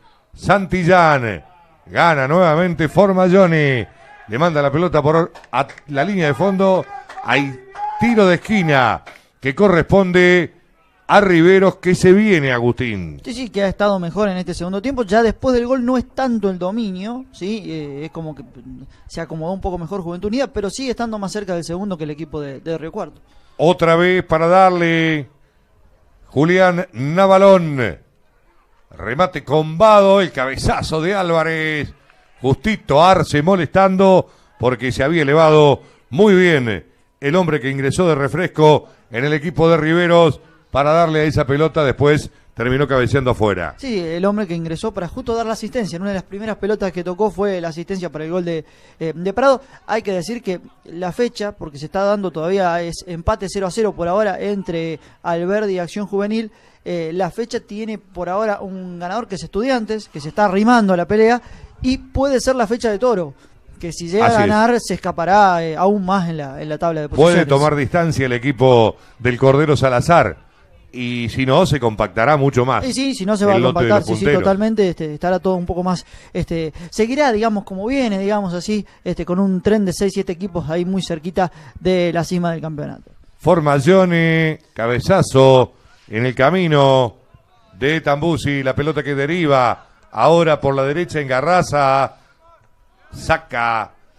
gana nuevamente Formaglioni, le manda la pelota por la línea de fondo, hay tiro de esquina que corresponde a Riveros, que se viene, Agustín. Sí, que ha estado mejor en este segundo tiempo. Ya después del gol no es tanto el dominio, ¿sí? Es como que se acomodó un poco mejor Juventud Unida, pero sigue estando más cerca del segundo que el equipo de Río Cuarto. Otra vez para darle Julián Navalón. Remate combado, el cabezazo de Álvarez. Justito Arce molestando porque se había elevado muy bien el hombre que ingresó de refresco en el equipo de Riveros para darle a esa pelota, después terminó cabeceando afuera. Sí, el hombre que ingresó para justo dar la asistencia. En una de las primeras pelotas que tocó fue la asistencia para el gol de Prado. Hay que decir que la fecha, porque se está dando todavía, es empate 0-0 por ahora entre Alberdi y Acción Juvenil. La fecha tiene por ahora un ganador que es Estudiantes, que se está arrimando a la pelea, y puede ser la fecha de Toro, que si llega a ganar se escapará aún más en la tabla de posiciones. Puede tomar distancia el equipo del Cordero Salazar. Y si no, se compactará mucho más. Sí, si no se va a compactar, sí, totalmente, estará todo un poco más, seguirá, digamos, como viene, digamos así, con un tren de 6-7 equipos ahí muy cerquita de la cima del campeonato. Formaglioni, cabezazo en el camino de Tambusi, la pelota que deriva ahora por la derecha en Garraza, saca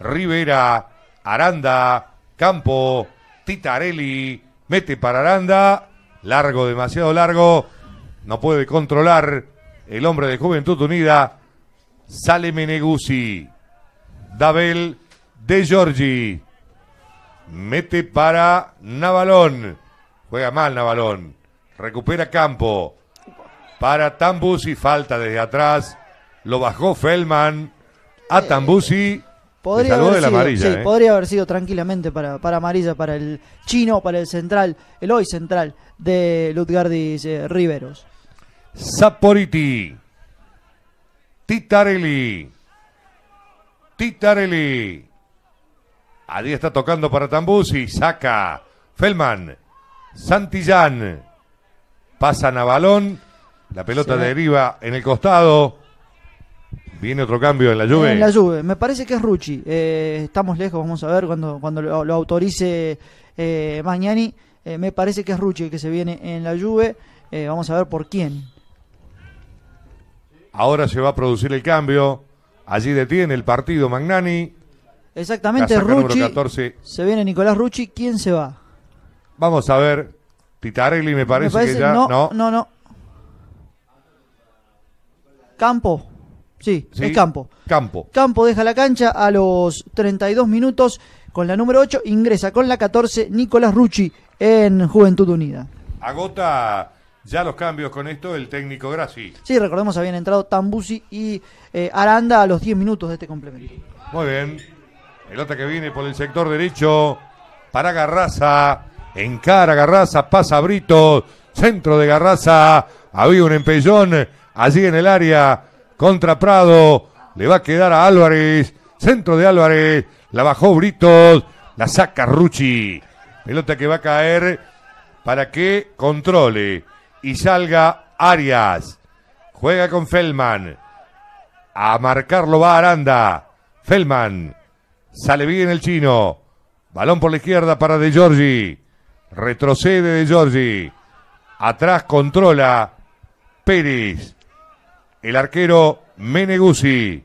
Rivera, Aranda, Campo, Titarelli, mete para Aranda, largo, demasiado largo, no puede controlar el hombre de Juventud Unida, sale Meneguzzi, Dabel De Giorgi, mete para Navalón, juega mal Navalón, recupera Campo, para Tambusi, falta desde atrás, lo bajó Feldman, a Tambusi. Podría salvó haber de la sido, amarilla, sí, podría haber sido tranquilamente para amarilla, para el chino, para el central, el hoy central de Lutgardis Riveros. Saporiti, Titarelli, allí está tocando para Tambusi, saca Feldman, Santillán, pasa Navalón, la pelota deriva en el costado. Viene otro cambio en la Juve. En la Juve, me parece que es Rucci. Estamos lejos, vamos a ver cuando lo autorice Magnani. Me parece que es Rucci el que se viene en la Juve. Vamos a ver por quién. Ahora se va a producir el cambio. Allí detiene el partido Magnani. Exactamente, Casaca Rucci. número 14. Se viene Nicolás Rucci. ¿Quién se va? Vamos a ver. Titarelli me parece que ya... No. Campo. Sí, es Campo. Campo deja la cancha a los 32 minutos con la número 8. Ingresa con la 14 Nicolás Rucci en Juventud Unida. Agota ya los cambios con esto el técnico Grassi. Sí, recordemos habían entrado Tambusi y Aranda a los 10 minutos de este complemento. Muy bien. Pelota que viene por el sector derecho para Garraza. Encara Garraza, pasa Brito. Centro de Garraza. Había un empellón allí en el área. Contra Prado, le va a quedar a Álvarez, centro de Álvarez, la bajó Britos, la saca Rucci, pelota que va a caer para que controle y salga Arias, juega con Feldman, a marcarlo va Aranda, Feldman, sale bien el chino, balón por la izquierda para De Giorgi, retrocede De Giorgi, atrás controla Pérez. El arquero Meneguzzi,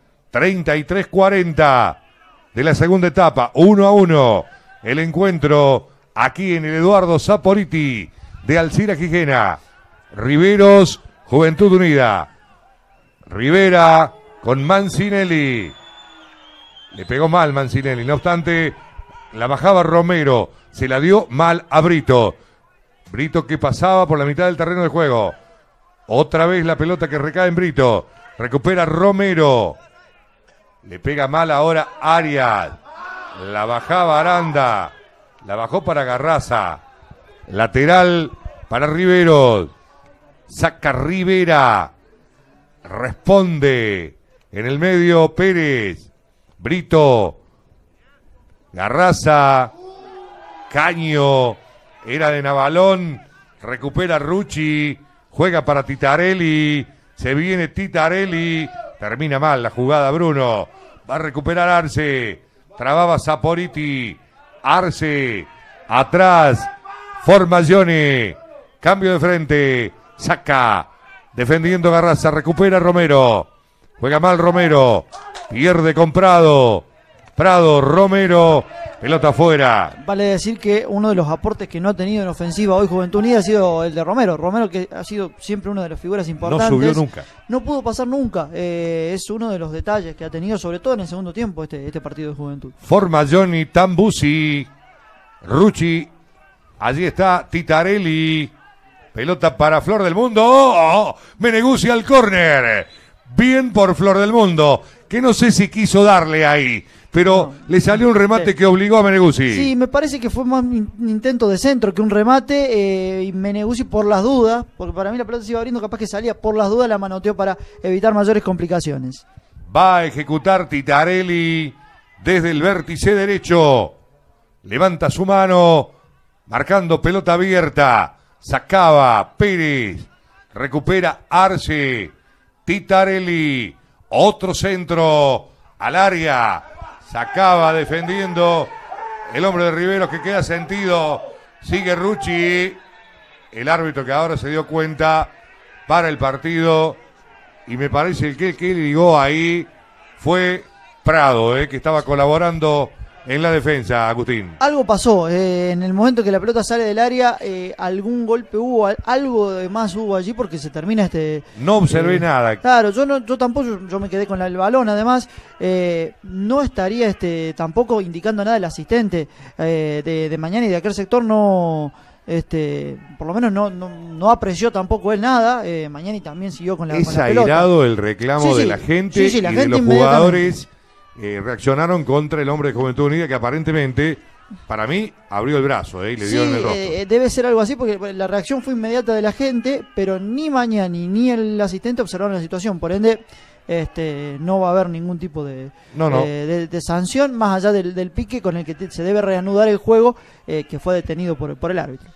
33-40 de la segunda etapa, 1-1. El encuentro aquí en el Eduardo Saporiti de Alcira Quijena. Riveros, Juventud Unida. Rivera con Mancinelli. Le pegó mal Mancinelli, no obstante, la bajaba Romero. Se la dio mal a Brito. Brito que pasaba por la mitad del terreno de juego. Otra vez la pelota que recae en Brito. Recupera Romero. Le pega mal ahora Arias. La bajaba Aranda. La bajó para Garraza. Lateral para Riveros. Saca Rivera. Responde. En el medio Pérez. Brito. Garraza. Caño. Era de Navalón. Recupera Rucci. Juega para Titarelli, se viene Titarelli, termina mal la jugada Bruno, va a recuperar Arce, trababa Saporiti, Arce, atrás, Formazione, cambio de frente, saca, defendiendo Garraza, recupera Romero, juega mal Romero, pierde con Prado, Romero, pelota afuera. Vale decir que uno de los aportes que no ha tenido en ofensiva hoy Juventud Unida ha sido el de Romero. Romero, que ha sido siempre una de las figuras importantes. No subió nunca. No pudo pasar nunca. Es uno de los detalles que ha tenido, sobre todo en el segundo tiempo, este partido de Juventud. Formazione, Tambusi, Rucci, allí está Titarelli. Pelota para Flor del Mundo. Meneguzzi al córner. Bien por Flor del Mundo, que no sé si quiso darle ahí, pero le salió un remate que obligó a Meneguzzi. Sí, me parece que fue más un intento de centro que un remate, y Meneguzzi por las dudas, porque para mí la pelota se iba abriendo, capaz que salía por las dudas, la manoteó para evitar mayores complicaciones. Va a ejecutar Titarelli desde el vértice derecho, levanta su mano, marcando pelota abierta, sacaba Pérez, recupera Arce, Titarelli, otro centro al área, sacaba defendiendo el hombre de Riveros que queda sentido, sigue Rucci, el árbitro que ahora se dio cuenta para el partido y me parece que el que ligó ahí fue Prado, que estaba colaborando en la defensa, Agustín. Algo pasó, en el momento que la pelota sale del área, algún golpe hubo, algo de más hubo allí porque se termina No observé nada. Claro, yo tampoco, yo me quedé con el balón, además, no estaría tampoco indicando nada el asistente de Mañani y de aquel sector, no... por lo menos no apreció tampoco él nada. Mañani también siguió con la pelota. Es airado el reclamo de la gente la y gente de los jugadores. Reaccionaron contra el hombre de Juventud Unida que aparentemente, para mí, abrió el brazo y le dio en el rostro. Debe ser algo así porque la reacción fue inmediata de la gente, pero ni Mañani ni el asistente observaron la situación, por ende no va a haber ningún tipo de sanción más allá del pique con el que se debe reanudar el juego, que fue detenido por el árbitro.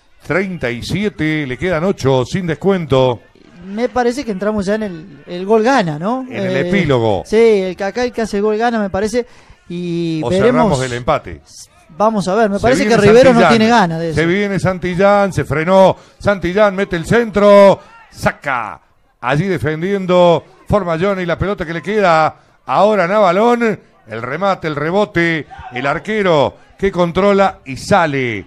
37, le quedan 8 sin descuento. Me parece que entramos ya en el gol gana, ¿no? En el epílogo. Sí, el que hace el gol gana, me parece. Y o veremos. Cerramos el empate. Vamos a ver, me parece que Rivero no tiene ganas de eso. Se viene Santillán, se frenó. Santillán mete el centro, saca. Allí defendiendo Formaggio y la pelota que le queda ahora a Navalón. El remate, el rebote, el arquero que controla y sale.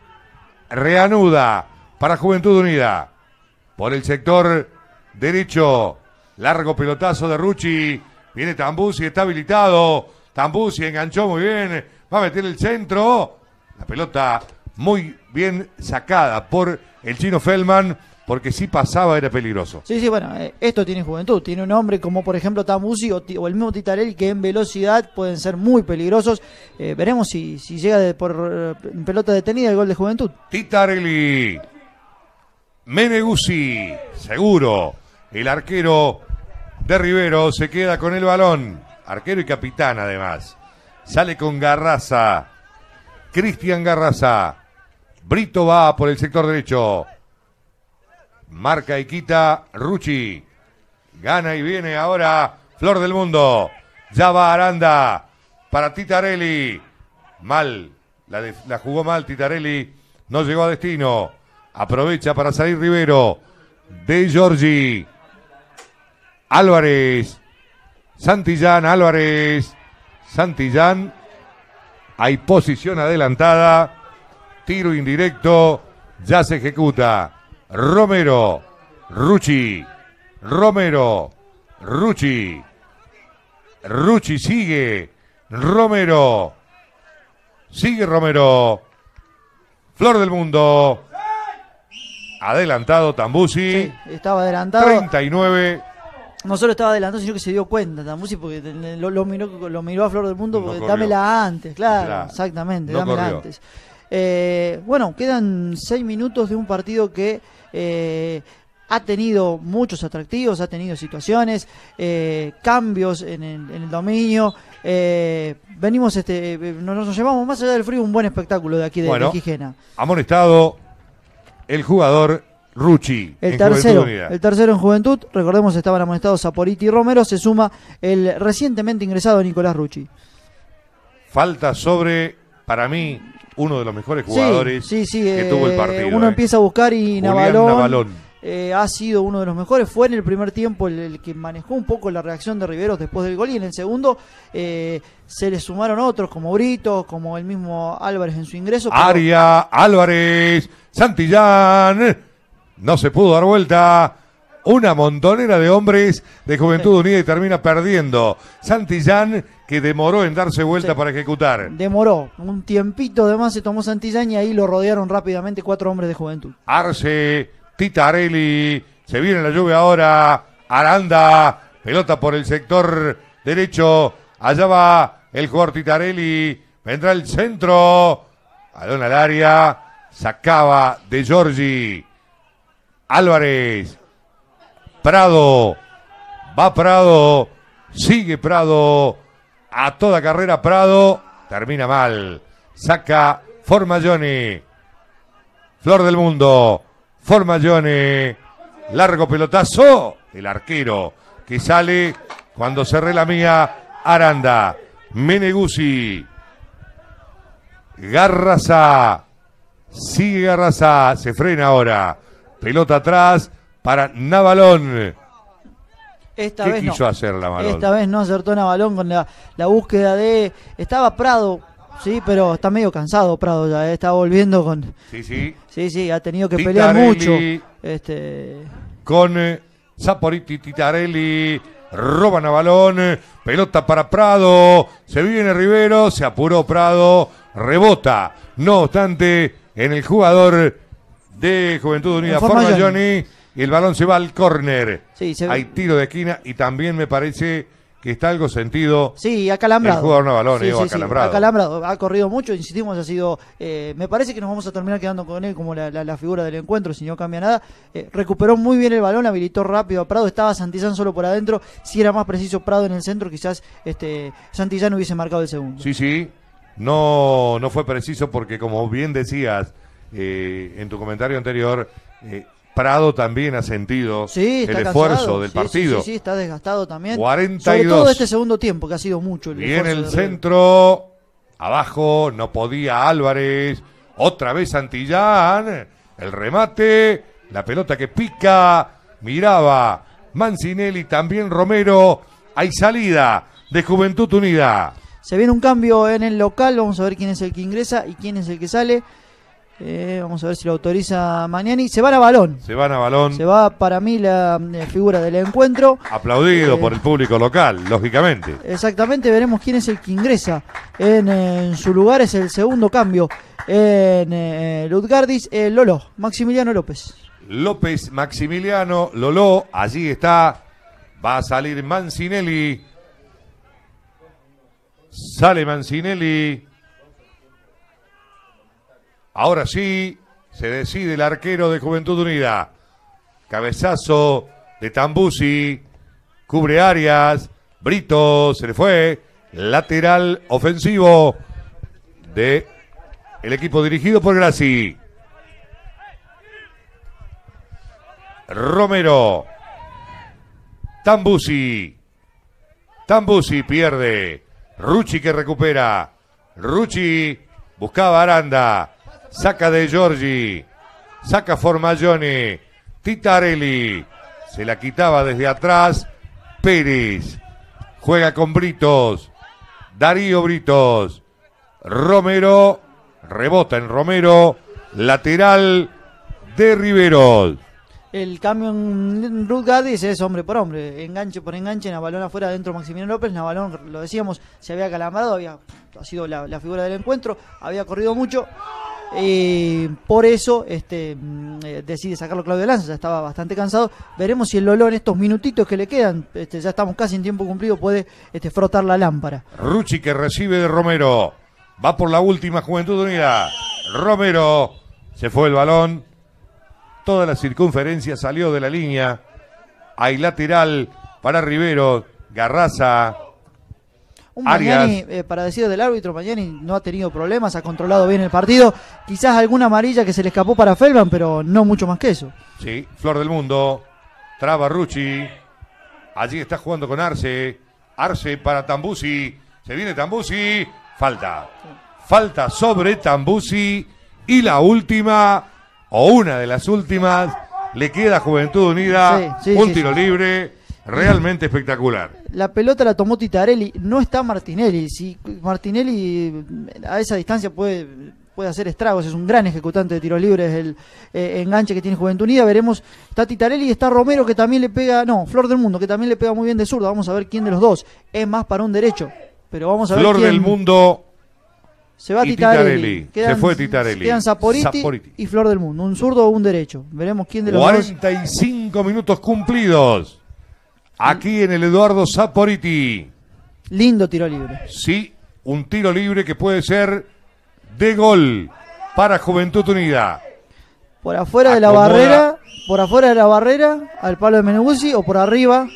Reanuda para Juventud Unida. Por el sector derecho, largo pelotazo de Rucci, viene Tambuzzi, está habilitado, Tambuzzi enganchó muy bien, va a meter el centro, la pelota muy bien sacada por el chino Feldman, porque si pasaba era peligroso. Sí, bueno, esto tiene Juventud, tiene un hombre como por ejemplo Tambuzzi o el mismo Titarelli que en velocidad pueden ser muy peligrosos. Veremos si llega por pelota detenida el gol de Juventud. Titarelli. Meneguzzi, seguro, el arquero de Rivero se queda con el balón, arquero y capitán además, sale con Garraza, Cristian Garraza, Brito va por el sector derecho, marca y quita Rucci, gana y viene ahora Flor del Mundo, ya va Aranda para Titarelli, mal, la jugó mal Titarelli, no llegó a destino. Aprovecha para salir Rivero. De Giorgi. Álvarez. Santillán, Álvarez. Santillán. Hay posición adelantada. Tiro indirecto. Ya se ejecuta. Romero. Rucci. Romero. Rucci. Rucci sigue. Romero. Sigue Romero. Flor del Mundo. Adelantado Tambuzzi. Sí, estaba adelantado. 39. No solo estaba adelantado, sino que se dio cuenta Tambuzzi porque lo miró a Flor del Mundo. No dámela antes, claro. Exactamente, no dámela corrió. Antes. Bueno, quedan 6 minutos de un partido que ha tenido muchos atractivos, ha tenido situaciones, cambios en el dominio. Venimos, nos llevamos más allá del frío un buen espectáculo de aquí de Quijena. Amonestado el jugador Rucci. El tercero en Juventud, recordemos estaban amonestados Saporiti y Romero, se suma el recientemente ingresado Nicolás Rucci. Falta sobre, para mí, uno de los mejores jugadores que tuvo el partido. Uno empieza a buscar y Navalón. Ha sido uno de los mejores, fue en el primer tiempo el que manejó un poco la reacción de Riveros después del gol y en el segundo se le sumaron otros como Brito, como el mismo Álvarez en su ingreso. Aria, Álvarez, Santillán, no se pudo dar vuelta, una montonera de hombres de Juventud Unida y termina perdiendo. Santillán que demoró en darse vuelta para ejecutar. Demoró, un tiempito de más se tomó Santillán y ahí lo rodearon rápidamente 4 hombres de Juventud. Arce, Titarelli, se viene la lluvia ahora, Aranda, pelota por el sector derecho, allá va el jugador Titarelli, vendrá el centro, balón al área, sacaba De Giorgi, Álvarez, Prado, va Prado, sigue Prado, a toda carrera Prado, termina mal, saca Formaggio, Flor del Mundo, Formaggio, largo pelotazo, el arquero que sale cuando se relamía Aranda, Meneguzzi, Garraza, sigue Garraza, se frena ahora, pelota atrás para Navalón, Esta ¿Qué vez quiso no. hacer Navalón? Esta vez no acertó Navalón con la búsqueda de... Estaba Prado, sí, pero está medio cansado Prado ya, está volviendo con... Sí. Sí, ha tenido que pelear Titarelli mucho. Con Saporiti, Titarelli, roban a balón, pelota para Prado, se viene Rivero, se apuró Prado, rebota, no obstante, en el jugador de Juventud Unida, Formagioni, y el balón se va al córner. Sí, hay tiro de esquina y también me parece que está algo sentido. Sí, acalambrado. El jugador Navalón, sí, acalambrado. Acalambrado, ha corrido mucho, insistimos, ha sido... me parece que nos vamos a terminar quedando con él como la figura del encuentro, si no cambia nada. Recuperó muy bien el balón, habilitó rápido a Prado, estaba Santillán solo por adentro. Si era más preciso Prado en el centro, quizás Santillán hubiese marcado el segundo. Sí, no fue preciso porque, como bien decías en tu comentario anterior, Prado también ha sentido el esfuerzo del partido. Sí, está desgastado también. 42. Sobre todo este segundo tiempo, que ha sido mucho el Viene esfuerzo el centro, abajo, no podía Álvarez, otra vez Santillán, el remate, la pelota que pica, miraba Mancinelli, también Romero, hay salida de Juventud Unida. Se viene un cambio en el local, vamos a ver quién es el que ingresa y quién es el que sale. Vamos a ver si lo autoriza Magnani. Se van a balón. Se va para mí la figura del encuentro. Aplaudido por el público local, lógicamente. Exactamente, veremos quién es el que ingresa. En su lugar es el segundo cambio. En Lutgardis, Lolo, Maximiliano López. López, Maximiliano, Lolo, allí está. Va a salir Mancinelli. Sale Mancinelli. Ahora sí, se decide el arquero de Juventud Unida. Cabezazo de Tambusi. Cubre Arias. Brito se le fue. Lateral ofensivo de el equipo dirigido por Grassi. Romero. Tambusi pierde. Rucci que recupera. Rucci buscaba Aranda. Saca de Giorgi, saca Formagioni, Titarelli, se la quitaba desde atrás, Pérez, juega con Britos, Darío Britos, Romero, rebota en Romero, lateral de Riveros. El cambio en Ruth Gardis es hombre por hombre, enganche por enganche, Navalón afuera, adentro Maximiliano López. Navalón, lo decíamos, se había calambrado, ha sido la figura del encuentro, había corrido mucho. Y por eso decide sacarlo Claudio Lanza, ya estaba bastante cansado. Veremos si el Lolo en estos minutitos que le quedan, ya estamos casi en tiempo cumplido, puede frotar la lámpara. Rucci que recibe de Romero, va por la última Juventud Unida. Romero, se fue el balón, toda la circunferencia salió de la línea. Hay lateral para Rivero, Garraza. Magnani, para decir del árbitro, Magnani no ha tenido problemas, ha controlado bien el partido. Quizás alguna amarilla que se le escapó para Feldman, pero no mucho más que eso. Sí, Flor del Mundo, traba Rucci. Allí está jugando con Arce. Arce para Tambusi. Se viene Tambusi. Falta sobre Tambusi. Y la última, o una de las últimas, le queda a Juventud Unida. Un tiro libre. Realmente espectacular. La pelota la tomó Titarelli, no está Martinelli. Si Martinelli a esa distancia puede hacer estragos, es un gran ejecutante de tiros libres, el enganche que tiene Juventud Unida. Veremos, está Titarelli y está Romero, que también le pega, Flor del Mundo, que también le pega muy bien de zurda. Vamos a ver quién de los dos es más para un derecho, pero vamos a ver Flor quién. del Mundo. Se va Titarelli. Se fue Titarelli. Quedan Saporiti y Flor del Mundo, un zurdo o un derecho. Veremos quién de los 45 minutos cumplidos. Aquí en el Eduardo Saporiti. Lindo tiro libre. Sí, un tiro libre que puede ser de gol para Juventud Unida. Por afuera de la barrera, al palo de Meneguzzi, o por arriba.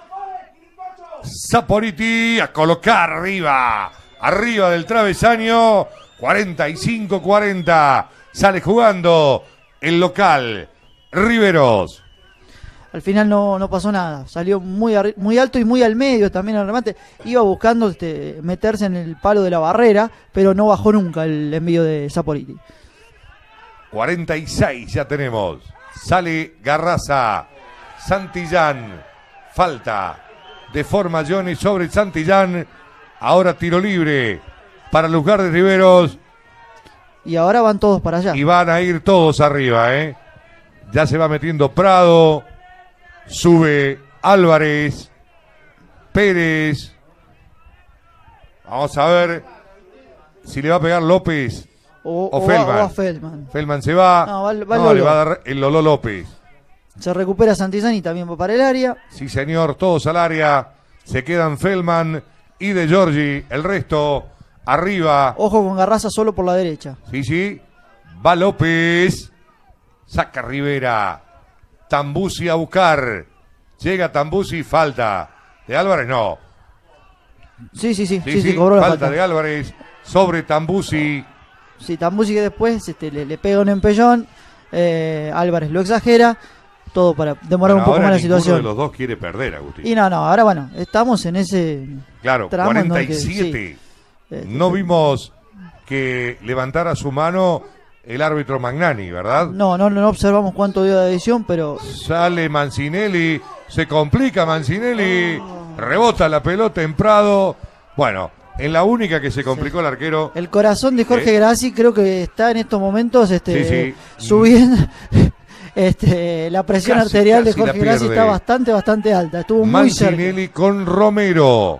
Saporiti a colocar arriba del travesaño. 45-40. Sale jugando el local Riveros. Al final no pasó nada, salió muy alto y muy al medio también el remate. Iba buscando meterse en el palo de la barrera, pero no bajó nunca el envío de Saporiti. 46 ya tenemos. Sale Garraza, Santillán, falta de forma Johnny sobre Santillán. Ahora tiro libre para Luz Gardi Riveros. Y ahora van todos para allá. Y van a ir todos arriba, Ya se va metiendo Prado. Sube Álvarez. Pérez. Vamos a ver si le va a pegar López o Feldman. O a Feldman. Feldman se va. No, le va a dar el Lolo López. Se recupera Santillán y también va para el área. Sí, señor, todos al área. Se quedan Feldman y De Giorgi. El resto arriba. Ojo con Garraza solo por la derecha. Sí. Va López. Saca Rivera. Tambusi a buscar. Llega Tambusi, falta. De Álvarez no. Sí, cobró la falta. De Álvarez sobre Tambusi. Sí, Tambusi que después le pega un empellón. Álvarez lo exagera. Todo para demorar un poco más la situación. Ninguno de los dos quiere perder, Agustín. Y no, ahora bueno, estamos en ese tramo 47. No vimos que levantara su mano el árbitro Magnani, ¿verdad? No observamos cuánto dio de adición, pero... Sale Mancinelli, se complica Mancinelli, rebota la pelota en Prado. Bueno, en la única que se complicó el arquero... El corazón de Jorge Grassi creo que está en estos momentos subiendo... la presión arterial de Jorge Grassi está bastante alta. Estuvo muy cerca. Mancinelli con Romero.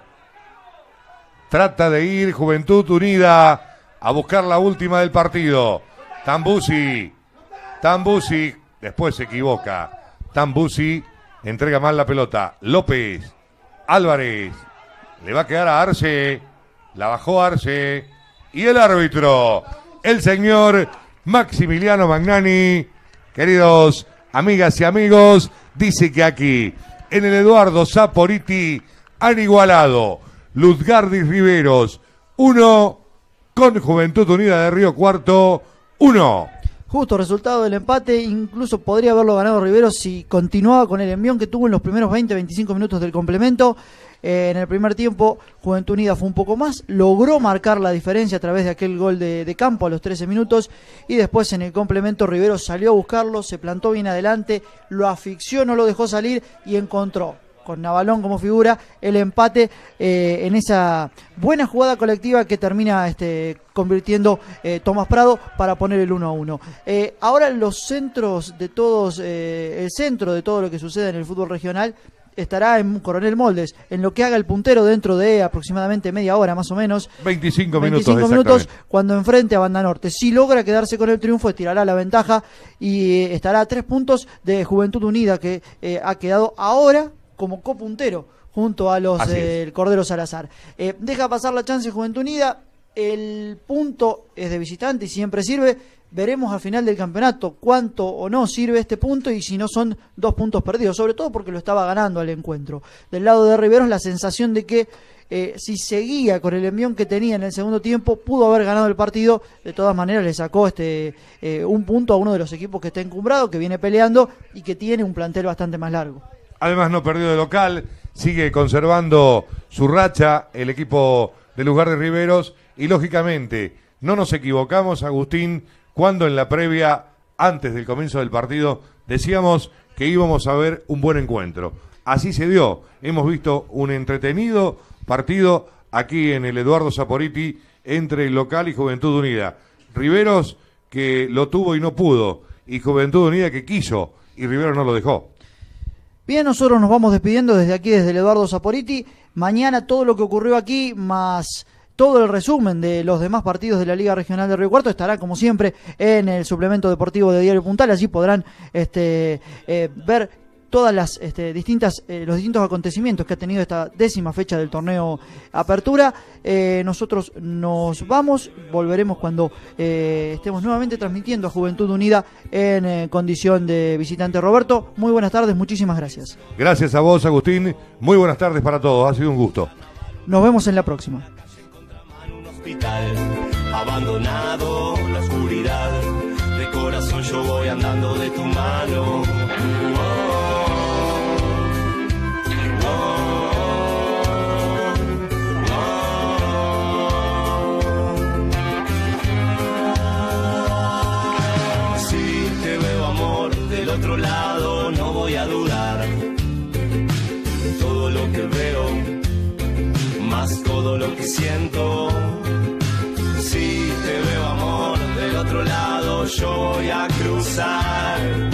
Trata de ir Juventud Unida a buscar la última del partido. Tambusi, después se equivoca. Tambusi entrega mal la pelota. López, Álvarez, le va a quedar a Arce. La bajó Arce. Y el árbitro, el señor Maximiliano Magnani. Queridos amigas y amigos, dice que aquí, en el Eduardo Saporiti, han igualado Luz Gardi Riveros 1 con Juventud Unida de Río Cuarto 1. Justo resultado del empate, incluso podría haberlo ganado Riveros si continuaba con el envión que tuvo en los primeros 20-25 minutos del complemento. En el primer tiempo, Juventud Unida fue un poco más, logró marcar la diferencia a través de aquel gol de campo a los 13 minutos y después en el complemento Riveros salió a buscarlo, se plantó bien adelante, lo asfixió, no lo dejó salir y encontró con Navalón como figura el empate en esa buena jugada colectiva que termina convirtiendo Tomás Prado para poner el 1-1. Ahora los centros de todos, el centro de todo lo que sucede en el fútbol regional estará en Coronel Moldes, en lo que haga el puntero dentro de aproximadamente media hora más o menos. 25 minutos cuando enfrente a Banda Norte. Si logra quedarse con el triunfo, estirará la ventaja y estará a 3 puntos de Juventud Unida, que ha quedado ahora como copuntero junto a los el Cordero Salazar. Deja pasar la chance Juventud Unida, el punto es de visitante y siempre sirve. Veremos al final del campeonato cuánto o no sirve este punto y si no son 2 puntos perdidos, sobre todo porque lo estaba ganando al encuentro. Del lado de Riveros la sensación de que si seguía con el envión que tenía en el segundo tiempo, pudo haber ganado el partido. De todas maneras le sacó un punto a uno de los equipos que está encumbrado, que viene peleando y que tiene un plantel bastante más largo. Además no perdió de local, sigue conservando su racha el equipo de Luz Gardi Riveros y lógicamente no nos equivocamos, Agustín, cuando en la previa, antes del comienzo del partido, decíamos que íbamos a ver un buen encuentro. Así se dio. Hemos visto un entretenido partido aquí en el Eduardo Saporiti entre el local y Juventud Unida. Riveros que lo tuvo y no pudo, y Juventud Unida que quiso y Riveros no lo dejó. Bien, nosotros nos vamos despidiendo desde aquí, desde el Eduardo Saporiti. Mañana todo lo que ocurrió aquí, más todo el resumen de los demás partidos de la Liga Regional de Río Cuarto estará, como siempre, en el suplemento deportivo de Diario Puntal. Allí podrán ver todas las los distintos acontecimientos que ha tenido esta 10ª fecha del torneo Apertura. Nosotros nos vamos, volveremos cuando estemos nuevamente transmitiendo a Juventud Unida en condición de visitante. Roberto, muy buenas tardes, muchísimas gracias. Gracias a vos, Agustín, muy buenas tardes para todos, ha sido un gusto. Nos vemos en la próxima. Abandonado la oscuridad, de corazón yo voy andando de tu mano. Si te veo amor del otro lado, no voy a dudar. siento. Si te veo amor del otro lado, yo voy a cruzar.